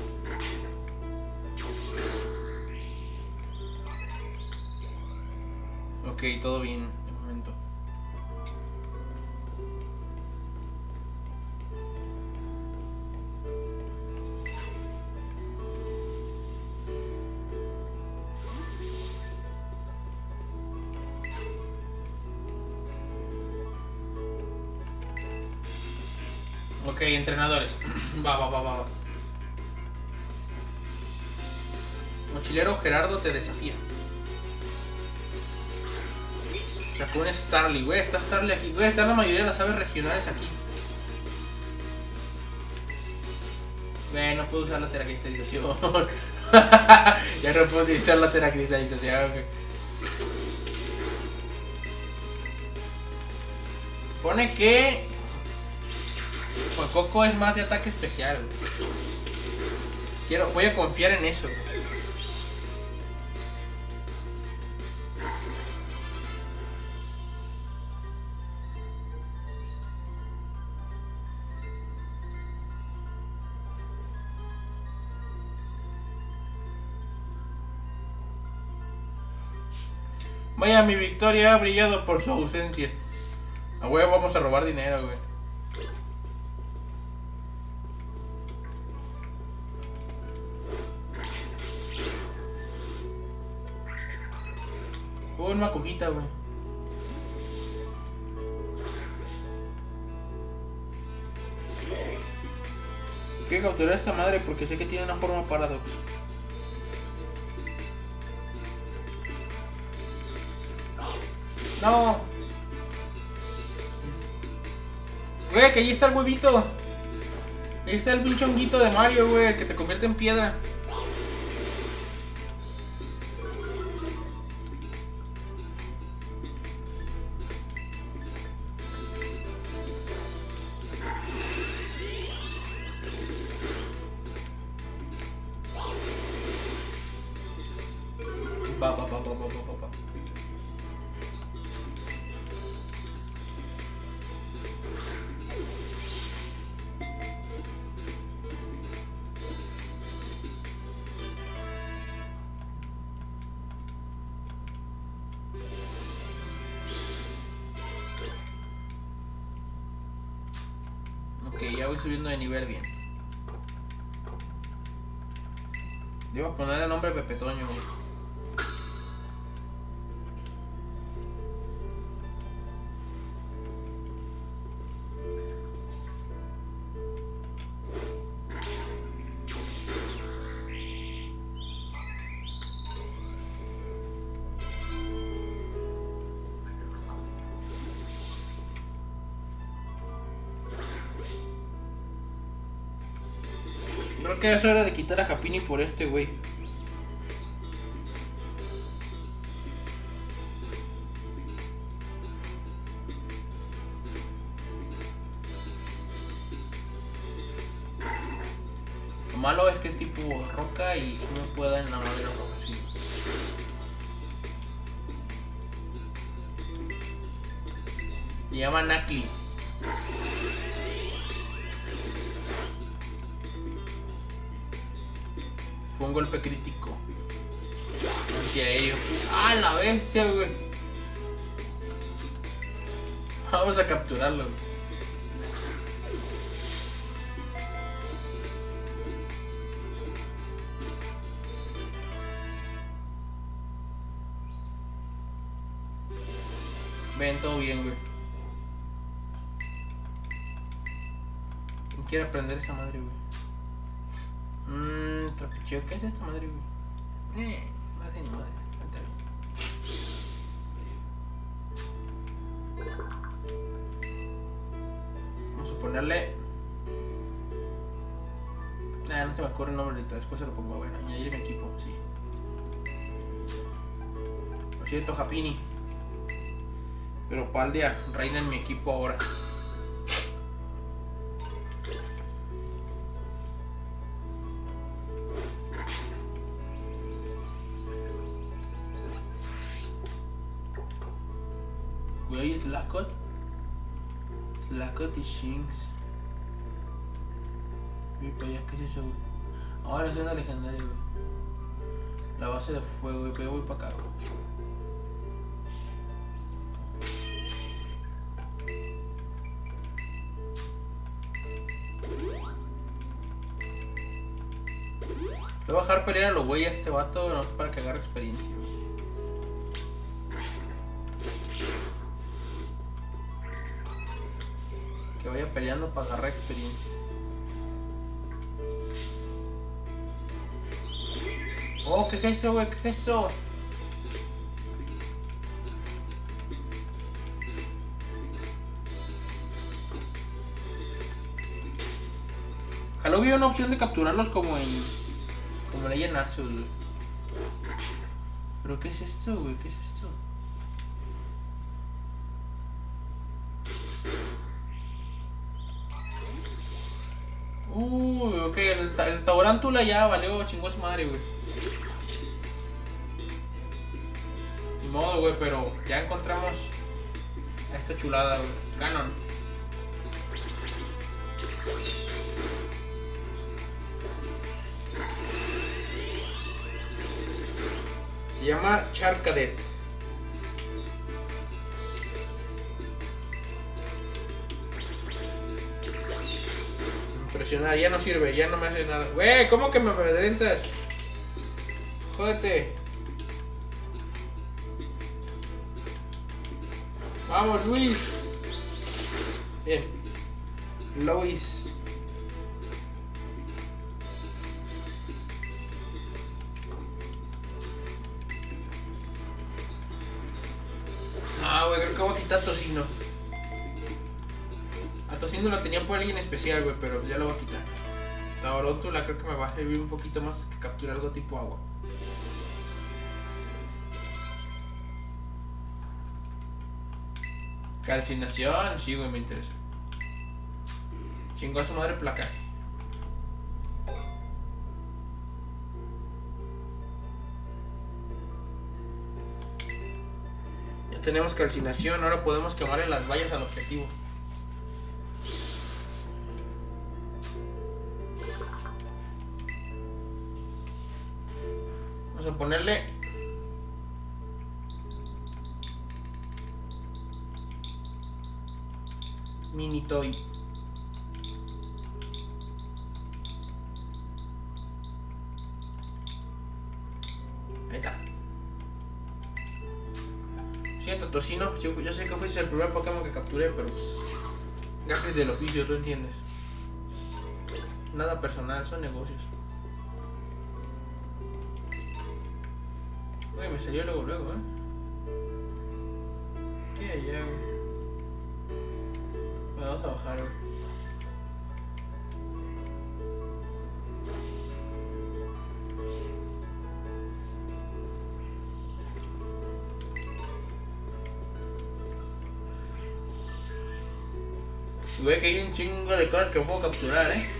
Ok, todo bien, de momento. Ok, entrenadores. Va, va, va, va, va. Mochilero Gerardo te desafía. Sacó un Starly, güey. Está Starly aquí, güey. Están la mayoría de las aves regionales aquí. Güey, no puedo usar la teracristalización. Ya no puedo utilizar la teracristalización, güey. Pone que Fuecoco es más de ataque especial, güey. Quiero, voy a confiar en eso, güey. Vaya, mi victoria ha brillado por su ausencia. A huevo, vamos a robar dinero, güey. Oh, una cojita, güey. Quiero capturar a esta madre porque sé que tiene una forma paradox. No. Güey, que ahí está el huevito. Ahí está el bichonguito de Mario, güey, el que te convierte en piedra. Va, va, va, va, va, va, va. Ok, ya voy subiendo de nivel bien. Debo poner el nombre Pepe Toño, güey. Creo que es hora de quitar a Japini por este güey. Lo malo es que es tipo roca y si me puede dar en la madera roja, sí. Se llama Nakli. Fue un golpe crítico. Antiaéreo. ¡Ah, la bestia, güey! Vamos a capturarlo. Ven, todo bien, güey. ¿Quién quiere aprender esa madre, güey? Mmm, trapicheo, ¿qué es esta madre, güey? Eh, no hace ni madre, está bien. Vamos a ponerle. Nah, no se me ocurre el nombre ahorita, después se lo pongo. Bueno, añadir mi equipo, sí. Lo siento, Japini. Pero Paldia reina en mi equipo ahora. Güey, es Slacot. Slacot y Shinx. Uy, para allá, ¿qué es eso, güey? Ahora es una legendaria, güey. La base de fuego, güey, pero voy para acá, güey. Le voy a dejar pelear a los güeyes a este vato, no, para que agarre experiencia, güey. Que vaya peleando para agarrar experiencia. Oh, ¿qué es eso, güey? ¿Qué es eso? Ojalá hubiera una opción de capturarlos como en... Como en Legend Arceus, güey. ¿Pero qué es esto, güey? ¿Qué es esto? Uy, ok, el, el Tarántula ya valió, chingó a su madre, güey. Ni modo, güey, pero ya encontramos a esta chulada, güey. Ganon. Se llama Charcadet. Impresionar, ya no sirve, ya no me hace nada. Güey, ¿cómo que me amedrentas? Jódete. Vamos, Luis. Bien. Luis. Ah, güey, creo que voy a quitar Tocino. A Tocino lo tenía por alguien especial, güey, pero ya lo voy a quitar. Tarántula creo que me va a servir un poquito más que capturar algo tipo agua. Calcinación, sí, güey, me interesa. Chingó a su madre placaje. Ya tenemos calcinación, ahora podemos quemarle las vallas al objetivo. Vamos a ponerle mini toy. Ahí está. Siento, Tocino, yo, yo sé que fuiste el primer Pokémon que capturé, pero pues gajes del oficio, tú entiendes. Nada personal, son negocios. Uy, me salió luego, luego, eh. ¿Qué hay allá, güey? Vamos a bajar, güey. Güey, que hay un chingo de cosas que puedo capturar, eh.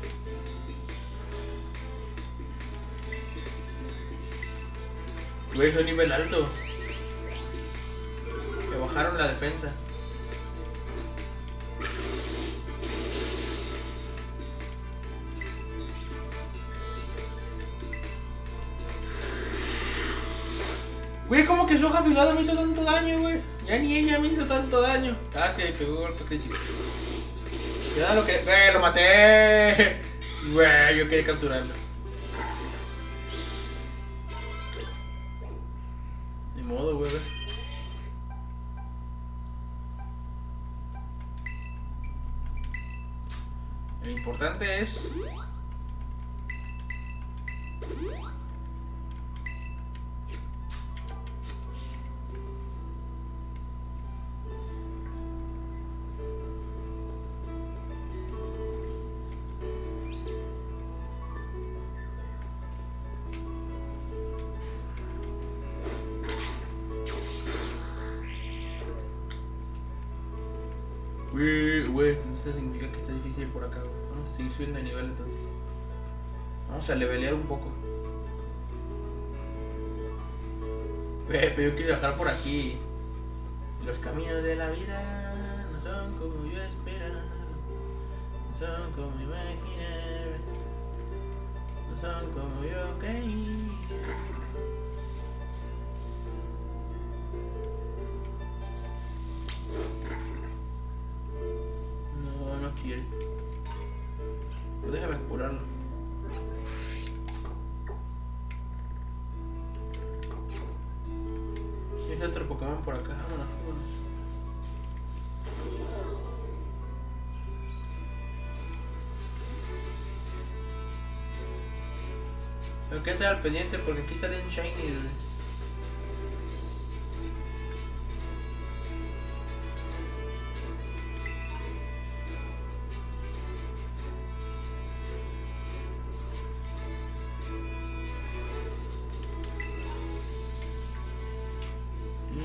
Güey, es un nivel alto. Me bajaron la defensa. Güey, ¿cómo que su hoja afilada me hizo tanto daño, güey? Ya ni ella me hizo tanto daño. Ah, es que pegó golpe crítico. Ya lo que... ¡Güey, lo maté! Güey, yo quería capturarlo. Ni modo, güey. Lo importante es... Güey, güey, eso significa que está difícil por acá, güey. Vamos a seguir subiendo de nivel entonces. Vamos a levelear un poco. Güey, pero yo quiero bajar por aquí. Los caminos de la vida no son como yo esperaba. No son como imaginé. No son como yo creí. No quiere. Pues déjame curarlo. Hay otro Pokémon por acá. Vámonos, vámonos. Tengo que estar al pendiente porque aquí salen Shiny.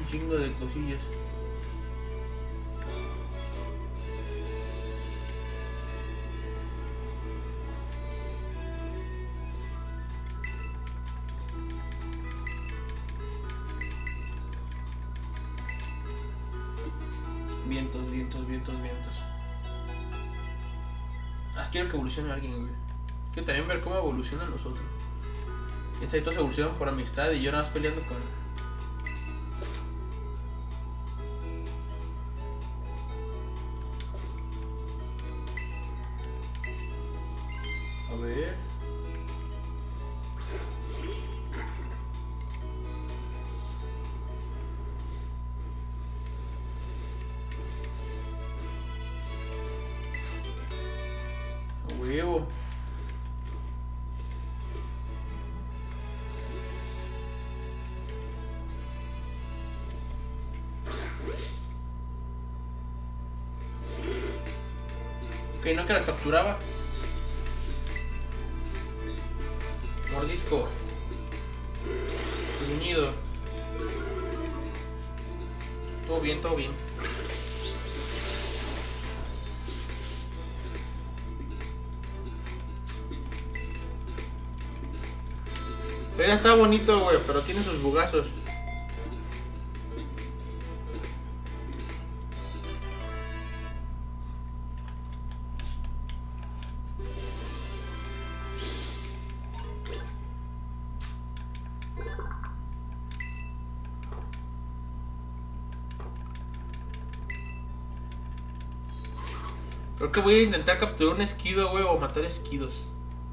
chingo de cosillas. Vientos, vientos, vientos, vientos. Ah, quiero que evolucione alguien, güey. Quiero también ver cómo evolucionan los otros. Piensa, todos evolucionan por amistad y yo nada más peleando con... A ver... A huevo. Ok, no que la capturaba. Mordisco. Gruñido. Todo bien, todo bien. Ya está bonito, güey, pero tiene sus bugazos. Creo que voy a intentar capturar un esquido, güey, o matar esquidos.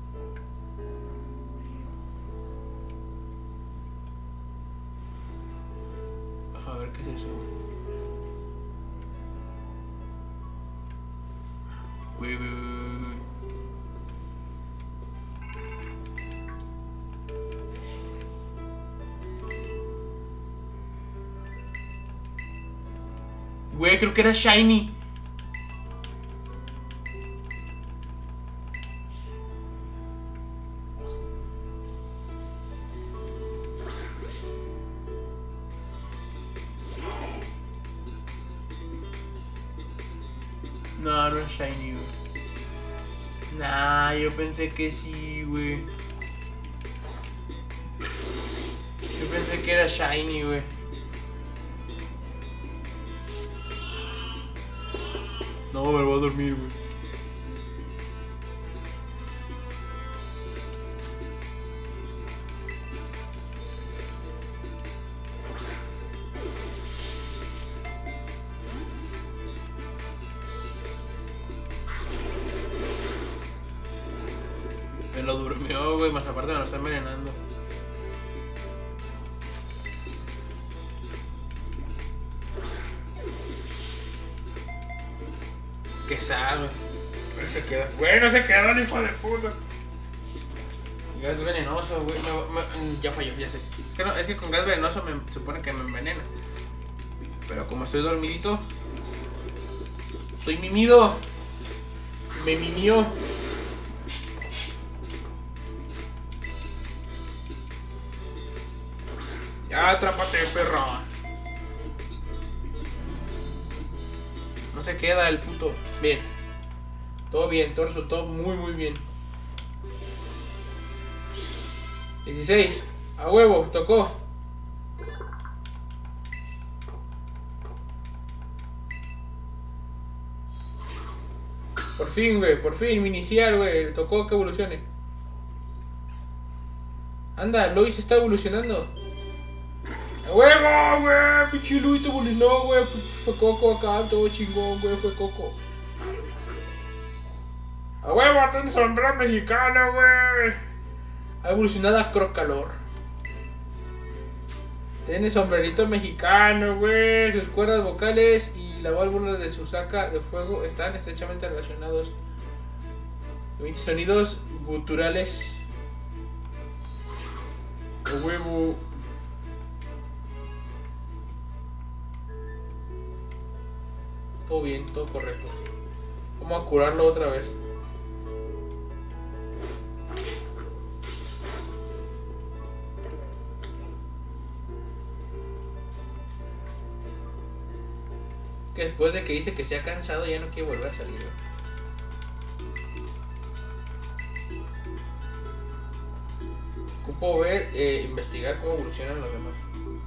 A ver qué es eso, güey. Güey, güey, güey, güey. Güey, creo que era Shiny. No, no es Shiny, güey. Nah, yo pensé que sí, güey. Yo pensé que era Shiny, güey. No, me voy a dormir, güey. Me lo durmió, güey, más aparte me lo está envenenando. Que sabe. No se queda. Güey, no se quedó ni hijo de puta. Gas venenoso, güey. Me, me, ya falló, ya sé. Es que, no, es que con gas venenoso me supone que me envenena. Pero como estoy dormidito, soy mimido. Me mimió. Ya, atrápate, perro. No se queda el puto. Bien. Todo bien, todo resultó muy, muy bien. dieciséis. A huevo, tocó. Por fin, güey, por fin, mi inicial, güey. Tocó que evolucione. Anda, Lois está evolucionando. ¡A huevo, güey! Pinche Luis te evolucionó, güey. Fue, fue Coco acá, todo chingón, güey. Fue Coco. ¡A huevo! Tiene sombrero mexicano, güey. Ha evolucionado a Crocalor. Tiene sombrerito mexicano, güey. Sus cuerdas vocales y la válvula de su saca de fuego están estrechamente relacionados. Emite sonidos guturales. ¡A huevo! Todo bien, todo correcto. Vamos a curarlo otra vez. Que después de que dice que se ha cansado ya no quiere volver a salir, güey. Ocupo ver, eh, investigar cómo evolucionan los demás.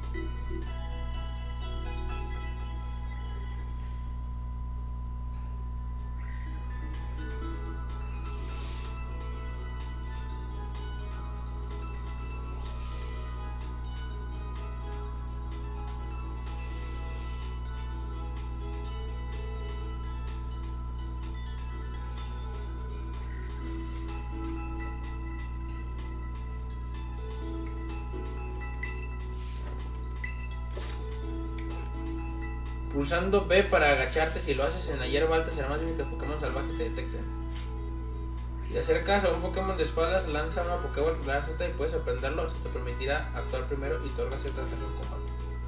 Pulsando B para agacharte, si lo haces en la hierba alta será más difícil que los Pokémon salvajes te detecten. Si te acercas a un Pokémon de espadas, lanza una Pokéball y puedes aprenderlo. Eso te permitirá actuar primero y te otorga cierta ventaja en combate.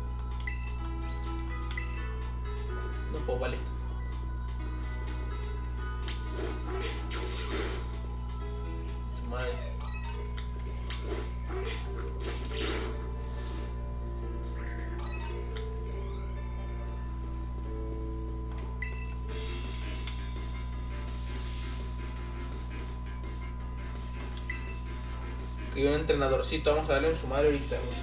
No puedo, vale. Su madre. Que un entrenadorcito, vamos a darle en su madre ahorita, güey.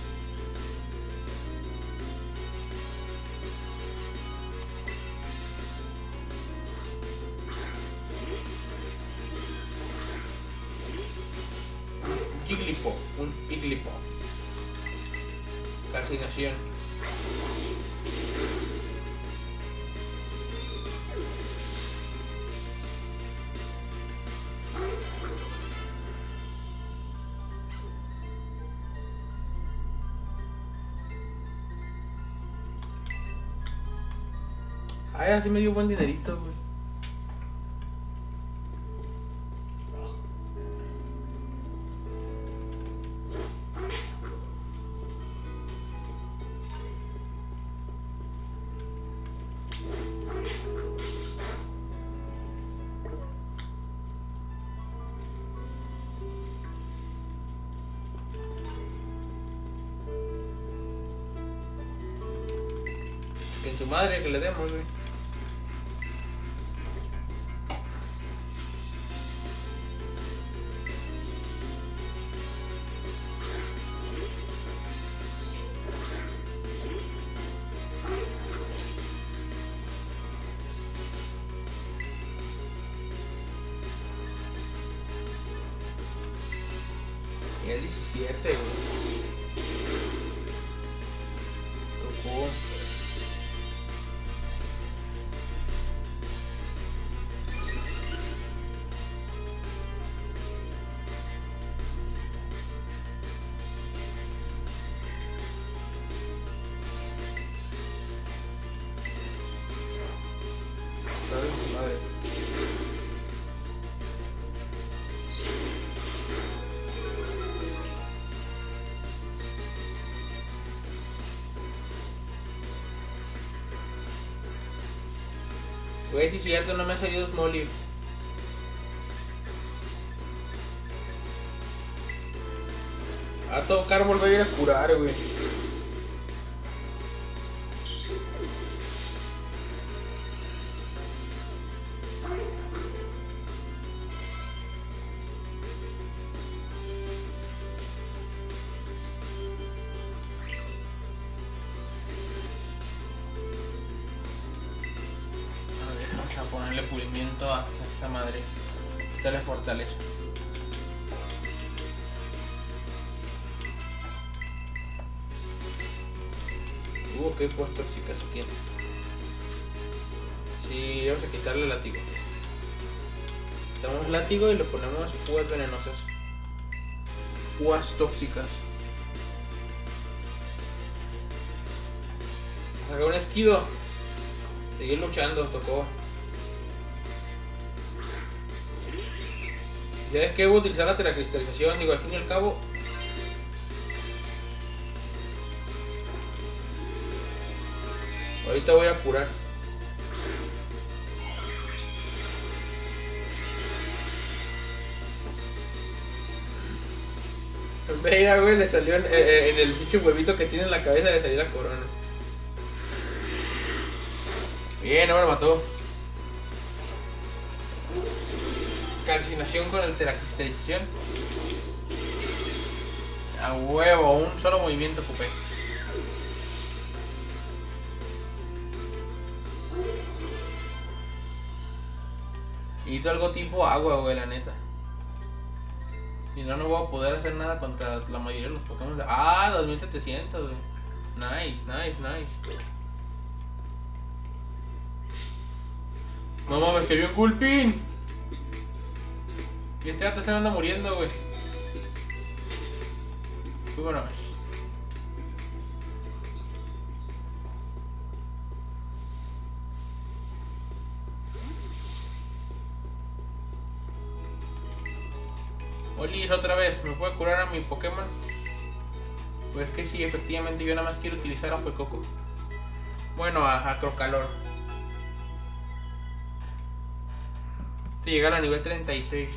Jigglypuff, un Jigglypuff. Calcinación. Ay, así me dio buen dinerito, güey. Que en su madre que le demos, güey. Y el diecisiete, güey. Tocó. ¿Sabes? Madre. Güey, si es cierto, no me ha salido Smolly. A tocar volver a ir a curar, güey. A ponerle pulimiento a esta madre. Esta le fortalece. Uh, ok, pues tóxicas aquí. Sí, vamos a quitarle el látigo. Quitamos látigo y le ponemos púas venenosas. Púas tóxicas. Haga un esquido. Seguir luchando, tocó. Ya es que voy a utilizar la teracristalización, digo, al fin y al cabo. Ahorita voy a curar. Mira, güey, le salió en, en el pinche huevito que tiene en la cabeza, le salió la corona. Bien, no me lo mató. Calcinación con la cristalización. A huevo, un solo movimiento ocupé. Necesito algo tipo agua, güey, la neta. Y no, no voy a poder hacer nada contra la mayoría de los Pokémon. De... Ah, dos mil setecientos, güey. Nice, nice, nice. No mames, que vio un Gulpin. Y este gato se anda muriendo, güey. Vámonos. Olis, otra vez, ¿me puede curar a mi Pokémon? Pues que sí, efectivamente yo nada más quiero utilizar a Fuecoco. Bueno, a, a Crocalor. Te llegar a nivel treinta y seis.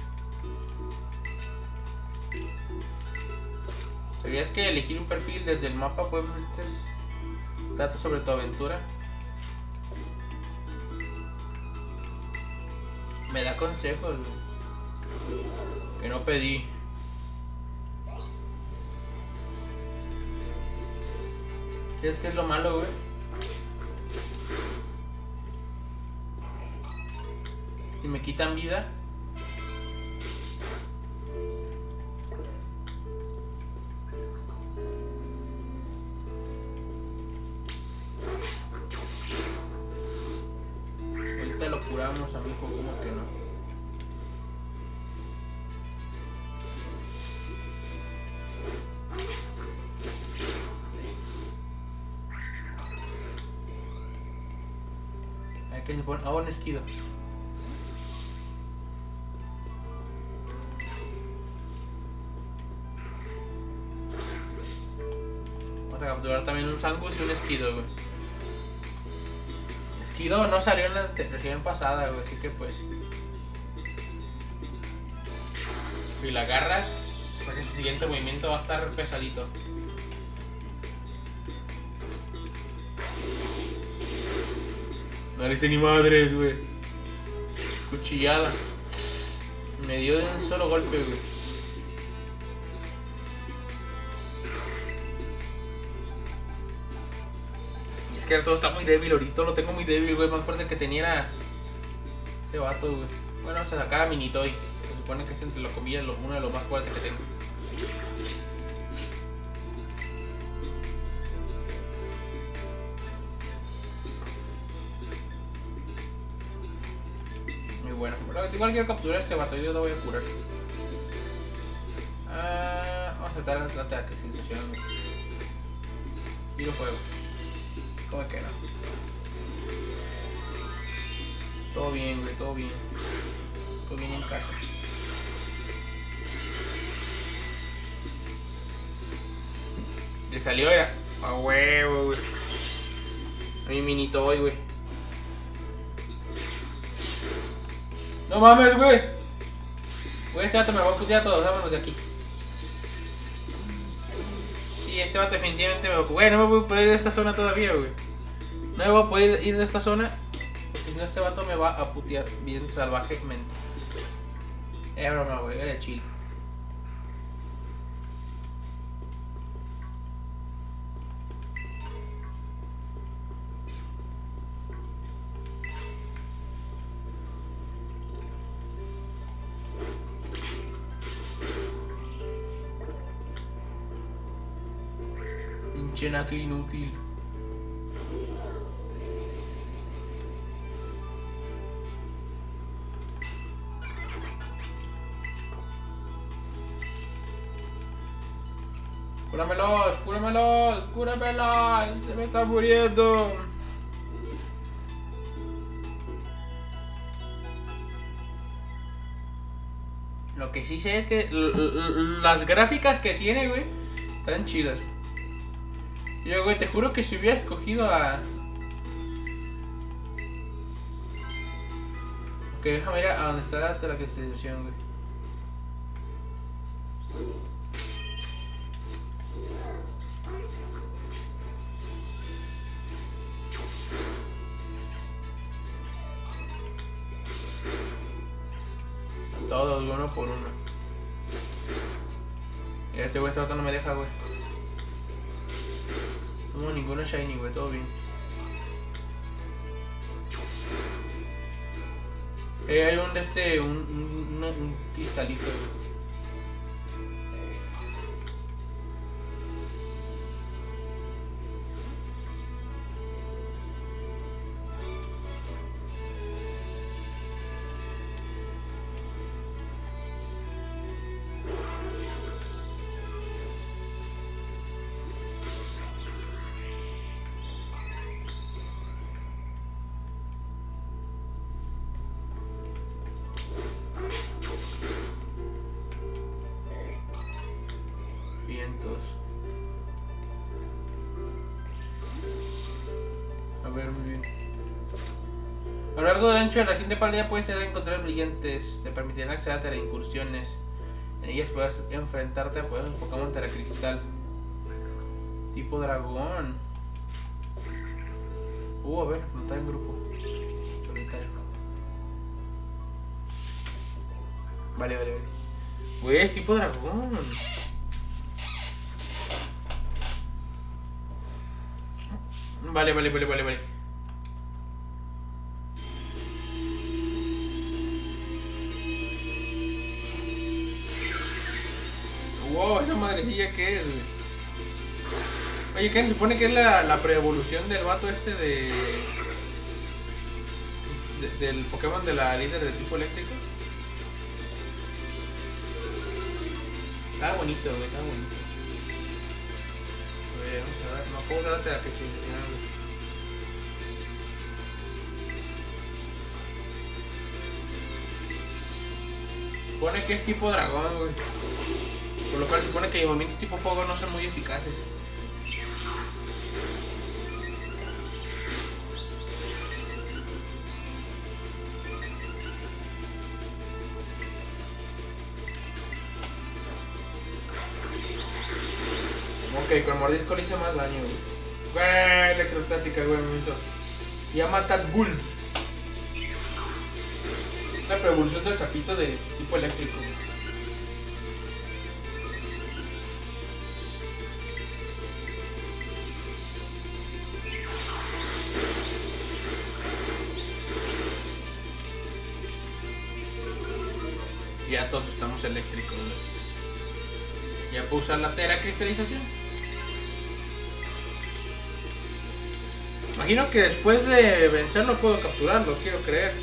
¿Sabías que elegir un perfil desde el mapa puede darte datos sobre tu aventura? Me da consejos, güey, que no pedí. ¿Qué es que es lo malo, güey? Y me quitan vida. Ahorita lo curamos, amigo, como que no. Hay que se pone. Ah, un esquido. Vamos a capturar también un Zangoose y un esquido, güey. Esquido no salió en la región pasada, güey, así que pues. Si la agarras, o sea que ese siguiente movimiento va a estar pesadito. No le hice ni madres, güey. Cuchillada. Me dio de un solo golpe, güey. Y es que todo está muy débil ahorita. Lo tengo muy débil, güey. Más fuerte que tenía era este vato, güey. Bueno, se sacaba Minitoy. Se supone que es entre las comillas uno de los más fuertes que tengo. Bueno, pero igual quiero capturar a este vato, yo lo voy a curar. Ah, vamos a tratar de ataque, sensación. Tiro fuego. ¿Cómo que no? Todo bien, güey, todo bien. Todo bien en casa. Le salió, era. A huevo, güey. A mi Minitoy, güey. No mames, güey. Güey, este vato me va a putear a todos, vámonos de aquí. Y este vato definitivamente me va a... Güey, no me voy a poder ir de esta zona todavía, güey. No me voy a poder ir de esta zona, porque si no este vato me va a putear bien salvajemente. Es broma, güey, era chill. Chenacle inútil. Cúramelos, cúramelos, cúramelos. Se me está muriendo. Lo que sí sé es que las gráficas que tiene, güey, están chidas. Yo, güey, te juro que si hubiera escogido a... Ok, déjame ir a donde está la cristalización, güey. Todos, uno por uno. Y este güey, este otro no me deja, güey. No tengo ninguno shiny, güey, todo bien. Eh, hay un de este, un, un, un, un cristalito, güey. A ver, muy bien. A lo largo del ancho de la región de Paldea puedes encontrar brillantes. Te permitirán acceder a teleincursiones. En ellas puedes enfrentarte a poderosos Pokémon Telecristal. Tipo dragón. Uh, a ver, explotar en grupo. Solitario. Vale, vale, vale. Güey, es tipo dragón. Vale, vale, vale, vale, vale. Wow, esa madrecilla que es, güey. Oye, ¿qué se supone que es la, la pre-evolución del vato este de, de del Pokémon de la líder de tipo eléctrico? Está bonito, güey, está bonito. A ver, vamos a ver, no puedo darte la pechización, güey. Supone que es tipo dragón, güey. Por lo cual se supone que los movimientos tipo fuego no son muy eficaces. Ok, con mordisco le hice más daño, güey. Güey, electrostática, güey, me hizo. Se llama Tadbull. Es la evolución del sapito de tipo eléctrico. Ya todos estamos eléctricos, ¿no? Ya puedo usar la teracristalización. Imagino que después de vencerlo puedo capturarlo, quiero creer.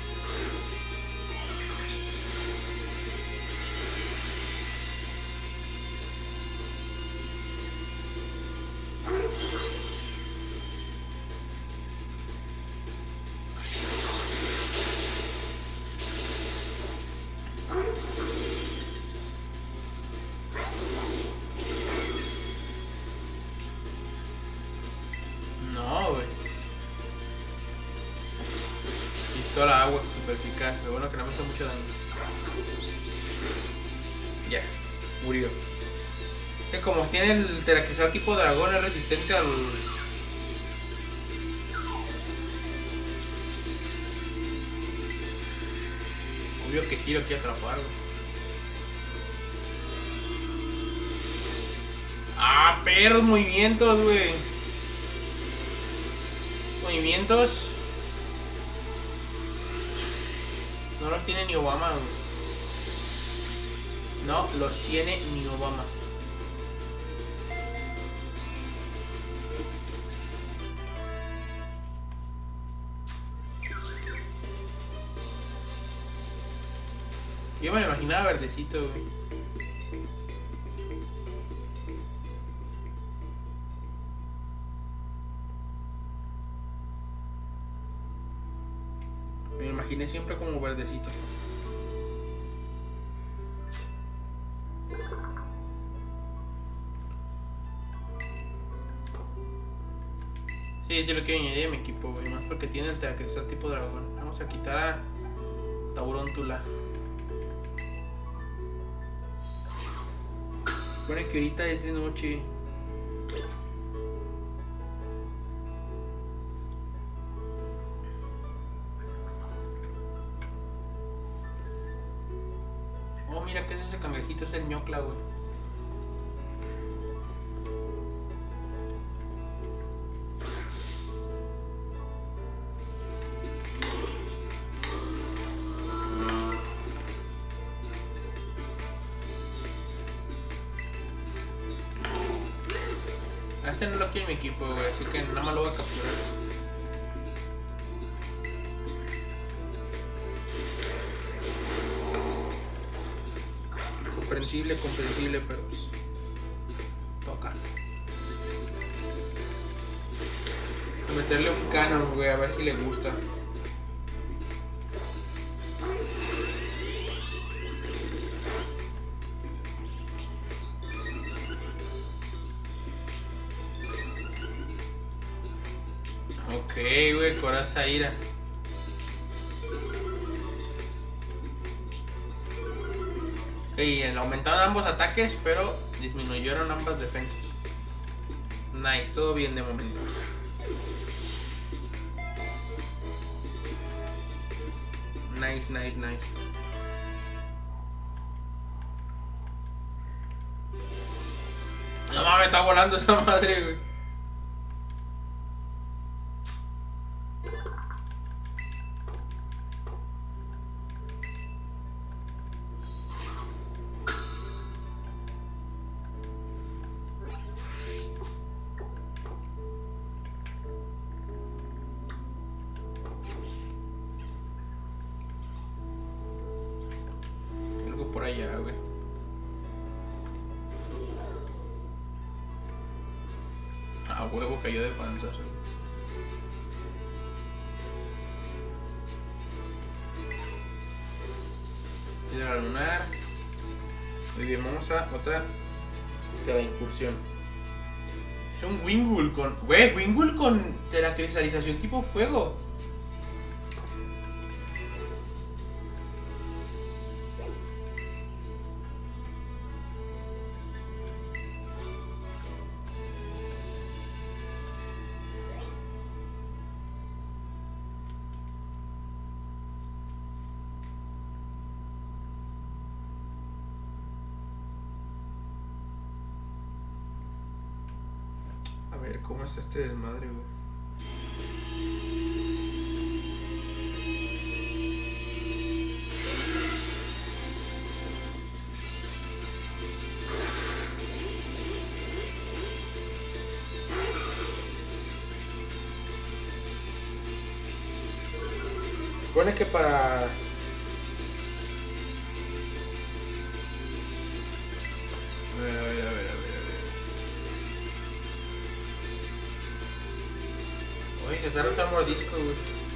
Pistola agua, super eficaz. Lo bueno que no me hizo mucho daño. Ya, murió. Que como tiene el teracristral tipo dragón, es resistente al... Obvio que Hiro quiere atraparlo. Ah, perros, movimientos, güey. Movimientos. No los tiene ni Obama, güey. No los tiene ni Obama. Yo me lo imaginaba verdecito, güey. Me lo imaginé siempre como verdecito. Sí, yo lo quiero añadir a mi equipo, güey. Más porque tiene el teracristral tipo dragón. Vamos a quitar a Tauróntula. Supone que ahorita es de noche. mira qué es ese cangrejito, es el ñocla, güey. A este no lo quiere mi equipo, güey, así que nada más lo voy a capturar. Comprensible, comprensible, pero pues toca. A meterle un canon, güey, a ver si le gusta. Ok, güey, Coraza Ira. Y aumentaron ambos ataques, pero disminuyeron ambas defensas. Nice, todo bien de momento. Nice, nice, nice. No mames, está volando esa madre, güey. Por allá, güey. A huevo cayó de panzas, güey. Piedra lunar. Muy bien, vamos a otra de la incursión. Es un Wingull con... Güey, Wingull con de la cristalización tipo fuego. A ver, ¿cómo está este desmadre, güey? Supone que para... A ver, a ver, a ver, a ver, a ver. Voy a intentar usar mordisco, güey.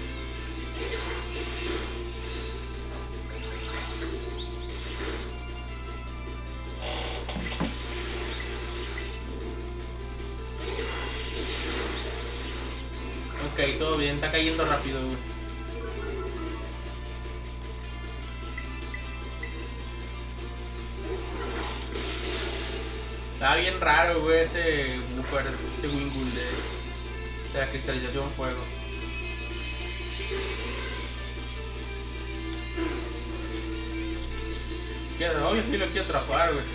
Ok, todo bien, está cayendo rápido, güey. Está bien raro, güey, ese Wooper, ese Wingull de, de la cristalización fuego. Quiero, obvio sí lo quiero atrapar, güey.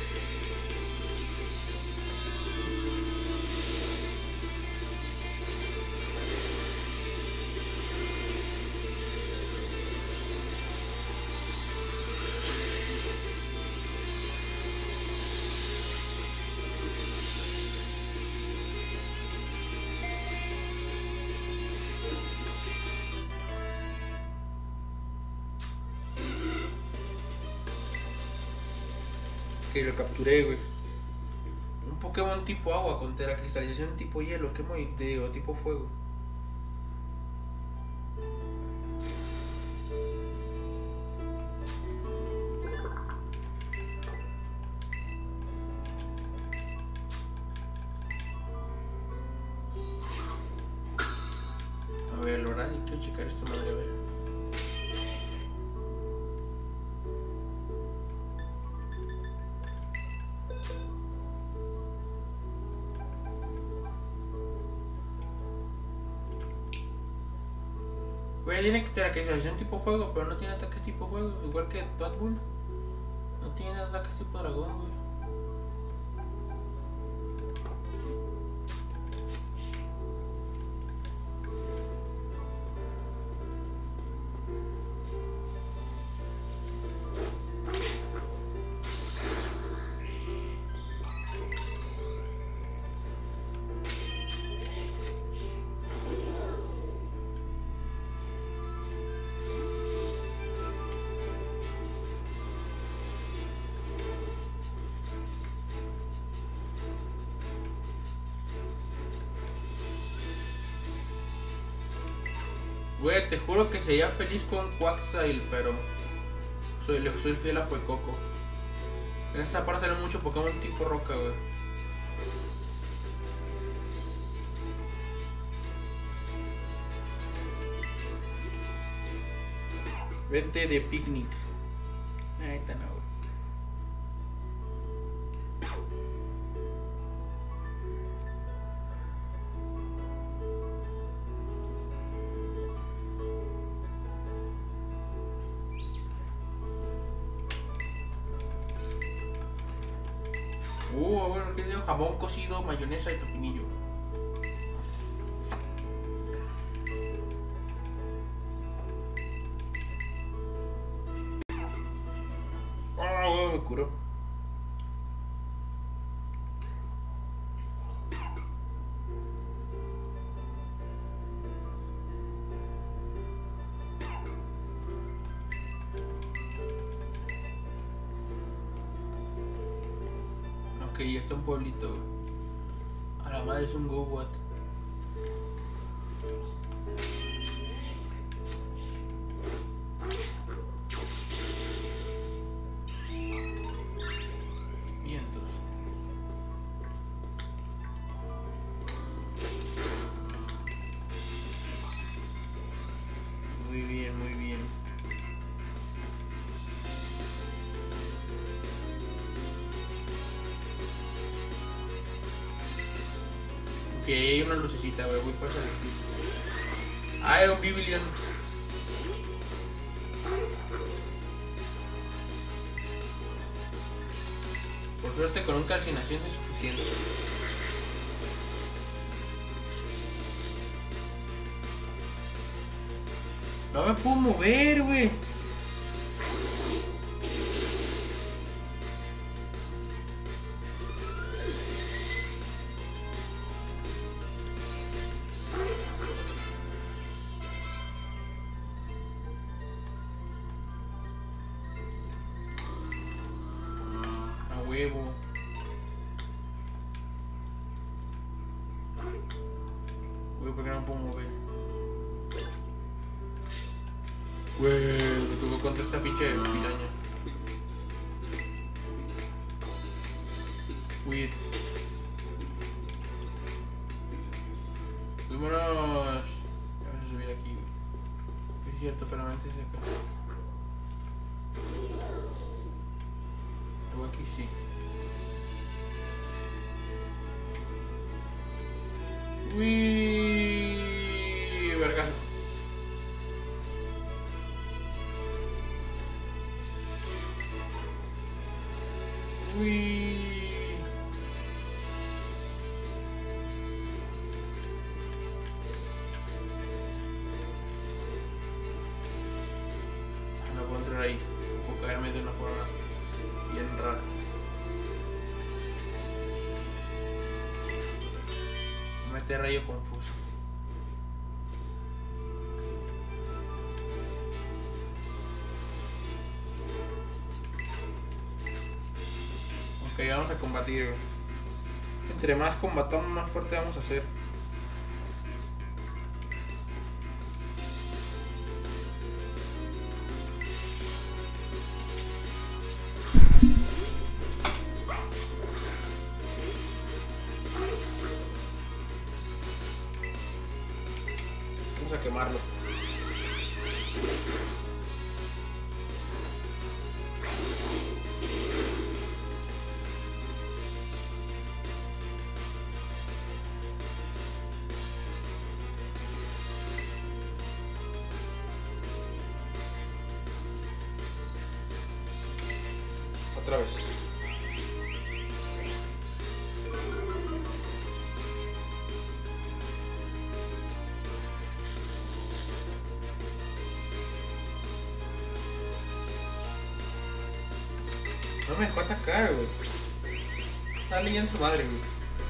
Que lo capturé, güey. Un Pokémon tipo agua contra la cristalización tipo hielo. ¿Qué muy de o tipo fuego? A ver, Lora, quiero checar esta madre, a ver. Güey, tiene que tener caracterización tipo fuego, pero no tiene ataques tipo fuego, igual que Toadbull. No tiene nada casi tipo dragón, güey. Güey, te juro que sería feliz con Quaxail, pero soy, le soy fiel a Fuecoco. En esa parte sale mucho Pokémon tipo roca, güey. Vente de picnic. Ahí está, no, güey. Uh, bueno, que le jamón cocido, mayonesa y pepinillo. Oh, me curó. Ok, ya está un pueblito, güey. A la madre es un go what. Vientos. Muy bien, muy bien. Ok, hay una lucecita, güey. Voy por esa de aquí. Ah, era un Biblion. Por suerte con un calcinación es suficiente. No me puedo mover, güey. A huevo. Güey, ¿por qué no me puedo mover? Güey, me tocó contra esta pinche piraña. Weird. Vámonos. Vamos a subir aquí, güey. Es cierto, pero antes de acá. Luego aquí sí. Uy, vergazo. Uy. No puedo entrar ahí. Puedo caerme de una forma bien rara. Mete rayo confuso. Ok, vamos a combatir. Entre más combatamos, más fuerte vamos a ser. Vamos a quemarlo. otra vez. No me dejó atacar, güey. Dale ya en su madre, güey.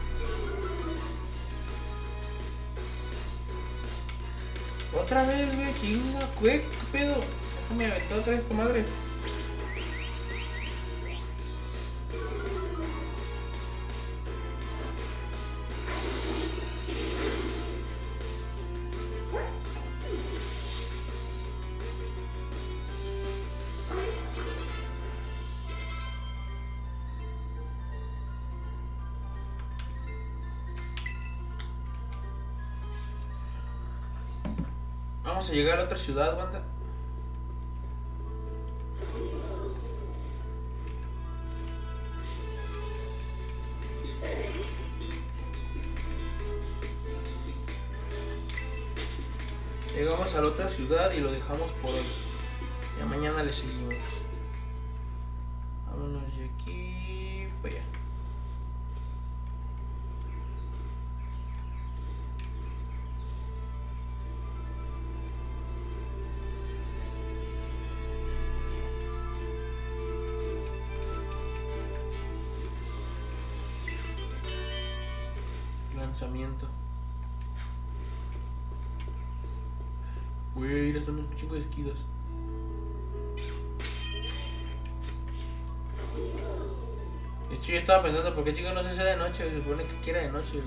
Otra vez, güey. Chinga, güey. ¿Qué pedo? Déjame aventar otra vez tu madre. Vamos a llegar a otra ciudad, banda. Llegamos a la otra ciudad y lo dejamos por hoy. Ya mañana le seguimos. Vámonos de aquí para allá. Lanzamiento. Güey, mira, son un chingo de esquidos. De hecho, yo estaba pensando, ¿por qué chico no se hace de noche? Se supone que quiera de noche,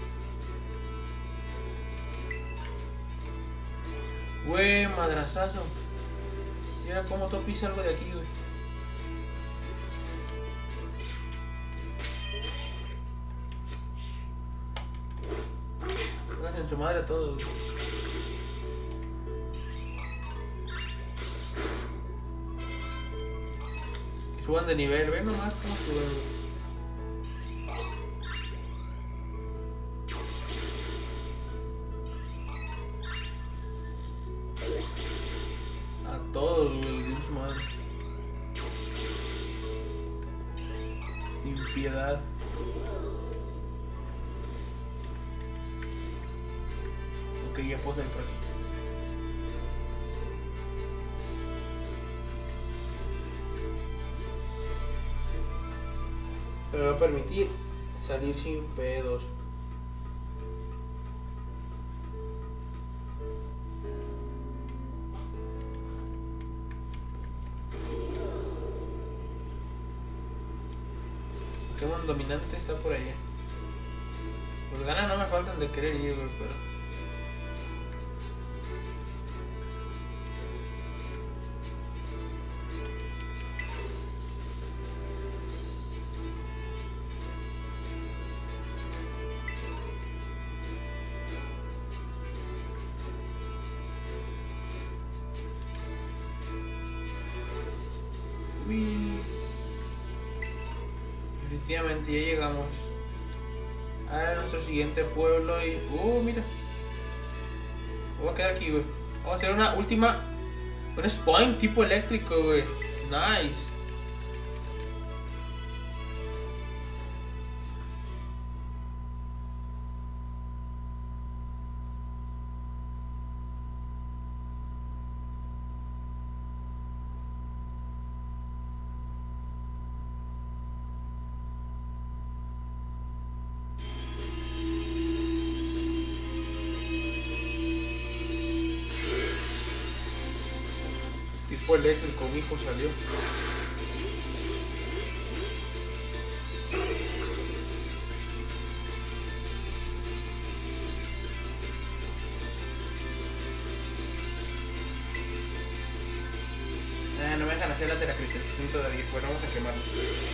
güey. Güey, madrazazo. Mira cómo tú pisas algo de aquí, güey. En su madre a todos. Suban de nivel, ven nomás cómo suben. A todos, güey, en su madre. Sin piedad. Ok, ya puedo salir por aquí. Pero va a permitir salir sin pedos. Pokémon dominante está por allá. Pues ganas no me faltan de querer ir, güey, pero... Efectivamente, ya llegamos a nuestro siguiente pueblo y... Uh, mira. Me voy a quedar aquí, güey. Vamos a hacer una última... Un spawn tipo eléctrico, güey. Nice. Tipo eléctrico, mi hijo salió. Eh, no me dejan hacer la teracristalización todavía. Bueno, vamos a quemarlo.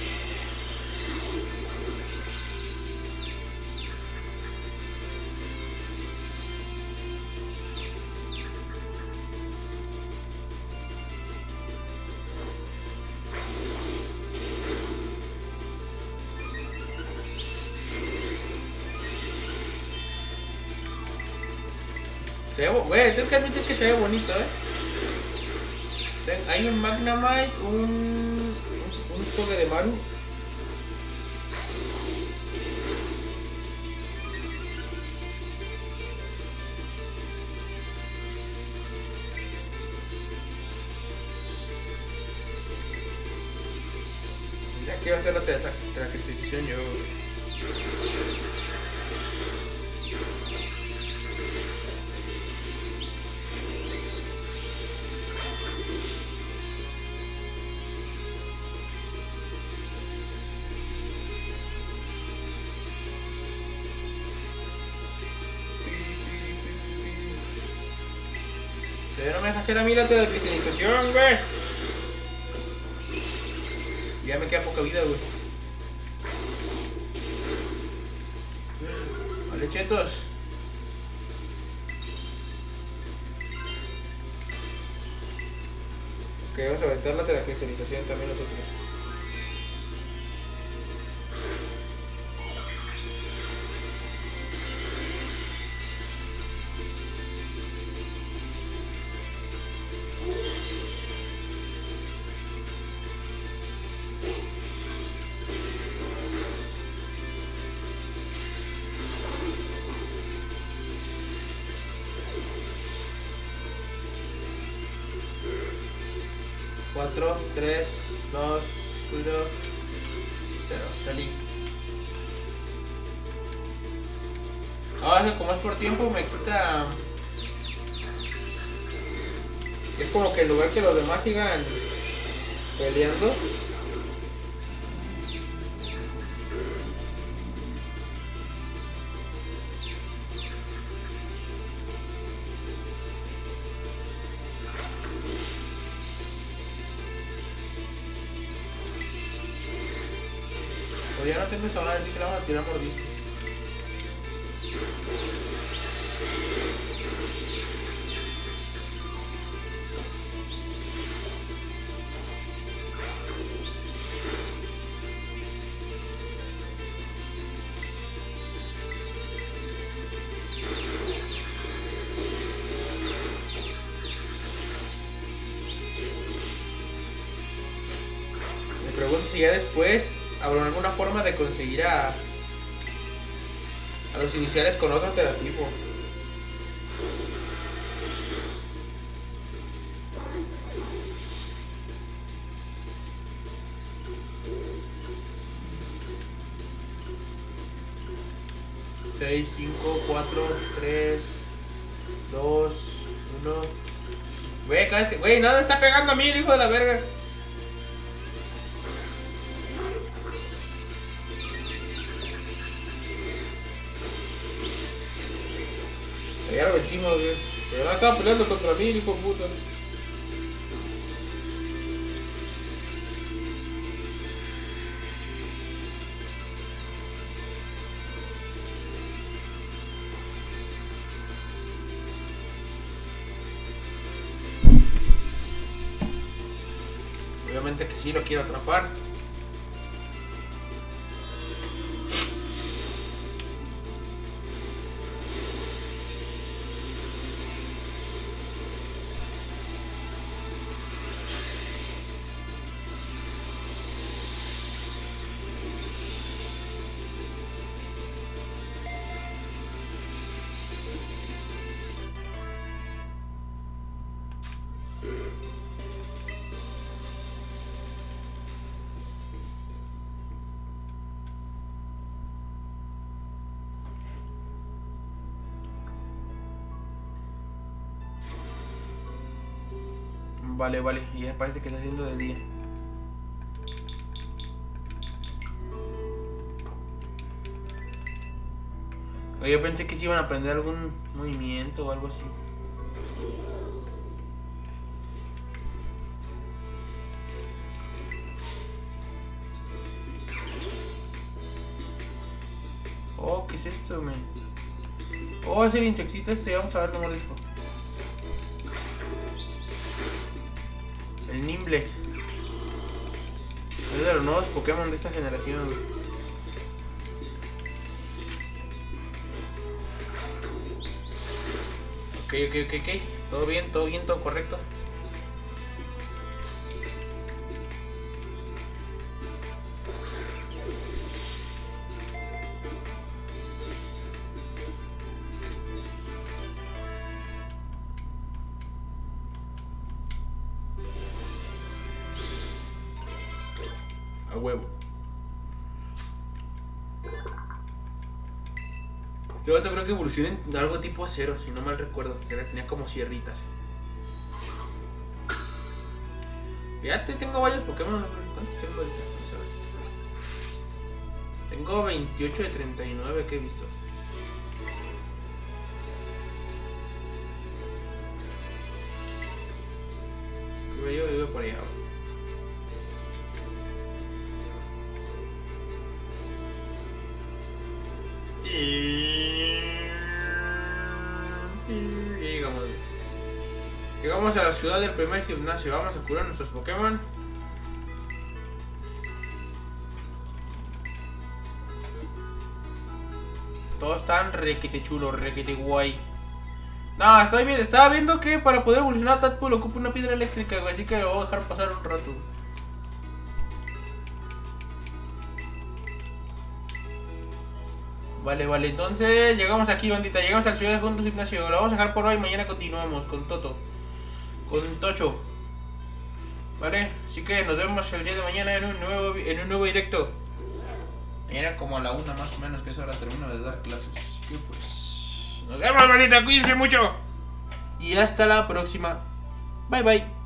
Se ve, güey, tengo que admitir que se ve bonito, eh. Hay un Magnemite, un, un, un Toge de Maru. Ya quiero hacer la telecristalización yo. Pero no me deja hacer a mí la telecristalización, güey. Ya me queda poca vida, güey. Vale, chetos. Ok, vamos a aventar la telecristalización también nosotros. cuatro, tres, dos, uno, cero. Salí. Ahora, como es por tiempo, me quita. Es como que en lugar que los demás sigan peleando. Pues ya no tengo esa madre, así que la vamos a tirar mordisco. Me pregunto si ya después habrá alguna forma de conseguir a, a los iniciales con otro alternativo. seis, cinco, cuatro, tres, dos, uno. Güey, cada vez que. Güey, nada, está pegando a mí el hijo de la verga. Ya lo vencimos, güey. Pero no estaba peleando contra mí, hijo de puta. Obviamente que sí lo quiero atrapar. Vale, vale, y ya parece que está haciendo de día. Yo pensé que se iban a aprender algún movimiento o algo así. Oh, ¿qué es esto, man? Oh, es el insectito este, vamos a ver cómo mordisco. El Nimble. Es de los nuevos Pokémon de esta generación, güey. Ok, ok, ok, ok. Todo bien, todo bien, todo correcto. huevo. Este vato creo que evoluciona en algo tipo acero, si no mal recuerdo. Que tenía como sierritas. Fíjate, tengo varios Pokémon. ¿Cuántos tengo ahorita? Vamos a ver. Tengo veintiocho de treinta y nueve que he visto. Yo vivo por allá. Y llegamos. Llegamos a la ciudad del primer gimnasio. Vamos a curar nuestros Pokémon. Todos están requete chulo, requete guay. No, estaba viendo, estaba viendo que para poder evolucionar a Tadpool ocupa una piedra eléctrica, güey, así que lo voy a dejar pasar un rato. Vale, vale, entonces llegamos aquí, bandita, llegamos a la ciudad de gimnasio. Lo vamos a dejar por hoy, mañana continuamos con Toto. Con Tocho. Vale, así que nos vemos el día de mañana en un nuevo, en un nuevo directo. Mañana como a la una más o menos, que es hora termino de dar clases. Así que pues... Nos vemos, bandita, cuídense mucho. Y hasta la próxima. Bye, bye.